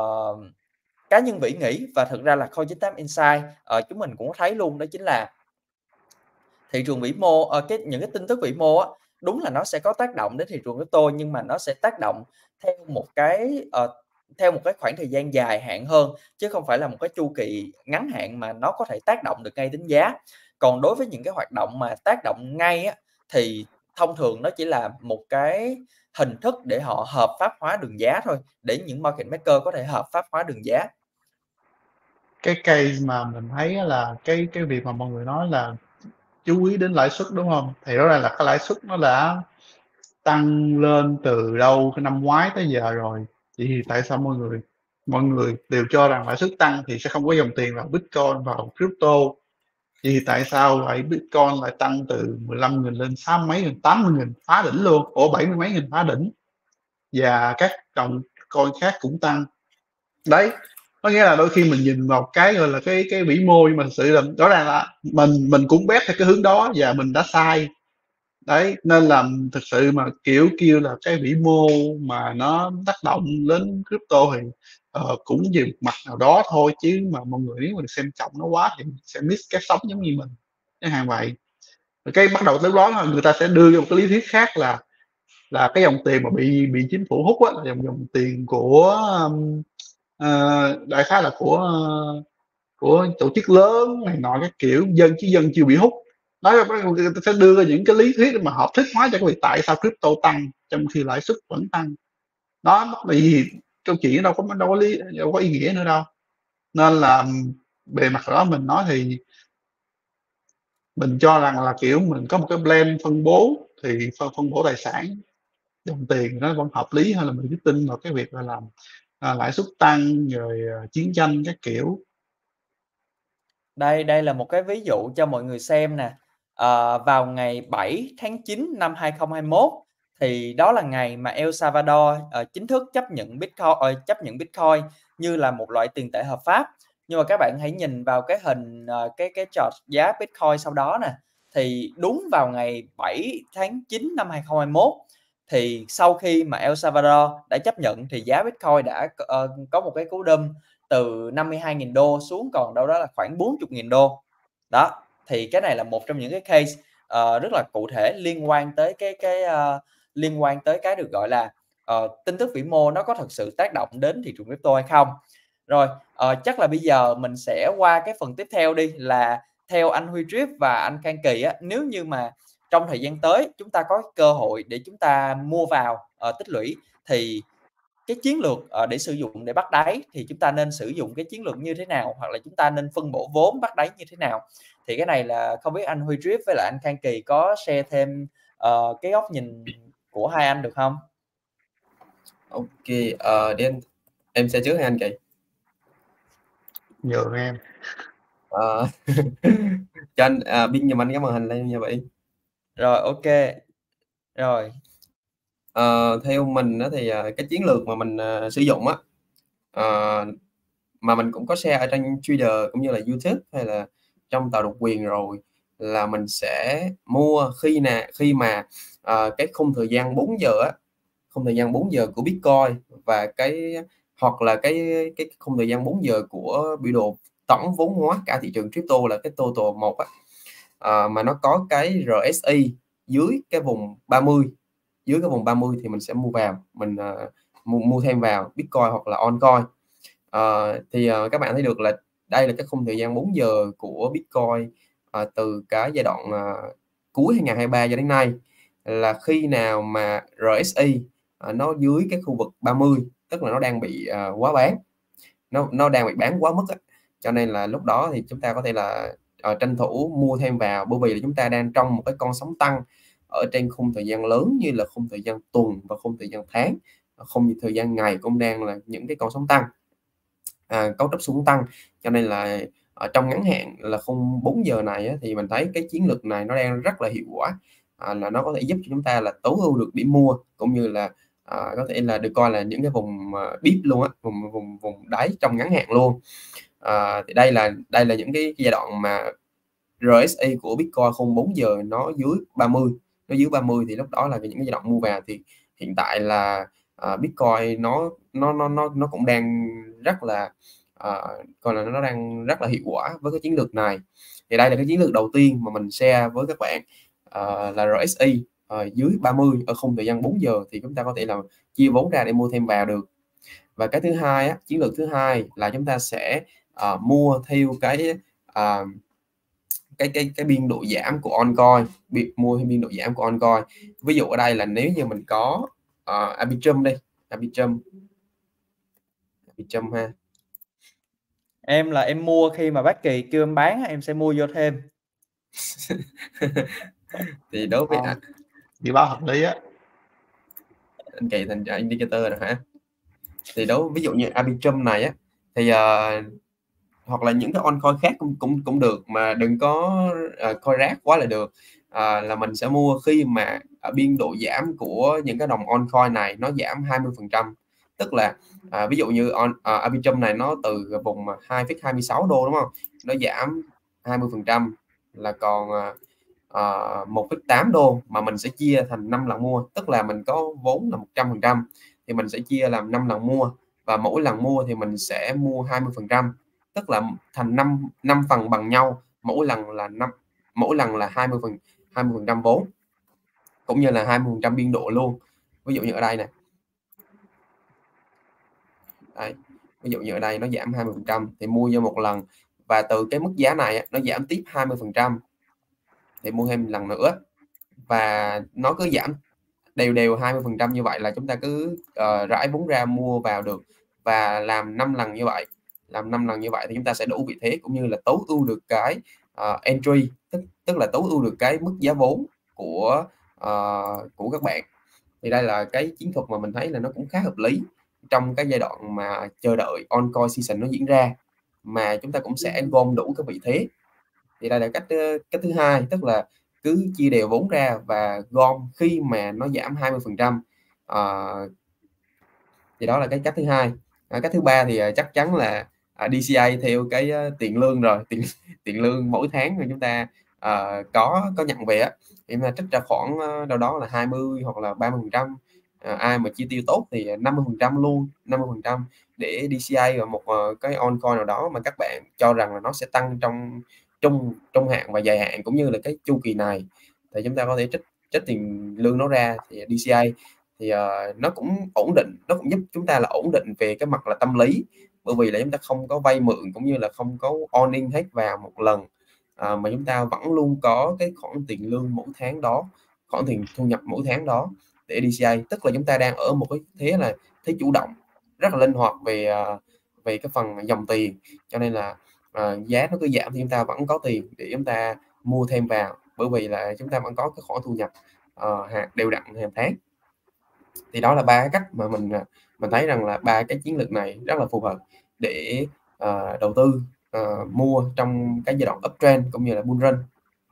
cá nhân Vĩ nghĩ và thực ra là Coin chín tám Insight, ờ, chúng mình cũng có thấy luôn đó chính là thị trường vĩ mô, ờ, cái những cái tin tức vĩ mô á, đúng là nó sẽ có tác động đến thị trường crypto, nhưng mà nó sẽ tác động theo một cái, ờ, theo một cái khoảng thời gian dài hạn hơn, chứ không phải là một cái chu kỳ ngắn hạn mà nó có thể tác động được ngay đến giá. Còn đối với những cái hoạt động mà tác động ngay á, thì thông thường nó chỉ là một cái hình thức để họ hợp pháp hóa đường giá thôi, để những market maker có thể hợp pháp hóa đường giá. Cái case mà mình thấy á là cái cái việc mà mọi người nói là chú ý đến lãi suất, đúng hông? Thì rõ ràng là cái lãi suất nó đã tăng lên từ đâu cái năm ngoái tới giờ rồi, vậy thì tại sao mọi người mọi người đều cho rằng lãi suất tăng thì sẽ không có dòng tiền vào Bitcoin, vào crypto. Vậy thì tại sao lại Bitcoin lại tăng từ mười lăm nghìn lên sáu mấy nghìn, tám mươi nghìn, phá đỉnh luôn, ủa, bảy mươi mấy nghìn phá đỉnh, và các đồng coin khác cũng tăng. Đấy, có nghĩa là đôi khi mình nhìn vào cái, gọi là, cái cái vĩ mô nhưng mà thực sự là rõ ràng là mình mình cũng bet theo cái hướng đó và mình đã sai. Đấy, nên là thực sự mà, kiểu, kêu là cái vĩ mô mà nó tác động đến crypto thì, ờ, cũng về một mặt nào đó thôi, chứ mà mọi người nếu mà xem trọng nó quá thì sẽ miss cái sóng giống như mình, chẳng hạn vậy. Cái bắt đầu tới đó là người ta sẽ đưa ra một cái lý thuyết khác là là cái dòng tiền mà bị bị chính phủ hút á, là dòng dòng tiền của um, uh, đại khái là của uh, của tổ chức lớn này nọ các kiểu, dân chứ dân chưa bị hút. Đó, người ta sẽ đưa ra những cái lý thuyết để mà hợp thức hóa cho cái việc tại sao crypto tăng trong khi lãi suất vẫn tăng. Đó là vì câu chuyện đâu có đâu có lý đâu có ý nghĩa nữa đâu. Nên là bề mặt đó mình nói thì mình cho rằng là kiểu mình có một cái blend phân bố, thì phân, phân bố tài sản dòng tiền nó vẫn hợp lý hơn là mình cứ tin vào cái việc là làm à, lãi suất tăng rồi à, chiến tranh các kiểu. Đây đây là một cái ví dụ cho mọi người xem nè. À, vào ngày bảy tháng chín năm hai không hai mốt thì đó là ngày mà El Salvador uh, chính thức chấp nhận Bitcoin uh, chấp nhận Bitcoin như là một loại tiền tệ hợp pháp. Nhưng mà các bạn hãy nhìn vào cái hình uh, cái cái chart giá Bitcoin sau đó nè, thì đúng vào ngày bảy tháng chín năm hai không hai mốt thì sau khi mà El Salvador đã chấp nhận thì giá Bitcoin đã uh, có một cái cú đâm từ năm mươi hai nghìn đô xuống còn đâu đó là khoảng bốn mươi nghìn đô. Đó, thì cái này là một trong những cái case uh, rất là cụ thể liên quan tới cái cái uh, liên quan tới cái được gọi là uh, tin tức vĩ mô nó có thực sự tác động đến thị trường crypto hay không. Rồi, uh, chắc là bây giờ mình sẽ qua cái phần tiếp theo đi, là theo anh Huy Trip và anh Khang Kỳ á, nếu như mà trong thời gian tới chúng ta có cơ hội để chúng ta mua vào uh, tích lũy thì cái chiến lược uh, để sử dụng để bắt đáy thì chúng ta nên sử dụng cái chiến lược như thế nào, hoặc là chúng ta nên phân bổ vốn bắt đáy như thế nào. Thì cái này là không biết anh Huy Trip với lại anh Khang Kỳ có share thêm uh, cái góc nhìn của hai anh được không? Ok, uh, đi anh, em sẽ trước hay anh Kỳ? Nhường em. Uh, cho anh uh, pin giùm anh cái màn hình lên nha vậy. Rồi, ok. Rồi. Uh, theo mình đó thì uh, cái chiến lược mà mình uh, sử dụng á, uh, mà mình cũng có share ở trên Twitter cũng như là YouTube hay là trong tàu độc quyền rồi, là mình sẽ mua khi nào khi mà uh, cái khung thời gian bốn giờ á, khung thời gian bốn giờ của Bitcoin và cái hoặc là cái cái khung thời gian bốn giờ của biểu đồ tổng vốn hóa cả thị trường crypto là cái total một á, à, mà nó có cái rờ ét i dưới cái vùng ba mươi, dưới cái vùng ba mươi thì mình sẽ mua vào, mình uh, mua, mua thêm vào Bitcoin hoặc là oncoin. Uh, thì uh, các bạn thấy được là đây là cái khung thời gian bốn giờ của Bitcoin uh, từ cái giai đoạn uh, cuối hai không hai ba cho đến nay, là khi nào mà rờ ét i uh, nó dưới cái khu vực ba mươi, tức là nó đang bị uh, quá bán, nó nó đang bị bán quá mức á. Cho nên là lúc đó thì chúng ta có thể là uh, tranh thủ mua thêm vào, bởi vì là chúng ta đang trong một cái con sóng tăng ở trên khung thời gian lớn như là khung thời gian tuần và khung thời gian tháng, không thời gian ngày cũng đang là những cái con sóng tăng, à, cấu trúc xuống tăng. Cho nên là ở trong ngắn hạn là khung bốn giờ này á, thì mình thấy cái chiến lược này nó đang rất là hiệu quả, à, là nó có thể giúp cho chúng ta là tối ưu được điểm mua, cũng như là à, có thể là được coi là những cái vùng uh, deep luôn á, vùng vùng vùng đáy trong ngắn hạn luôn. À, thì đây là đây là những cái, cái giai đoạn mà rờ ét i của Bitcoin khung bốn giờ nó dưới ba mươi, nó dưới ba mươi thì lúc đó là những cái giai đoạn mua vào. Thì hiện tại là uh, Bitcoin nó nó nó nó nó cũng đang rất là uh, coi là nó đang rất là hiệu quả với cái chiến lược này. Thì đây là cái chiến lược đầu tiên mà mình share với các bạn, uh, là rờ ét i uh, dưới ba mươi ở khung thời gian bốn giờ thì chúng ta có thể là chia vốn ra để mua thêm vào được. Và cái thứ hai á, chiến lược thứ hai là chúng ta sẽ uh, mua theo cái uh, cái cái cái biên độ giảm của oncoin, bị mua theo biên độ giảm của oncoin. Ví dụ ở đây là nếu như mình có uh, Arbitrum đây, Arbitrum Arbitrum ha, Em là em mua khi mà bác Kỳ kêu em bán em sẽ mua vô thêm. thì đối với Không, dự báo hợp lý á, anh Kỳ thành indicator rồi hả? Thì đối ví dụ như Arbitrum này á thì uh, hoặc là những cái oncoin khác cũng cũng cũng được, mà đừng có uh, coi rác quá là được. Uh, là mình sẽ mua khi mà uh, biên độ giảm của những cái đồng oncoin này nó giảm hai mươi phần trăm, tức là uh, ví dụ như on, uh, Arbitrum này nó từ vùng hai phẩy hai mươi sáu đô đúng không, nó giảm hai mươi phần trăm là còn uh, uh, một phẩy tám đô, mà mình sẽ chia thành năm lần mua, tức là mình có vốn là một trăm phần trăm thì mình sẽ chia làm năm lần mua, và mỗi lần mua thì mình sẽ mua hai mươi phần trăm, tức là thành năm năm phần bằng nhau, mỗi lần là năm mỗi lần là hai mươi phần hai mươi phần trăm vốn cũng như là hai mươi phần trăm biên độ luôn. Ví dụ như ở đây nè, đây, ví dụ như ở đây nó giảm hai mươi phần trăm thì mua vô một lần, và từ cái mức giá này nó giảm tiếp hai mươi phần trăm thì mua thêm lần nữa, và nó cứ giảm đều đều hai mươi phần trăm như vậy là chúng ta cứ uh, rải vốn ra mua vào được, và làm năm lần như vậy làm năm lần như vậy thì chúng ta sẽ đủ vị thế cũng như là tối ưu được cái uh, entry, tức tức là tối ưu được cái mức giá vốn của uh, của các bạn. Thì đây là cái chiến thuật mà mình thấy là nó cũng khá hợp lý trong cái giai đoạn mà chờ đợi on coin season nó diễn ra, mà chúng ta cũng sẽ gom đủ các vị thế. Thì đây là cách cách thứ hai, tức là cứ chia đều vốn ra và gom khi mà nó giảm hai mươi phần trăm. À, thì đó là cái cách thứ hai. À, cách thứ ba thì chắc chắn là à, đê xê a theo cái uh, tiền lương rồi, tiền tiền lương mỗi tháng mà chúng ta uh, có có nhận về á, thì mà trích ra khoảng uh, đâu đó là hai mươi hoặc là ba mươi phần trăm. À, ai mà chi tiêu tốt thì năm mươi phần trăm luôn, năm mươi phần trăm để đê xê a vào một uh, cái on coin nào đó mà các bạn cho rằng là nó sẽ tăng trong trung trung hạn và dài hạn, cũng như là cái chu kỳ này, thì chúng ta có thể trích trích tiền lương nó ra. Thì đê xê a thì uh, nó cũng ổn định, nó cũng giúp chúng ta là ổn định về cái mặt là tâm lý, bởi vì là chúng ta không có vay mượn cũng như là không có owning hết vào một lần, uh, mà chúng ta vẫn luôn có cái khoản tiền lương mỗi tháng đó, khoản tiền thu nhập mỗi tháng đó để đê xê a, tức là chúng ta đang ở một cái thế là thế chủ động, rất là linh hoạt về uh, về cái phần dòng tiền, cho nên là uh, giá nó cứ giảm thì chúng ta vẫn có tiền để chúng ta mua thêm vào, bởi vì là chúng ta vẫn có cái khoản thu nhập uh, đều đặn hàng tháng. Thì đó là ba cái cách mà mình mình thấy rằng là ba cái chiến lược này rất là phù hợp để uh, đầu tư uh, mua trong cái giai đoạn uptrend cũng như là bull run.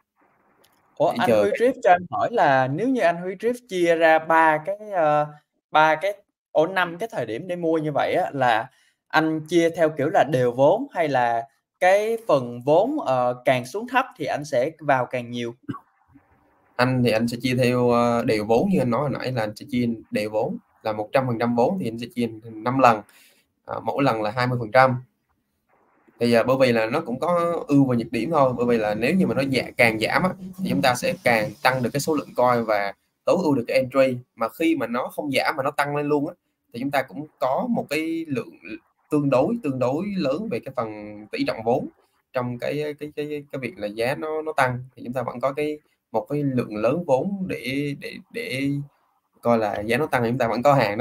Ủa, anh Huy Drift cho anh hỏi là nếu như anh Huy Drift chia ra ba cái ba uh, cái ổ năm cái thời điểm để mua như vậy á, là anh chia theo kiểu là đều vốn, hay là cái phần vốn uh, càng xuống thấp thì anh sẽ vào càng nhiều? Anh thì anh sẽ chia theo đều vốn, như anh nói hồi nãy là anh sẽ chia đều vốn là một trăm phần trăm vốn, thì anh sẽ chia năm lần, à, mỗi lần là hai mươi phần trăm. Thì à, bởi vì là nó cũng có ưu và nhược điểm thôi, bởi vì là nếu như mà nó dạ, càng giảm á, thì chúng ta sẽ càng tăng được cái số lượng coin và tối ưu được cái entry, mà khi mà nó không giảm mà nó tăng lên luôn á, thì chúng ta cũng có một cái lượng tương đối tương đối lớn về cái phần tỷ trọng vốn trong cái cái cái cái việc là giá nó nó tăng, thì chúng ta vẫn có cái một cái lượng lớn vốn để để để coi là giá nó tăng thì chúng ta vẫn có hàng đó.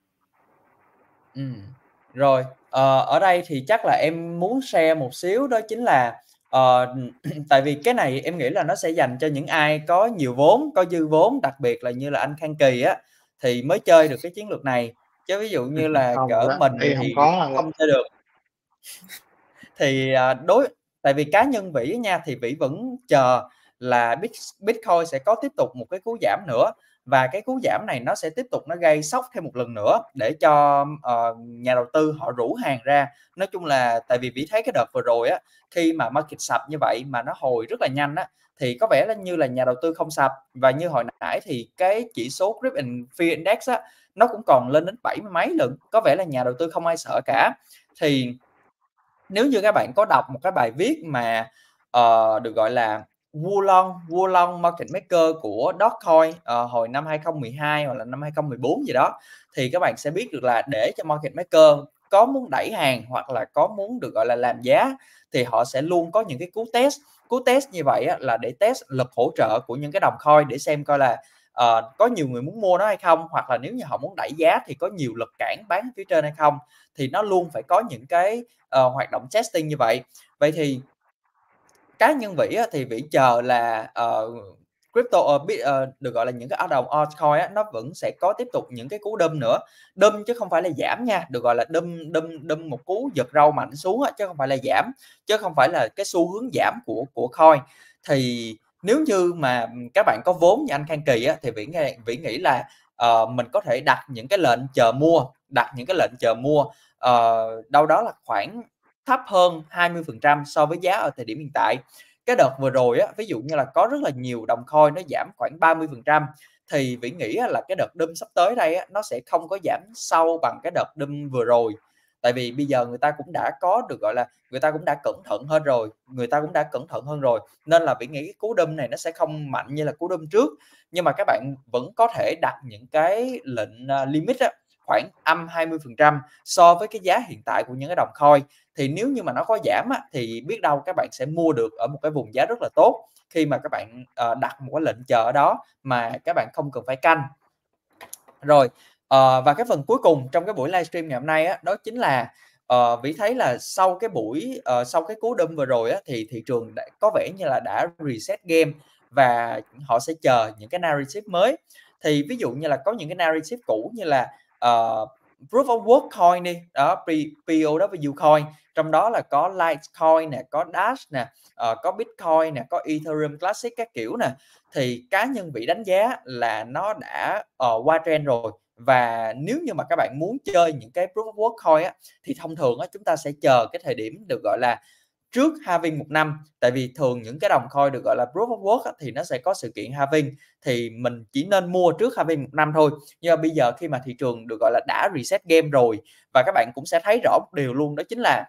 Ừ. Rồi, ờ, ở đây thì chắc là em muốn share một xíu, đó chính là uh, tại vì cái này em nghĩ là nó sẽ dành cho những ai có nhiều vốn, có dư vốn, đặc biệt là như là anh Khang Kỳ á, thì mới chơi được cái chiến lược này, chứ ví dụ như là không, cỡ đó, mình thì thì không có không chơi được. Thì uh, đối tại vì cá nhân Vĩ nha, thì Vĩ vẫn chờ là Bitcoin sẽ có tiếp tục một cái cú giảm nữa, và cái cú giảm này nó sẽ tiếp tục nó gây sốc thêm một lần nữa để cho uh, nhà đầu tư họ rủ hàng ra. Nói chung là tại vì Vĩ thấy cái đợt vừa rồi á, khi mà market sập như vậy mà nó hồi rất là nhanh á, thì có vẻ là như là nhà đầu tư không sập, và như hồi nãy thì cái chỉ số Crypto and Fear Index á, nó cũng còn lên đến bảy mươi mấy lần, có vẻ là nhà đầu tư không ai sợ cả. Thì nếu như các bạn có đọc một cái bài viết mà uh, được gọi là Wulong Wulong Market Maker của Dogecoin uh, hồi năm hai không một hai hoặc là năm hai không một bốn gì đó, thì các bạn sẽ biết được là để cho Market Maker có muốn đẩy hàng hoặc là có muốn được gọi là làm giá, thì họ sẽ luôn có những cái cú test. Cú test như vậy á, là để test lực hỗ trợ của những cái đồng coin để xem coi là uh, có nhiều người muốn mua nó hay không, hoặc là nếu như họ muốn đẩy giá thì có nhiều lực cản bán phía trên hay không. Thì nó luôn phải có những cái uh, hoạt động testing như vậy. Vậy thì cá nhân Vĩ á, thì Vĩ chờ là uh, crypto uh, uh, được gọi là những cái đồng altcoin á, nó vẫn sẽ có tiếp tục những cái cú đâm nữa, đâm chứ không phải là giảm nha, được gọi là đâm đâm đâm một cú giật râu mạnh xuống á, chứ không phải là giảm, chứ không phải là cái xu hướng giảm của của coin. Thì nếu như mà các bạn có vốn như anh Khang Kỳ á, thì Vĩ nghĩ, Vĩ nghĩ là uh, mình có thể đặt những cái lệnh chờ mua, đặt những cái lệnh chờ mua uh, đâu đó là khoảng thấp hơn hai mươi phần trăm so với giá ở thời điểm hiện tại. Cái đợt vừa rồi á, ví dụ như là có rất là nhiều đồng coin nó giảm khoảng ba mươi phần trăm, thì Vĩ nghĩ là cái đợt đâm sắp tới đây á, nó sẽ không có giảm sâu bằng cái đợt đâm vừa rồi. Tại vì bây giờ người ta cũng đã có được, gọi là, người ta cũng đã cẩn thận hơn rồi, người ta cũng đã cẩn thận hơn rồi, nên là Vĩ nghĩ cái cú đâm này nó sẽ không mạnh như là cú đâm trước. Nhưng mà các bạn vẫn có thể đặt những cái lệnh, à, limit á, khoảng âm hai mươi phần trăm so với cái giá hiện tại của những cái đồng coin. Thì nếu như mà nó có giảm á, thì biết đâu các bạn sẽ mua được ở một cái vùng giá rất là tốt khi mà các bạn, ờ, đặt một cái lệnh chờ ở đó mà các bạn không cần phải canh. Rồi, ờ, và cái phần cuối cùng trong cái buổi livestream ngày hôm nay á, đó chính là, ờ, Vĩ thấy là sau cái buổi ờ, sau cái cú đâm vừa rồi á, thì thị trường đã có vẻ như là đã reset game và họ sẽ chờ những cái narrative mới. Thì ví dụ như là có những cái narrative cũ như là, ờ, Proof of Work coin đi, đó, P pê o vê coin, trong đó là có Litecoin nè, có Dash nè, ờ, có Bitcoin nè, có Ethereum Classic các kiểu nè. Thì cá nhân Vĩ đánh giá là nó đã, ờ, qua trend rồi. Và nếu như mà các bạn muốn chơi những cái Proof of Work coin á, thì thông thường á, chúng ta sẽ chờ cái thời điểm được gọi là trước halving một năm. Tại vì thường những cái đồng coin được gọi là Proof of Work á, thì nó sẽ có sự kiện halving, thì mình chỉ nên mua trước halving một năm thôi. Nhưng mà bây giờ khi mà thị trường được gọi là đã reset game rồi, và các bạn cũng sẽ thấy rõ một điều luôn, đó chính là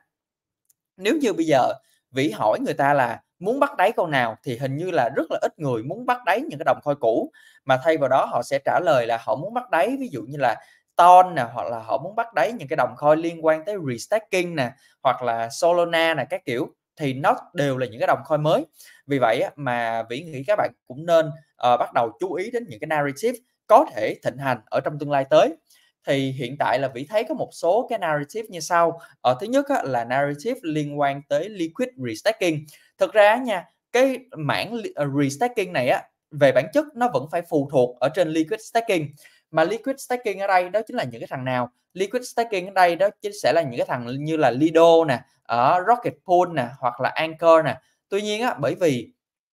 nếu như bây giờ Vĩ hỏi người ta là muốn bắt đáy con nào thì hình như là rất là ít người muốn bắt đáy những cái đồng coin cũ, mà thay vào đó họ sẽ trả lời là họ muốn bắt đáy ví dụ như là Ton nè, hoặc là họ muốn bắt đáy những cái đồng coin liên quan tới restaking nè, hoặc là Solana nè các kiểu, thì nó đều là những cái đồng coin mới. Vì vậy á, mà Vĩ nghĩ các bạn cũng nên uh, bắt đầu chú ý đến những cái narrative có thể thịnh hành ở trong tương lai tới. Thì hiện tại là Vĩ thấy có một số cái narrative như sau. Ờ, thứ nhất á, là narrative liên quan tới liquid restaking. Thực ra nha, cái mảng restaking này á, về bản chất nó vẫn phải phụ thuộc ở trên liquid staking. Mà liquid staking ở đây đó chính là những cái thằng nào? Liquid staking ở đây đó chính sẽ là những cái thằng như là Lido nè, ở Rocket Pool nè, hoặc là Anchor nè. Tuy nhiên á, bởi vì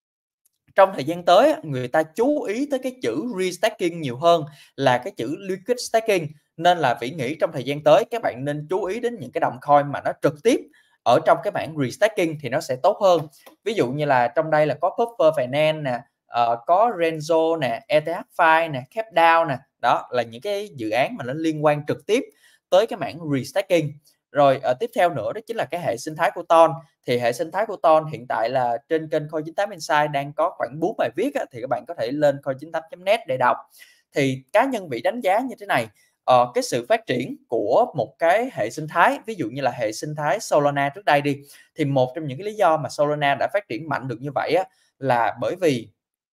trong thời gian tới người ta chú ý tới cái chữ restaking nhiều hơn là cái chữ liquid staking, nên là Vĩ nghĩ trong thời gian tới các bạn nên chú ý đến những cái đồng coin mà nó trực tiếp ở trong cái mảng restaking thì nó sẽ tốt hơn. Ví dụ như là trong đây là có Puffer Finance nè, uh, có Renzo nè, e tê hát Fi nè, Capdown nè, đó là những cái dự án mà nó liên quan trực tiếp tới cái mảng restaking. Rồi uh, tiếp theo nữa đó chính là cái hệ sinh thái của Ton. Thì hệ sinh thái của Ton hiện tại là trên kênh Coin chín tám Insight đang có khoảng bốn bài viết á, thì các bạn có thể lên coin chín tám chấm net để đọc. Thì cá nhân Vĩ đánh giá như thế này, ờ, cái sự phát triển của một cái hệ sinh thái, ví dụ như là hệ sinh thái Solana trước đây đi, thì một trong những cái lý do mà Solana đã phát triển mạnh được như vậy á, là bởi vì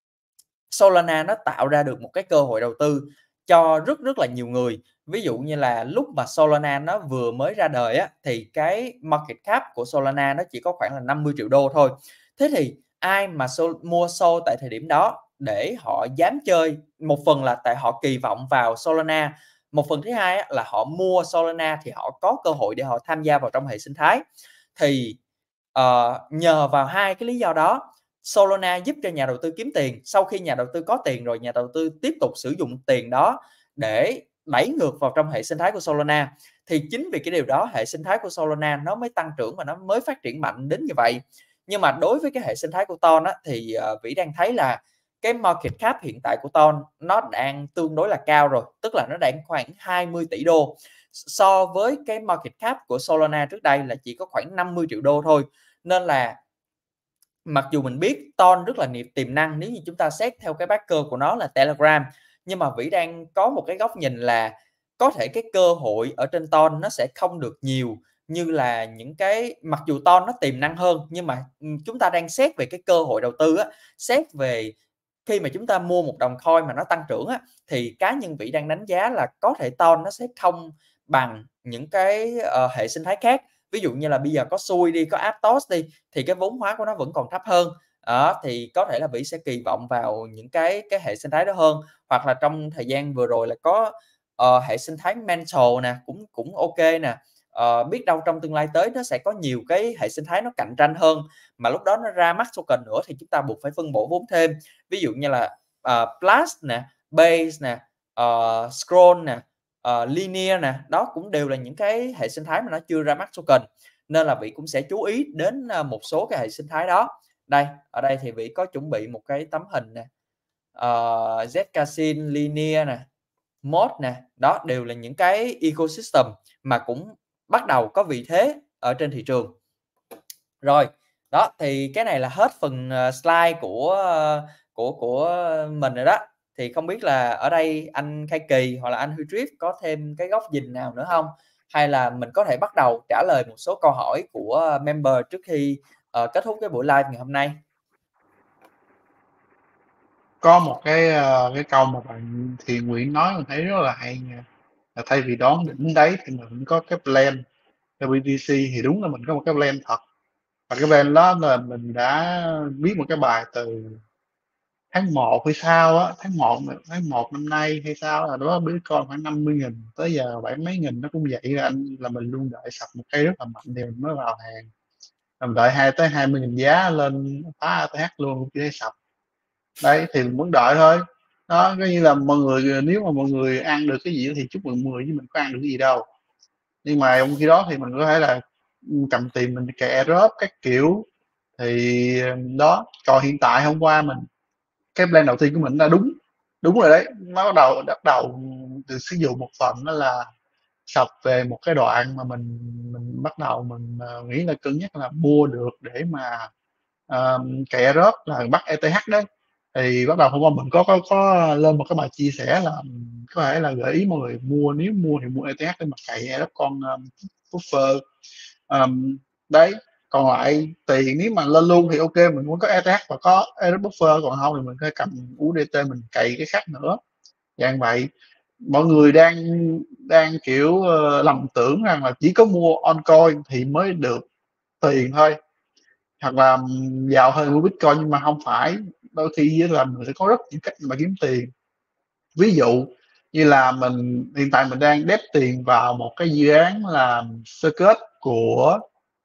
Solana nó tạo ra được một cái cơ hội đầu tư cho rất rất là nhiều người. Ví dụ như là lúc mà Solana nó vừa mới ra đời á, thì cái market cap của Solana nó chỉ có khoảng là năm mươi triệu đô thôi. Thế thì ai mà Sol, mua Sol tại thời điểm đó để họ dám chơi, một phần là tại họ kỳ vọng vào Solana, một phần thứ hai á, là họ mua Solana thì họ có cơ hội để họ tham gia vào trong hệ sinh thái. Thì uh, nhờ vào hai cái lý do đó, Solana giúp cho nhà đầu tư kiếm tiền. Sau khi nhà đầu tư có tiền rồi, nhà đầu tư tiếp tục sử dụng tiền đó để đẩy ngược vào trong hệ sinh thái của Solana. Thì chính vì cái điều đó, hệ sinh thái của Solana nó mới tăng trưởng và nó mới phát triển mạnh đến như vậy. Nhưng mà đối với cái hệ sinh thái của Ton á, thì uh, Vĩ đang thấy là cái market cap hiện tại của Ton nó đang tương đối là cao rồi, tức là nó đang khoảng hai mươi tỷ đô, so với cái market cap của Solana trước đây là chỉ có khoảng năm mươi triệu đô thôi. Nên là mặc dù mình biết Ton rất là tiềm năng nếu như chúng ta xét theo cái backer của nó là Telegram, nhưng mà Vĩ đang có một cái góc nhìn là có thể cái cơ hội ở trên Ton nó sẽ không được nhiều như là những cái, mặc dù Ton nó tiềm năng hơn, nhưng mà chúng ta đang xét về cái cơ hội đầu tư á, xét về khi mà chúng ta mua một đồng coin mà nó tăng trưởng á, thì cá nhân Vĩ đang đánh giá là có thể Ton nó sẽ không bằng những cái uh, hệ sinh thái khác. Ví dụ như là bây giờ có Sui đi, có Aptos đi, thì cái vốn hóa của nó vẫn còn thấp hơn. Đó, thì có thể là Vĩ sẽ kỳ vọng vào những cái cái hệ sinh thái đó hơn. Hoặc là trong thời gian vừa rồi là có uh, hệ sinh thái Mental nè, cũng cũng ok nè. Uh, biết đâu trong tương lai tới nó sẽ có nhiều cái hệ sinh thái nó cạnh tranh hơn, mà lúc đó nó ra mắt token nữa thì chúng ta buộc phải phân bổ vốn thêm. Ví dụ như là uh, Plus nè, Base nè, uh, Scroll nè, uh, Linear nè, đó cũng đều là những cái hệ sinh thái mà nó chưa ra mắt token, nên là Vĩ cũng sẽ chú ý đến uh, một số cái hệ sinh thái đó. Đây, ở đây thì Vĩ có chuẩn bị một cái tấm hình nè, uh, Zcasin, Linear nè, Mod nè, đó đều là những cái ecosystem mà cũng bắt đầu có vị thế ở trên thị trường. Rồi, đó, thì cái này là hết phần, ờ, slide của, ơ, của của mình rồi đó. Thì không biết là ở đây anh Khai Kỳ hoặc là anh Huy Triết có thêm cái góc nhìn nào nữa hông? Hay là mình có thể bắt đầu trả lời một số câu hỏi của member trước khi, ờ, kết thúc cái buổi live ngày hôm nay? Có một cái, ơ, cái câu mà bạn Thiện Nguyễn nói mình thấy rất là hay nha, là thay vì đón đỉnh đáy thì mình có cái plan. Theo bê tê xê thì đúng là mình có một cái plan thật, và cái plan đó là mình đã viết một cái bài từ tháng một hay sao á, tháng một tháng một năm nay hay sao là đó Bitcoin khoảng năm mươi nghìn tới giờ bảy mấy nghìn nó cũng vậy là anh là mình luôn đợi sập một cây rất là mạnh thì mình mới vào hàng. Mình đợi hai tới hai mươi nghìn giá lên phá a tê hát luôn cũng chưa thấy sập. Đấy, thì mình muốn đợi thôi. Đó, coi như là mọi người nếu mà mọi người ăn được cái gì thì chúc mừng mọi người chứ mình có ăn được cái gì đâu. Nhưng mà trong khi đó thì mình có thể là, ừm, cầm tiền mình cày airdrop các kiểu, thì, đó, còn hiện tại hôm qua mình cái plan đầu tiên của mình là đúng, đúng rồi đấy, nó bắt đầu bắt đầu từ sử dụng một phần đó là sập về một cái đoạn mà mình mình bắt đầu mình, ờ, nghĩ là cân nhắc là mua được để mà, ờm, cày airdrop là bắt e tê hát đấy. Thì bắt đầu hôm qua mình có có có lên một cái bài chia sẻ là, ừm, có thể là gợi ý mọi người mua, nếu mua thì mua e tê hát để mà cày airdrop con, ờm, buffer. Ờm, đấy, còn lại tiền nếu mà lên luôn thì ô kê, mình muốn có e tê hát và có airdrop buffer, còn hông thì mình phải cầm u ét đê tê mình cày cái khác nữa, dạng vậy. Mọi người đang đang, kiểu, ơ, lầm tưởng rằng là chỉ có mua altcoin thì mới được tiền thôi, hoặc là, ừm, giàu hơn mua Bitcoin nhưng mà hông phải, đôi khi á là mình sẽ có rất nhiều cách mà kiếm tiền. Ví dụ như là mình hiện tại mình đang đép tiền vào một cái dự án là Circuit của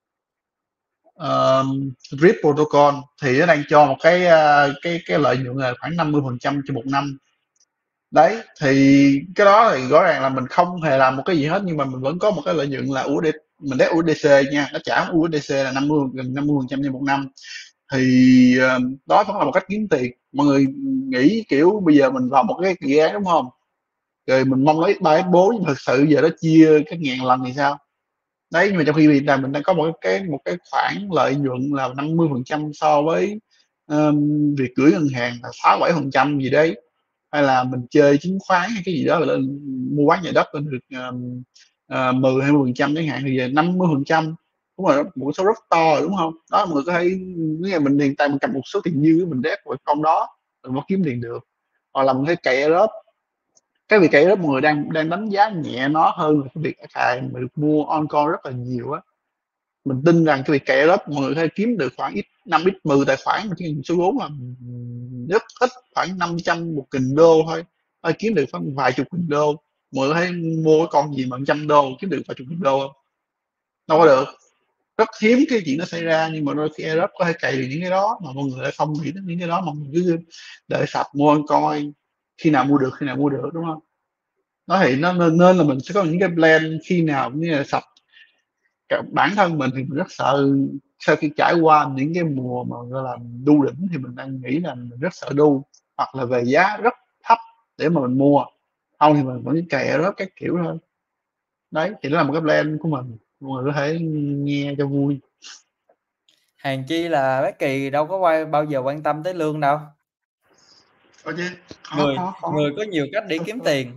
ờm, Ripp Protocol thì nó đang cho một cái, a, cái cái lợi nhuận là khoảng năm mươi phần trăm trên một năm. Đấy, thì cái đó thì rõ ràng là mình không hề làm một cái gì hết nhưng mà mình vẫn có một cái lợi nhuận là u ét đê mình đép u ét đê xê nha, nó trả u ét đê xê là năm mươi gần năm mươi phần trăm trên một năm. Thì, ờ, đó vẫn là một cách kiếm tiền. Mọi người nghĩ, kiểu, bây giờ mình vào một cái dự án, đúng hông? Rồi mình mong nó ích ba ích bốn nhưng thực sự giờ nó chia cả ngàn lần thì sao? Đấy, nhưng mà trong khi hiện tại mình đang có một cái một cái khoản lợi nhuận là năm mươi phần trăm so với, ờm, việc gửi ngân hàng là sáu bảy phần trăm gì đấy, hay là mình chơi chứng khoán hay cái gì đó lên mua bán nhà đất lên được, ờm, ờ, mười hai mươi phần trăm chẳng hạn, thì giờ năm mươi phần trăm, đúng rồi đó, một con số rất to rồi, đúng hông? Đó, mọi người có thể nghĩa là mình hiện tại mình cầm một số tiền dư mình đép vào con đó, mình mới kiếm tiền được, hoặc là mình phải cày airdrop. Cái việc cày airdrop mọi người đang đang đánh giá nhẹ nó hơn là cái việc cày mà được mua altcoin rất là nhiều á. Mình tin rằng cái việc cày airdrop mọi người có thể kiếm được khoảng ít năm x mười tài khoản mà chỉ cần số vốn là, ừm, rất ít, khoảng năm trăm một nghìn đô thôi, thôi kiếm được khoảng vài chục nghìn đô. Mọi người có thể mua cái con gì mà một trăm đô kiếm được vài chục nghìn đô hông? Đâu có được, rất hiếm cái chuyện đó xảy ra, nhưng mà đôi khi airdrop có thể cày được những cái đó mà mọi người lại không nghĩ đến những cái đó mà mình cứ đợi sập mua altcoin, khi nào mua được khi nào mua được, đúng hông? Đó, thì nó nên nên là mình sẽ có những cái plan khi nào cũng như là sập. Cả bản thân mình thì mình rất sợ sau khi trải qua những cái mùa mà, gọi là, đu đỉnh thì mình đang nghĩ là mình rất sợ đu, hoặc là về giá rất thấp để mà mình mua, hông thì mình vẫn cày airdrop các kiểu thôi. Đấy, thì đó là một cái plan của mình, mọi người có thể nghe cho vui. Hèn chi là bé Kỳ đâu có quay bao giờ quan tâm tới lương đâu. Có chứ, có, Người có, có. người có nhiều cách để kiếm tiền.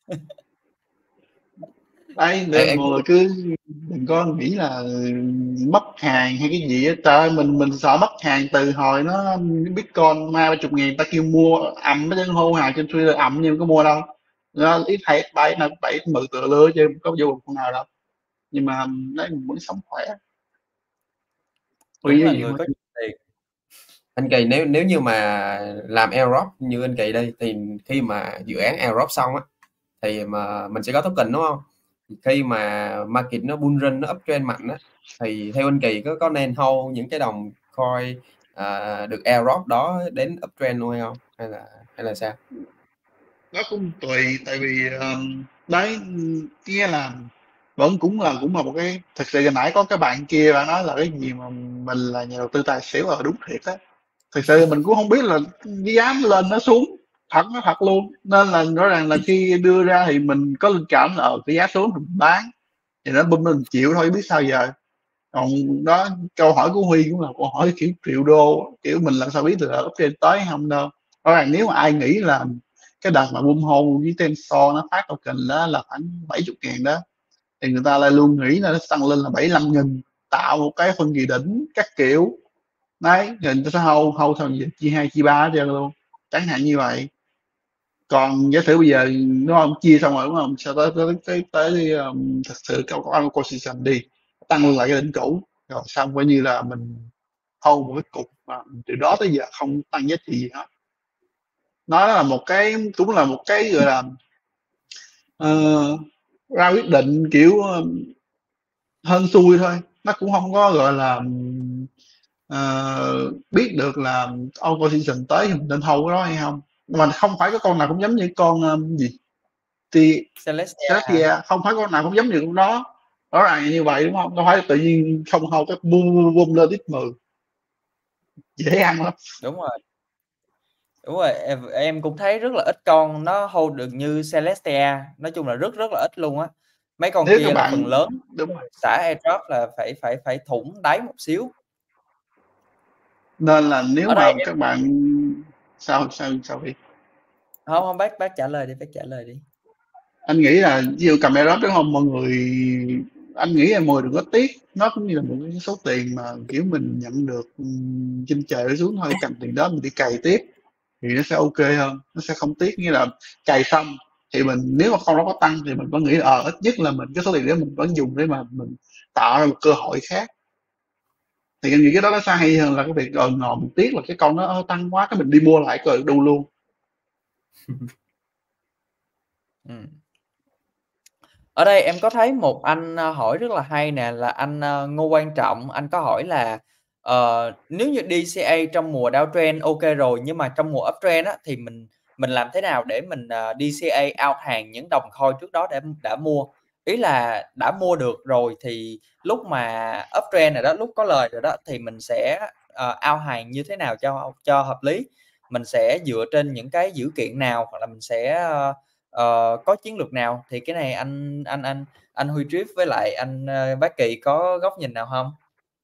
Đấy, Ê, nên ê, mọi người cứ đừng có nghĩ là mất hàng hay cái gì á. Trời ơi, mình mình sợ mất hàng từ hồi nó Bitcoin hai ba chục ngàn ta kêu mua ầm hết trơn, hô hào trên Twitter ầm nhưng có mua đâu. Nó ít hai x bảy, năm x bảy mười tựa lưa chứ có vô một con nào đâu. Nhưng mà đấy mình muốn sống khỏe. Tùy Đúng cái là gì người thôi. có nhiều tiền. Anh Kỳ nếu nếu như mà làm airdrop như anh Kỳ đây thì khi mà dự án airdrop xong á thì mà mình sẽ có token, đúng hông? Khi mà market nó bull run, nó uptrend mạnh á, thì theo anh Kỳ có có nên hold những cái đồng coin, à, được airdrop đó đến uptrend luôn hay hông? Hay là hay là sao? Nó cũng tùy, tại vì, ờm, đấy, nghĩa là vẫn cũng là cũng là một cái thực sự hồi nãy có cái bạn kia bạn nói là cái gì mà mình là nhà đầu tư tài xỉu, ờ, đúng thiệt á. Thực sự mình cũng hông biết là cái giá nó lên nó xuống, thật nói thật luôn, nên là rõ ràng là khi đưa ra thì mình có linh cảm là, ờ, cái giá xuống thì mình bán. thì nó bơm lên triệu thôi, biết sao giờ. Còn đó, câu hỏi của Huy cũng là câu hỏi kiểu triệu đô, kiểu mình làm sao biết được là uptrend tới hay không đâu. Rõ ràng nếu mà ai nghĩ là cái đợt mà Bumhole với Tensor nó phát token đó là khoảng bảy mươi ngàn đó, thì người ta lại luôn nghĩ là nó tăng lên là bảy mươi lăm nghìn, tạo một cái phân kỳ đỉnh các kiểu đấy, rồi người ta sẽ hâu hâu thành chia hai chia ba cho luôn, chẳng hạn như vậy. Còn giả sử bây giờ đúng không, chia xong rồi đúng không, sau tới tới tới, tới um, thật sự câu có position đi, tăng lên lại cái đỉnh cũ, rồi xong coi như là mình hold một cái cục mà từ đó tới giờ không tăng giá trị gì hết. Nó là một cái, cũng là một cái gọi là uh, ra quyết định kiểu um, hên xui thôi, nó cũng không có gọi là uh, biết được là opposition tới thì mình nên hold cái đó hay không. Mà không phải có con nào cũng giống như con um, gì thì Celestia, Celestia không phải con nào cũng giống như con đó, rõ ràng như vậy đúng không, đâu phải tự nhiên không hold cái bum bum lên ít mười dễ ăn lắm. Đúng rồi, đúng rồi, em, em cũng thấy rất là ít con nó hold được như Celestia, nói chung là rất rất là ít luôn á. Mấy con Nếu kia các là bạn phần lớn đúng rồi, xả airdrop là phải phải phải thủng đáy một xíu. nên là nếu Ở mà đây em các bạn sao sao sao đi không không bác bác trả lời đi, bác trả lời đi. anh nghĩ là ví dụ cầm airdrop đúng không mọi người, anh nghĩ là mọi người đừng có tiếc, nó cũng như là một cái số tiền mà kiểu mình nhận được um, trên trời nó xuống thôi, cầm tiền đó mình đi cày tiếp thì nó sẽ ok hơn, nó sẽ không tiếc. Như là cày xong thì mình nếu mà không nó có tăng thì mình vẫn nghĩ là ờ, ít nhất là mình cái số tiền đó mình vẫn dùng để mà mình tạo ra một cơ hội khác, thì anh nghĩ cái đó nó sẽ hay hơn là cái việc ờ ngồi mình tiếc là cái con nó ờ, tăng quá cái mình đi mua lại rồi đu luôn. Ừ. Ở đây em có thấy một anh ờ, hỏi rất là hay nè, là anh ờ, Ngô Quan Trọng, anh có hỏi là ờ, nếu như đê xê a trong mùa downtrend ok rồi, nhưng mà trong mùa uptrend á, thì mình mình làm thế nào để mình uh, đê xê a out hàng những đồng coin trước đó để đã mua, ý là đã mua được rồi thì lúc mà uptrend này đó, lúc có lời rồi đó thì mình sẽ uh, out hàng như thế nào cho cho hợp lý, mình sẽ dựa trên những cái dữ kiện nào, hoặc là mình sẽ uh, Ờ, có chiến lược nào, thì cái này anh anh anh anh Huy Drift với lại anh uh, Bác Kỳ có góc nhìn nào không?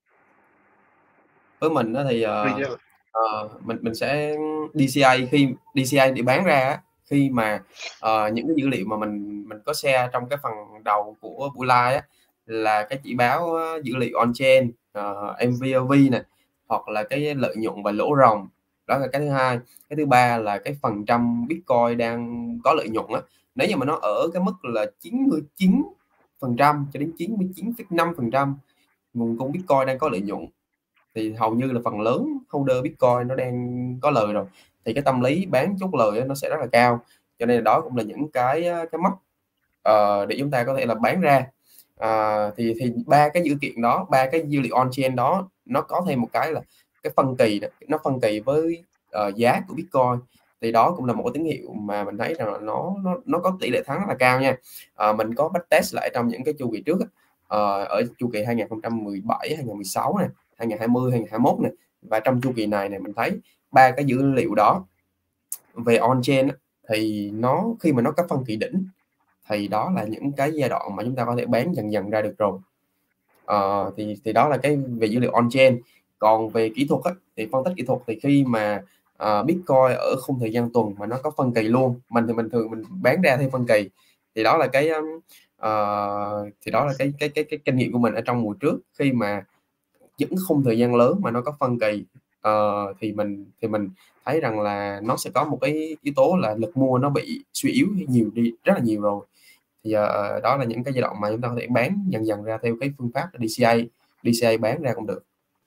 Với mình đó thì Vì uh, chứ uh, mình mình sẽ đê xê a khi đê xê a để bán ra á, khi mà uh, những cái dữ liệu mà mình mình có share trong cái phần đầu của buổi live á, là cái chỉ báo uh, dữ liệu on chain, uh, em vê o vê nè, hoặc là cái lợi nhuận và lỗ ròng, đó là cái thứ hai. Cái thứ ba là cái phần trăm Bitcoin đang có lợi nhuận á, nếu như mà nó ở cái mức là chín mươi chín phần trăm cho đến chín mươi chín phẩy năm phần trăm nguồn cung Bitcoin đang có lợi nhuận, thì hầu như là phần lớn holder Bitcoin nó đang có lời rồi, thì cái tâm lý bán chốt lời nó sẽ rất là cao. Cho nên là đó cũng là những cái cái mốc uh, để chúng ta có thể là bán ra. Uh, thì thì ba cái dữ kiện đó, ba cái dữ liệu on chain đó, nó có thêm một cái là cái phân kỳ đó, nó phân kỳ với uh, giá của Bitcoin, thì đó cũng là một cái tín hiệu mà mình thấy rằng là nó nó nó có tỷ lệ thắng rất là cao nha. Uh, mình có backtest lại trong những cái chu kỳ trước, uh, ở chu kỳ hai không một bảy, hai không một sáu này, hai không hai không, hai không hai mốt này, và trong chu kỳ này này mình thấy ba cái dữ liệu đó về on chain thì nó khi mà nó có phân kỳ đỉnh thì đó là những cái giai đoạn mà chúng ta có thể bán dần dần ra được rồi. Uh, thì thì đó là cái về dữ liệu on chain. Còn về kỹ thuật á, thì phân tích kỹ thuật thì khi mà uh, Bitcoin ở khung thời gian tuần mà nó có phân kỳ luôn, mình thì mình thường mình bán ra theo phân kỳ, thì đó là cái uh, thì đó là cái cái cái cái kinh nghiệm của mình ở trong mùa trước, khi mà những khung thời gian lớn mà nó có phân kỳ uh, thì mình thì mình thấy rằng là nó sẽ có một cái yếu tố là lực mua nó bị suy yếu nhiều đi rất là nhiều rồi. Thì uh, đó là những cái giai đoạn mà chúng ta có thể bán dần dần ra theo cái phương pháp đê xê a đê xê a bán ra cũng được.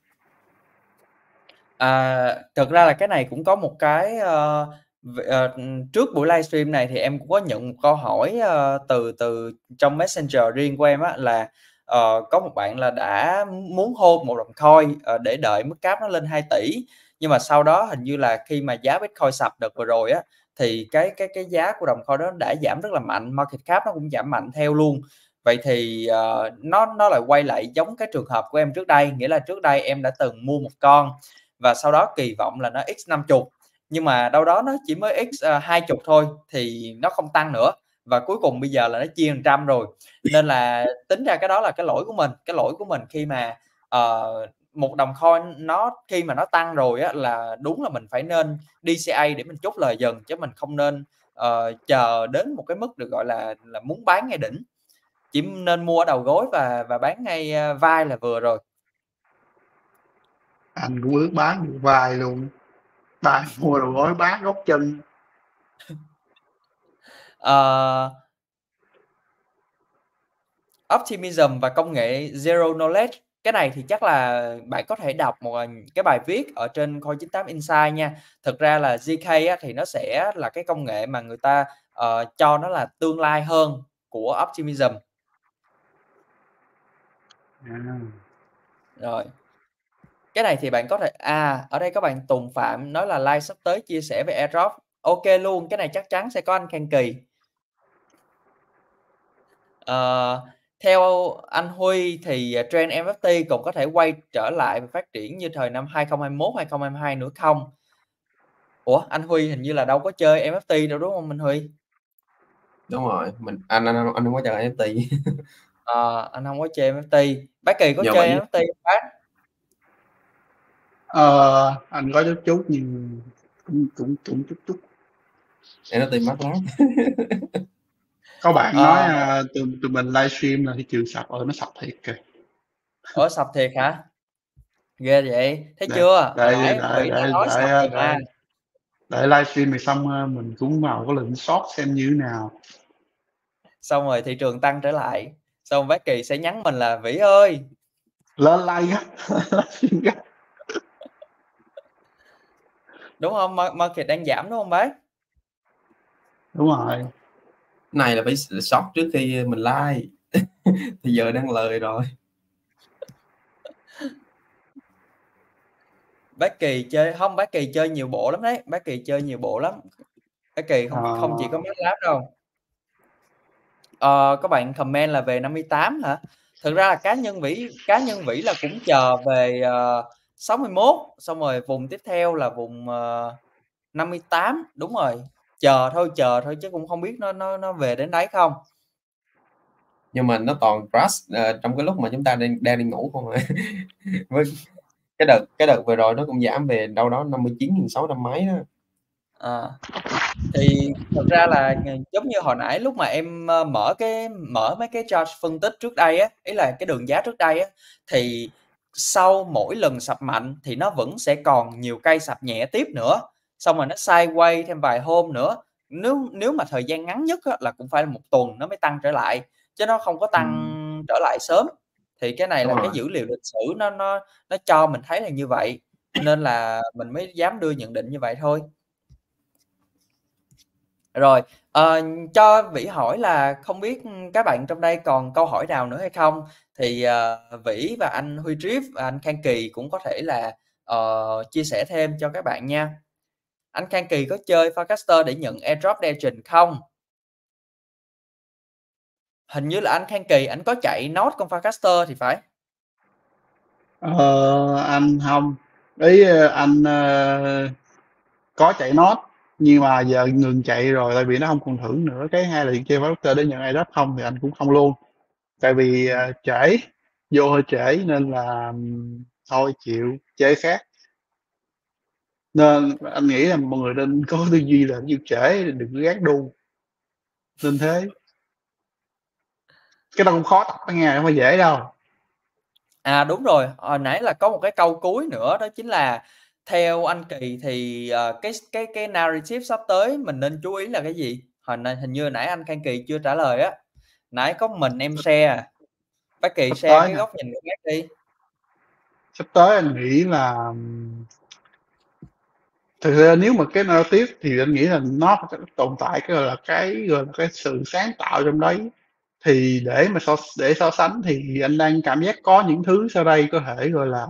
À, thực ra là cái này cũng có một cái uh, uh, trước buổi livestream này thì em cũng có nhận một câu hỏi uh, từ từ trong Messenger riêng của em á, là uh, có một bạn là đã muốn hold một đồng coin uh, để đợi mức cap nó lên hai tỷ, nhưng mà sau đó hình như là khi mà giá Bitcoin sập đợt vừa rồi á, thì cái cái cái giá của đồng coin đó đã giảm rất là mạnh, market cap nó cũng giảm mạnh theo luôn. Vậy thì uh, nó nó lại quay lại giống cái trường hợp của em trước đây, nghĩa là trước đây em đã từng mua một con và sau đó kỳ vọng là nó x năm mươi, nhưng mà đâu đó nó chỉ mới x hai mươi thôi thì nó không tăng nữa, và cuối cùng bây giờ là nó chia phần trăm rồi. Nên là tính ra cái đó là cái lỗi của mình, cái lỗi của mình khi mà, ờ, một đồng coin nó khi mà nó tăng rồi á, là đúng là mình phải nên đê xê a để mình chốt lời dần, chứ mình không nên, ờ, chờ đến một cái mức được gọi là là muốn bán ngay đỉnh. Chỉ nên mua ở đầu gối và và bán ngay, a, vai là vừa rồi. Anh cũng ước bán được vai luôn, toàn mua đầu gối bán gốc chân. Ờ Optimism và công nghệ Zero Knowledge, cái này thì chắc là bạn có thể đọc một, ờ, cái bài viết ở trên Coin chín tám Insight nha. Thực ra là zê ca á, thì nó sẽ là cái công nghệ mà người ta, ờ, cho nó là tương lai hơn của Optimism. À. Rồi. Cái này thì bạn có thể à, ở đây có bạn Tùng Phạm nói là live sắp tới chia sẻ về airdrop. OK luôn, cái này chắc chắn sẽ có anh Khang Kỳ. Ờ, theo anh Huy thì, à, trend en ép tê cũng có thể quay trở lại và phát triển như thời năm hai không hai mốt, hai không hai hai nữa không? Ủa, anh Huy hình như là đâu có chơi en ép tê đâu, đúng hông anh Huy? Đúng rồi, mình anh anh anh hông có chơi en ép tê. Ờ, anh hông có chơi en ép tê. Bác Kỳ có Nhờ chơi vậy. en ép tê hông bác? Ờ, anh có chút chút nhưng cũng cũng cũng chút chút. en ép tê mắc lắm. Có bạn Ờ. nói, a, tụi tụi mình livestream là thị trường sập, ờ, nó sập thiệt kìa. Ủa, sập thiệt hả? Ghê vậy, thấy Để chưa? Hồi để nãy để Vĩ đã để nói sập để rồi để mà. để livestream này xong, ơ, mình cũng vào cái lệnh short xem như thế nào. Xong rồi thị trường tăng trở lại, xong bác Kỳ sẽ nhắn mình là "Vĩ ơi" Lên like á, livestream gấp. Đúng hông? Ma market đang giảm, đúng hông bác? Đúng rồi. Này là phải s short trước khi mình live, thì giờ đang lời rồi. Bác Kỳ chơi hông, bác Kỳ chơi nhiều bộ lắm đấy, bác Kỳ chơi nhiều bộ lắm. Bác Kỳ không Ờ. không chỉ có MATLAB đâu. Ờ, có bạn comment là về năm mươi tám hả? Thực ra là cá nhân Vĩ cá nhân Vĩ là cũng chờ về, ờ, sáu mươi mốt, xong rồi vùng tiếp theo là vùng, ờ, năm mươi tám, đúng rồi, chờ thôi, chờ thôi chứ cũng không biết nó nó nó về đến đấy không. Nhưng mà nó toàn crash, ờ, trong cái lúc mà chúng ta đang đang đi ngủ không à. Với cái đợt cái đợt vừa rồi nó cũng giảm về đâu đó năm mươi chín nghìn sáu trăm mấy đó. Ờ, thì thực ra là, ờ, giống như hồi nãy lúc mà em, ơ, mở cái mở mấy cái chart phân tích trước đây á, ý là cái đường giá trước đây á, thì sau mỗi lần sập mạnh thì nó vẫn sẽ còn nhiều cây sập nhẹ tiếp nữa, xong rồi nó sideways thêm vài hôm nữa. Nếu nếu mà thời gian ngắn nhất á, là cũng phải là một tuần nó mới tăng trở lại, chứ nó không có tăng Ừm. trở lại sớm. Thì cái này Đúng là cái rồi. dữ liệu lịch sử nó nó nó cho mình thấy là như vậy, nên là mình mới dám đưa nhận định như vậy thôi. Rồi, ờ, cho Vĩ hỏi là không biết các bạn trong đây còn câu hỏi nào nữa hay không? Thì, ờ, Vĩ và anh Huy Drift và anh Khang Kỳ cũng có thể là, ờ, chia sẻ thêm cho các bạn nha. Anh Khang Kỳ có chơi Farcaster để nhận airdrop Legend không? Hình như là anh Khang Kỳ ảnh có chạy nốt con Farcaster thì phải. Ờ, anh hông, ý, ơ, anh, ơ, có chạy nốt, nhưng mà giờ ngừng chạy rồi tại vì nó hông còn thưởng nữa. Cái hai là chơi Farcaster để nhận airdrop không thì anh cũng không luôn. Tại vì, Ừm. à, trễ, vô hơi trễ nên là, ừm, thôi chịu, chơi cái khác. Nên anh nghĩ là mọi người nên có tư duy là vô trễ đừng có gán đu. Nên thế. Cái đó cũng khó tập đó nghe, hông phải dễ đâu. À, đúng rồi, hồi nãy là có một cái câu cuối nữa đó chính là theo anh Kỳ thì, ờ, cái s cái cái narrative sắp tới mình nên chú ý là cái gì? Hồi n hình như hồi nãy anh Khang Kỳ chưa trả lời á, nãy có mình em share à. Bác Kỳ Sắp share tới cái nè. góc nhìn của bác đi. Sắp tới anh nghĩ là, ừm thực ra nếu mà cái narrative thì anh nghĩ là nó sẽ tồn tại cái, gọi là, cái, gọi là, cái sự sáng tạo trong đấy. Thì để mà so để so sánh thì anh đang cảm giác có những thứ sau đây có thể, gọi là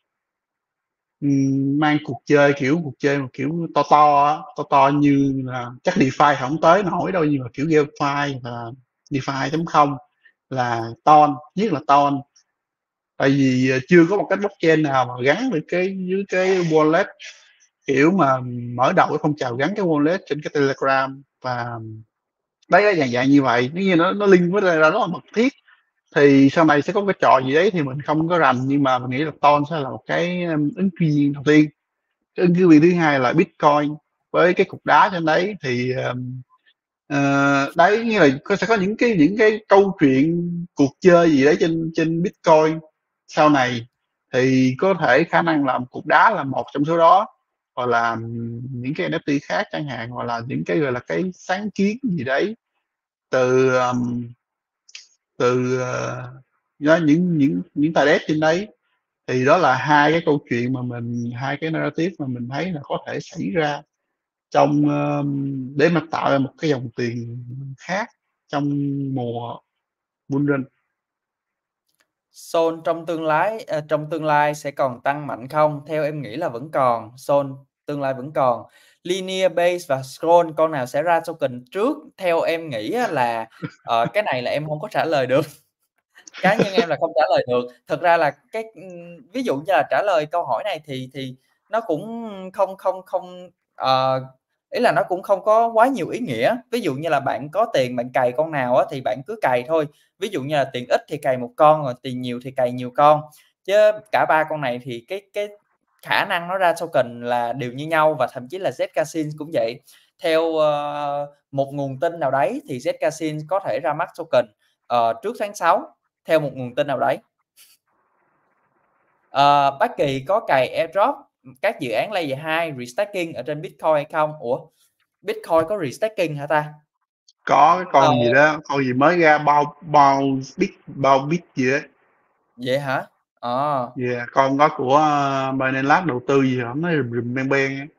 ừm, mang cuộc chơi, kiểu, cuộc chơi mà, kiểu, to to á, to to như là chắc DeFi hổng tới nổi đâu, nhưng mà kiểu GameFi và DeFi chấm không là ton, nhất là ton. Tại vì, ờ, chưa có một cái blockchain nào mà gắn được cái với cái wallet, kiểu mà mở đầu cái phong trào gắn cái wallet trên cái Telegram và đấy là dạng dạng như vậy, nếu như nó nó link với ra rất là mật thiết, thì sau này sẽ có cái trò gì đấy thì mình không có rành, nhưng mà mình nghĩ là Ton sẽ là một cái um, ứng cử viên đầu tiên. Cái ứng cử viên thứ hai là Bitcoin với cái cục đá trên đấy, thì um, uh, đấy như là có sẽ có những cái những cái câu chuyện cuộc chơi gì đấy trên trên Bitcoin sau này, thì có thể khả năng là cục đá là một trong số đó, hoặc là những cái en ép tê khác chẳng hạn, hoặc là những cái gọi là cái sáng kiến gì đấy từ um, từ uh, đó, những những những tài đét trên đấy. Thì đó là hai cái câu chuyện mà mình hai cái narrative mà mình thấy là có thể xảy ra trong um, để mà tạo ra một cái dòng tiền khác trong mùa bull run. Sol trong tương lai uh, trong tương lai sẽ còn tăng mạnh không? Theo em nghĩ là vẫn còn. Sol tương lai vẫn còn. Linear base và scroll con nào sẽ ra token trước? Theo em nghĩ là uh, cái này là em không có trả lời được. Cá nhân em là không trả lời được. Thực ra là cái ví dụ như là trả lời câu hỏi này thì thì nó cũng không không không uh, ý là nó cũng không có quá nhiều ý nghĩa. Ví dụ như là bạn có tiền bạn cày con nào á, thì bạn cứ cày thôi. Ví dụ như là tiền ít thì cày một con, rồi tiền nhiều thì cày nhiều con. Chứ cả ba con này thì cái cái khả năng nó ra token là đều như nhau, và thậm chí là Zcash cũng vậy. Theo uh, một nguồn tin nào đấy thì Zcash có thể ra mắt token uh, trước tháng sáu, theo một nguồn tin nào đấy. Uh, Bác Kỳ có cày airdrop các dự án layer hai restacking ở trên Bitcoin hay không? Ủa, Bitcoin có restacking hả ta? Có cái con Ờ. gì đó, con gì mới ra bao bao bit bao bit gì đó. Vậy hả? Ờ. Yeah, con đó của uh, Binance Lab đầu tư gì không, nói rùm ben ben á.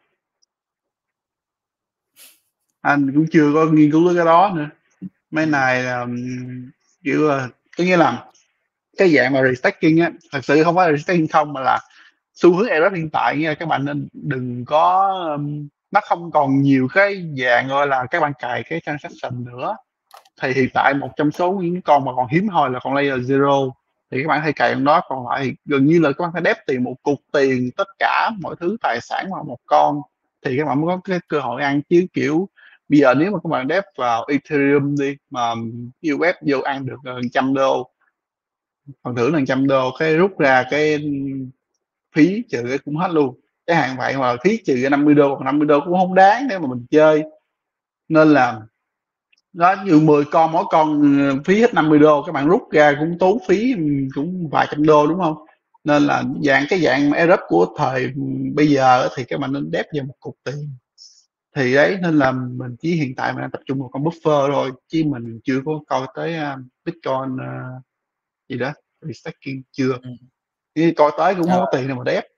Anh cũng chưa có nghiên cứu tới cái đó nữa. Mấy Ừ. này là um, kiểu là có nghĩa là cái dạng mà restacking á, thật sự không phải là restacking không, mà là xu hướng airdrop hiện tại, nghĩa là các bạn nên đừng có um, nó không còn nhiều cái dạng gọi là các bạn cài cái transaction nữa. Thì hiện tại một trong số những con mà còn hiếm hoi là con layer zero, thì các bạn hay cài con đó, còn lại thì gần như là các bạn phải đép tiền một cục tiền tất cả mọi thứ tài sản vào một con thì các bạn mới có cái cơ hội ăn. Chứ kiểu bây giờ nếu mà các bạn đép vào Ethereum đi mà u ép vô ăn được gần trăm đô, phần thưởng là trăm đô, cái rút ra cái phí trừ cái cũng hết luôn, cái hàng vậy mà phí trừ ra năm mươi đô, còn năm mươi đô cũng không đáng để mà mình chơi. Nên là đó, như mười con mỗi con phí hết năm mươi đô, các bạn rút ra cũng tốn phí cũng vài trăm đô, đúng không? Nên là dạng cái dạng airdrop của thời bây giờ thì các bạn nên đép vào một cục tiền. Thì đấy, nên là mình chỉ hiện tại mình đang tập trung vào con buffer thôi, chứ mình chưa có coi tới uh, Bitcoin uh, gì đó restacking chưa. Ừ. Thì coi tới cũng không Ờ. có tiền nào mà đép.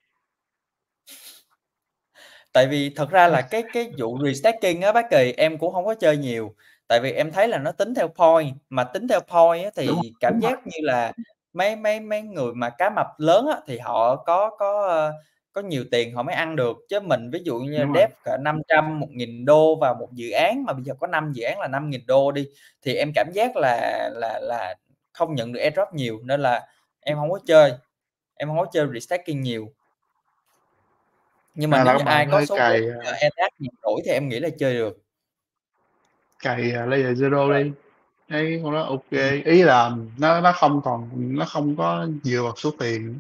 Tại vì thật ra là cái cái vụ restacking á bác Kỳ, em cũng không có chơi nhiều. Tại vì em thấy là nó tính theo point, mà tính theo point á, thì Đúng rồi, cảm đúng rồi. giác như là mấy mấy mấy người mà cá mập lớn á, thì họ có có ờ, có nhiều tiền họ mới ăn được. Chứ mình ví dụ như Đúng rồi. đép cả năm trăm, một nghìn đô vào một dự án, mà bây giờ có năm dự án là năm nghìn đô đi, thì em cảm giác là là là không nhận được airdrop nhiều, nên là em không có chơi. Em không có chơi restacking nhiều. Nhưng mà À, là nếu các như bạn ai có có thể số cài vốn uh, e hát nhiều nổi thì em nghĩ là chơi được. cài uh, layer zero đi, thấy con đó ok. Ừ. Ý là nó nó không còn nó không có dựa vào số tiền,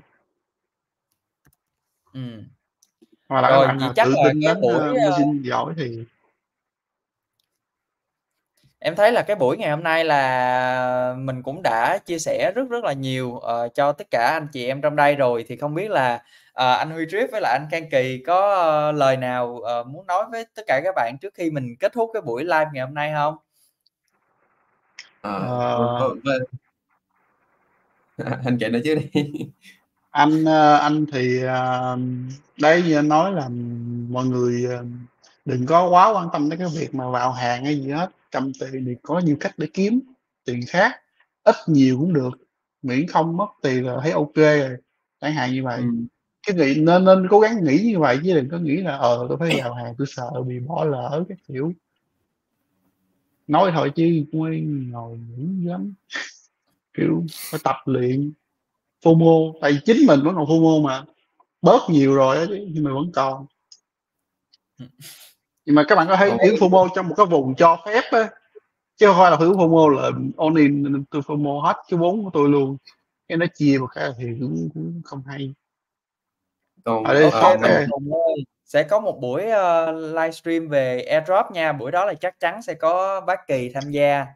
Ừ. hoặc là các Rồi bạn vậy nào chắc tự là tin cái đánh buổi uh, uh, margin giỏi thì em thấy là cái buổi ngày hôm nay là mình cũng đã chia sẻ rất rất là nhiều uh, cho tất cả anh chị em trong đây rồi. Thì không biết là uh, anh Huy Trip với lại anh Khang Kỳ có uh, lời nào uh, muốn nói với tất cả các bạn trước khi mình kết thúc cái buổi live ngày hôm nay không? À, uh, anh chạy nói trước đi. anh uh, anh thì uh, đấy như anh nói là mọi người uh, đừng có quá quan tâm đến cái việc mà vào hàng hay gì hết. Cầm tiền thì có nhiều cách để kiếm tiền khác, ít nhiều cũng được, miễn không mất tiền là thấy ok rồi, chẳng hạn như vậy. Ừ. Cái nghĩ nên nên cố gắng nghĩ như vậy, chứ đừng có nghĩ là ờ tôi phải vào hàng, tôi sợ bị bỏ lỡ cái kiểu. Nói thôi chứ cũng phải ngồi nghĩ lắm, kiểu phải tập luyện. FOMO, tại vì chính mình vẫn còn FOMO mà, bớt nhiều rồi á chứ, nhưng mà vẫn còn. Nhưng mà các bạn có thấy Ồ, những FOMO trong một cái vùng cho phép á, chứ không phải là phiếu FOMO là only tôi FOMO hết cái vốn của tôi luôn, cái nó chia một cái thì cũng, cũng không hay. Còn Ở đây Ok, sót ờ, Mạnh mình cái Hùng ơi, sẽ có một buổi uh, livestream về airdrop nha. Buổi đó là chắc chắn sẽ có bác Kỳ tham gia.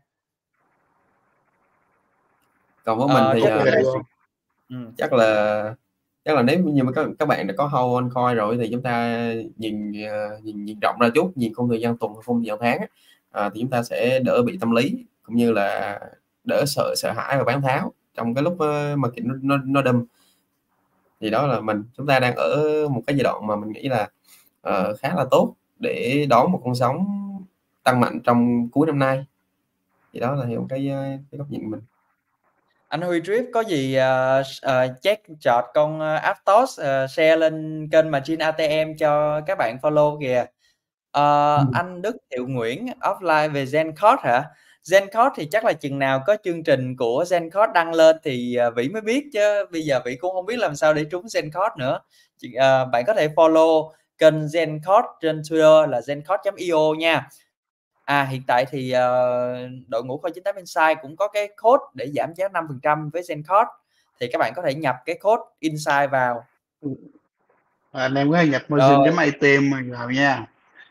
còn với mình Ờ, thì chắc ờ, buổi ok đó luôn. ừ. chắc là chắc là nếu như mà các các bạn đã có hold on coin rồi thì chúng ta nhìn ờ, nhìn nhìn rộng ra chút, nhìn khung thời gian tuần, khung thời gian tháng á, à, thì chúng ta sẽ đỡ bị tâm lý cũng như là đỡ sợ sợ hãi và bán tháo trong cái lúc uh, mà nó nó, nó đâm. Thì đó là mình chúng ta đang ở một cái giai đoạn mà mình nghĩ là ờ, khá là tốt để đón một con sóng tăng mạnh trong cuối năm nay. Thì đó là theo cái ờ, cái góc nhìn của mình. Anh Huy Drip có gì uh, uh, check chọt con uh, Aptos uh, share lên kênh Margin a tê em cho các bạn follow kìa. Uh, Ừ. Anh Đức Thiệu Nguyễn offline về Zencode hả? Zencode thì chắc là chừng nào có chương trình của Zencode đăng lên thì uh, Vĩ mới biết, chứ bây giờ Vĩ cũng không biết làm sao để trúng Zencode nữa. Chỉ, uh, bạn có thể follow kênh Zencode trên Twitter là zencode chấm i o nha. À, hiện tại thì uh, đội ngũ Coin chín tám Insight cũng có cái code để giảm giá năm phần trăm với Zencode, thì các bạn có thể nhập cái code Insight vào. Anh em có nhập margin chấm a tê em vào nha.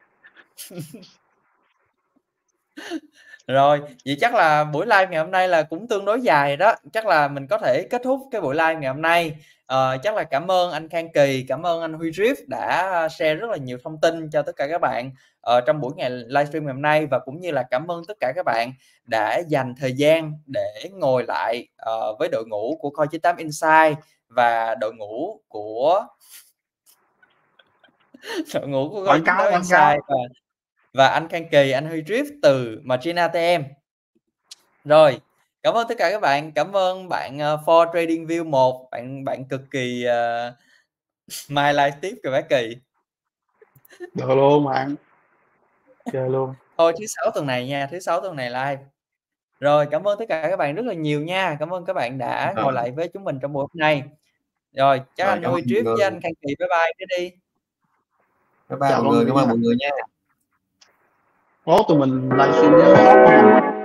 Rồi, vậy chắc là buổi live ngày hôm nay là cũng tương đối dài đó. Chắc là mình có thể kết thúc cái buổi live ngày hôm nay. Ờ, chắc là cảm ơn anh Khang Kỳ, cảm ơn anh Huy Drip đã share rất là nhiều thông tin cho tất cả các bạn ở trong buổi ngày livestream ngày hôm nay, và cũng như là cảm ơn tất cả các bạn đã dành thời gian để ngồi lại uh, với đội ngũ của Coin chín tám Insight và đội ngũ của đội ngũ của Coin Quảng chín tám cáo, quảng Insight cáo. và và anh Khang Kỳ, anh Huy Drip từ Margin a tê em. Rồi, cảm ơn tất cả các bạn, cảm ơn bạn uh, For Trading View một, bạn bạn cực kỳ uh, my live tiếp kìa bác Kỳ. Được luôn bạn. Chơi luôn. Thôi thứ sáu tuần này nha, thứ sáu tuần này live. Rồi, cảm ơn tất cả các bạn rất là nhiều nha. Cảm ơn các bạn đã Ờ. ngồi lại với chúng mình trong buổi hôm nay. Rồi, chắc Rồi, anh cảm Huy ơn Drip mọi với người. anh Khang Kỳ bye bye cái đi. Bye bye Chào mọi mọi người, người cảm ơn nha. mọi người nha. Mốt tụi mình livestream với shop nha.